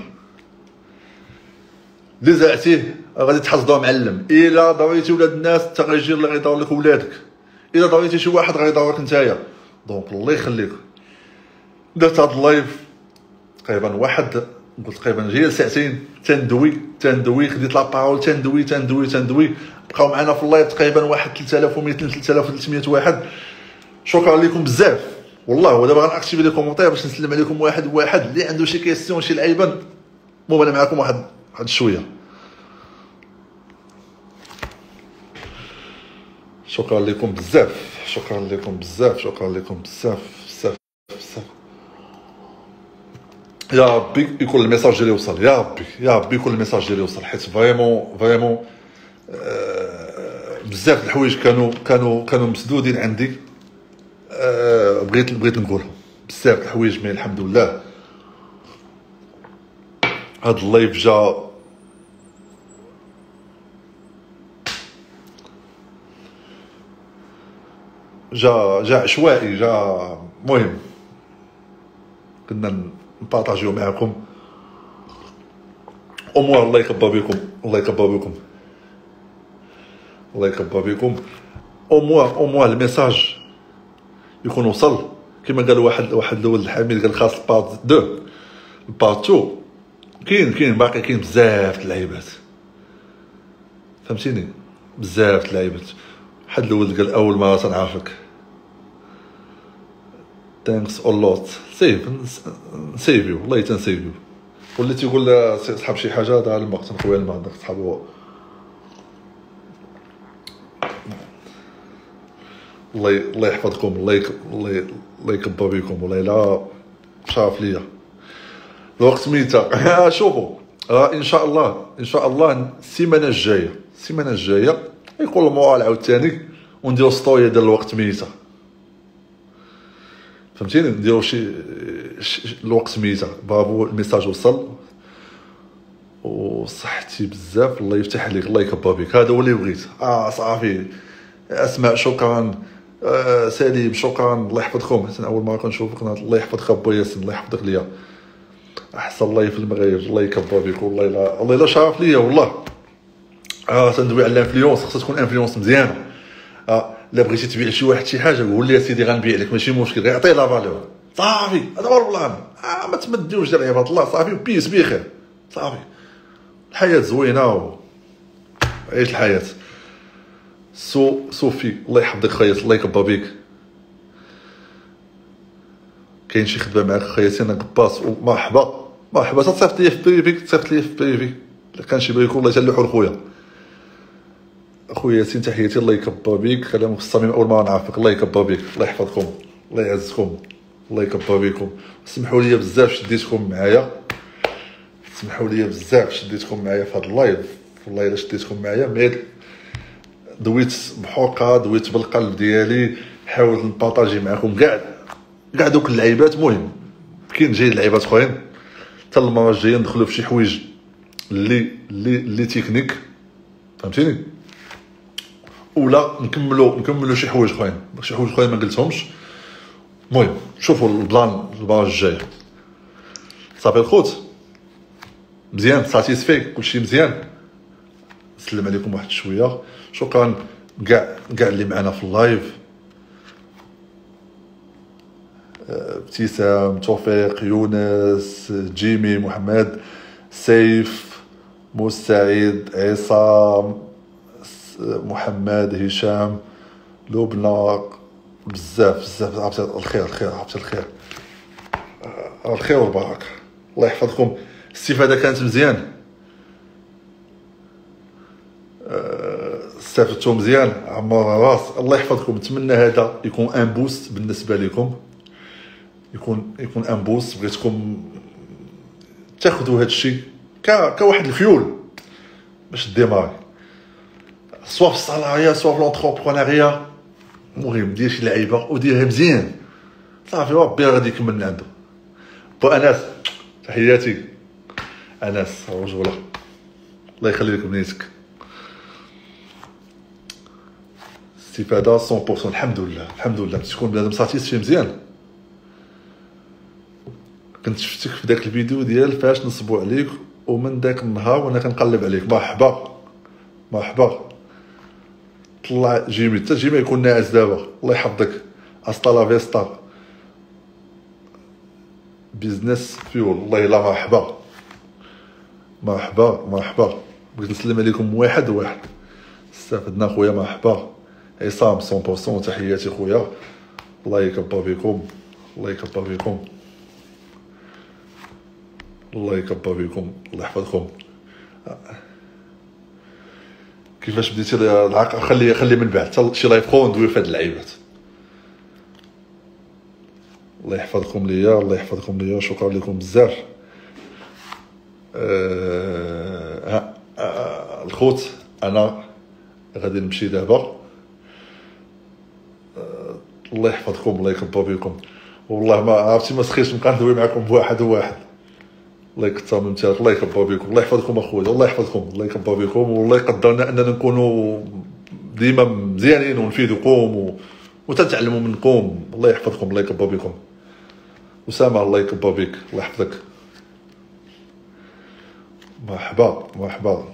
اللي زعتيه غادي تحصدوه معلم. الا ضريتي ولاد الناس حتى غيجي الله غيدور لك ولادك، الا ضريتي شي واحد غيدورك نتايا. دونك الله يخليك. درت هاد اللايف تقريبا قلت تقريبا غير ساعتين تندوي خديت لابارول تندوي. بقاو معنا في اللايف تقريبا واحد 3200 3300 واحد. شكرا لكم بزاف والله. ودابا غنأكتيفي لي كومونتير باش نسلم عليكم واحد اللي عنده شي كيسيون شي لعيبه. المهم انا معكم واحد شويه. شكرا لكم بزاف. يا ربي يكون الميساج ديالي يوصل، يا ربي يكون الميساج ديالي يوصل، حيت فريمون بزاف د الحوايج كانوا مسدودين عندي. بغيت نقولهم بزاف د الحوايج، مي الحمد لله هاد اللايف جا عشوائي، مهم كنا نبارطاجيو معكم. امور الله يكبر بكم. امور الميساج يكون وصل كما قال واحد الاول الحميد، قال خاص بارت 2 بارت 2. كاين باقي كاين بزاف د اللعيبات، فهمتيني؟ بزاف د اللعيبات. واحد الاول قال اول مره تنعرفك، ثانكس ا لوت، سيفيو والله تنسيفيو. واللي تيقول صحاب شي حاجه دار المقت خويا الماء داك صحابو. الله يحفظكم، الله يكبر بكم. والله لا شرف ليا الوقت ميته. شوفوا ان شاء الله السيمانه الجايه يقول المورال عاوتاني ونديرو ستوري ديال الوقت ميته، فهمتيني؟ نديرو شي الوقت ميته. برافو الميساج وصل. وصحتي بزاف. الله يفتح عليك، الله يكبر بك. هذا هو اللي بغيت. صافي. اسماء شكرا، سليم شكرا، الله يحفظكم. حسن اول مره كنشوفك، الله يحفظك ابو ياسين، الله يحفظك ليا. احسن الله في المغرب، الله يكبر بك. والله الله الا شرف ليا والله. تندوي على الانفلونس، خصها تكون انفلونس مزيانه. الا بغيتي تبيع شي واحد شي حاجه، قول لي سيدي غنبيع لك، ماشي مشكل، غير عطيه لا فالور صافي. هذا هو البلان. ما تمديوش ديال عباد الله صافي، وبيس بخير صافي. الحياه زوينه عيش الحياه. صوفي الله يحفظك خياط، الله يكبر بك. كاين شي خدمه معاك خياطي انا قباص، ومرحبا مرحبا. تصيفط لي في بريفي، تصيفط لي في بريفي الا كان شي بريكو، الله يسلحو لخويا. اخويا ياسين تحياتي، الله يكبر بك. كلامك في الصميم، اول مره نعرفك، الله يكبر بك، الله يحفظكم، الله يعزكم، الله يكبر بكم. سمحوا لي بزاف شديتكم معايا، سمحوا لي بزاف شديتكم معايا في هذا اللايف. والله الا شديتكم معايا، مي دويت بحرقه، دويت بالقلب ديالي. حاولت نبارطاجي معكم كاع دوك اللعيبات. مهم كاين جاي لعيبات اخرين، حتى المره الجايه ندخلوا في شي حوايج اللي تكنيك، فهمتيني، ولا نكملوا شي حوايج اخرين ما قلتهمش. المهم شوفوا البلان الجاي. صافي الخوت، مزيان ساتيسفي، كلشي مزيان. نسلم عليكم واحد شويه. شكرا كاع اللي معنا في اللايف. ابتسام، توفيق، يونس، جيمي، محمد، سيف، مستعيد، عصام، محمد، هشام، لبنى، بزاف. عبد الخير الخير والبركه. الله يحفظكم. الاستفاده كانت مزيان، استفدتوا مزيان، عمر راس. الله يحفظكم. نتمنى هذا يكون ان بوست بالنسبه لكم، يكون ان بوست. بغيتكم تاخذوا هذا الشيء كواحد الفيول باش ديماري، سوا في الصالاريا سوا في لونتربرونيا. المهم دير شي لعيبه وديرها مزيان صافي، وربي غادي يكمل من عنده. انس تحياتي، انس رجوله، الله يخلي لك بنيتك. استفاده 100%. الحمد لله تكون بنادم ساتيسفي مزيان. كنت شفتك في داك الفيديو ديال فاش نصبوا عليك، ومن داك النهار وانا كنقلب عليك. مرحبا. طلع جيمي، حتى جيمي يكون ناعس دابا، الله يحفظك. استا لا فيستا بيزنس فيول. الله الا مرحبا. بغيت نسلم عليكم واحد. استفدنا خويا. مرحبا. عصام 100%. تحياتي خويا، الله يكبر بكم، الله يحفظكم. كيفاش بديتي العاق؟ خلي من بعد حتى شي لايف اخر ندوي في هاد اللعيبات. الله يحفظكم ليا، شكرا لكم بزاف. الخوت انا غادي نمشي دابا. الله يحفظكم، الله يكبر بكم. والله ما عرفتي ما سخيتش نبقى ندوي معكم بواحد. الله يكثر من امثالك، الله يكبر بكم، الله يحفظكم اخويا، الله يحفظكم، الله يكبر بكم. والله يقدرنا اننا نكونوا ديما مزيانين ونفيدكم وتتعلموا منكم. الله يحفظكم، الله يكبر بكم. اسامه الله يكبر بك، الله يحفظك. مرحبا.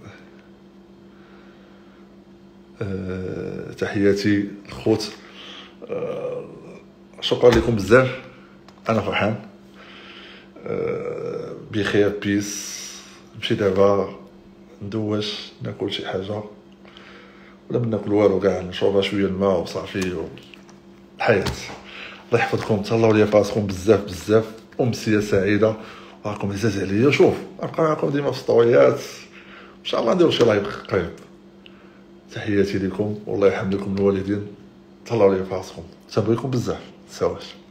تحياتي الخوت. شكرا لكم بزاف. انا فرحان. بخير بيس. نمشي دابا ندوش، ناكل شي حاجه، ولا من ناكل والو كاع، نشرب شويه الماء وصافي. الحياه. الله يحفظكم، تهلاو ليا فراسكم بزاف. امسيه سعيده، راكم عزاز عليا. شوف نبقى معكم ديما في السطوريات، ان شاء الله نديرو شي لايف قريب. تحياتي لكم، والله يحمدكم الوالدين. تهلاو ليا فراسكم، تنبغيكم بزاف. سواش.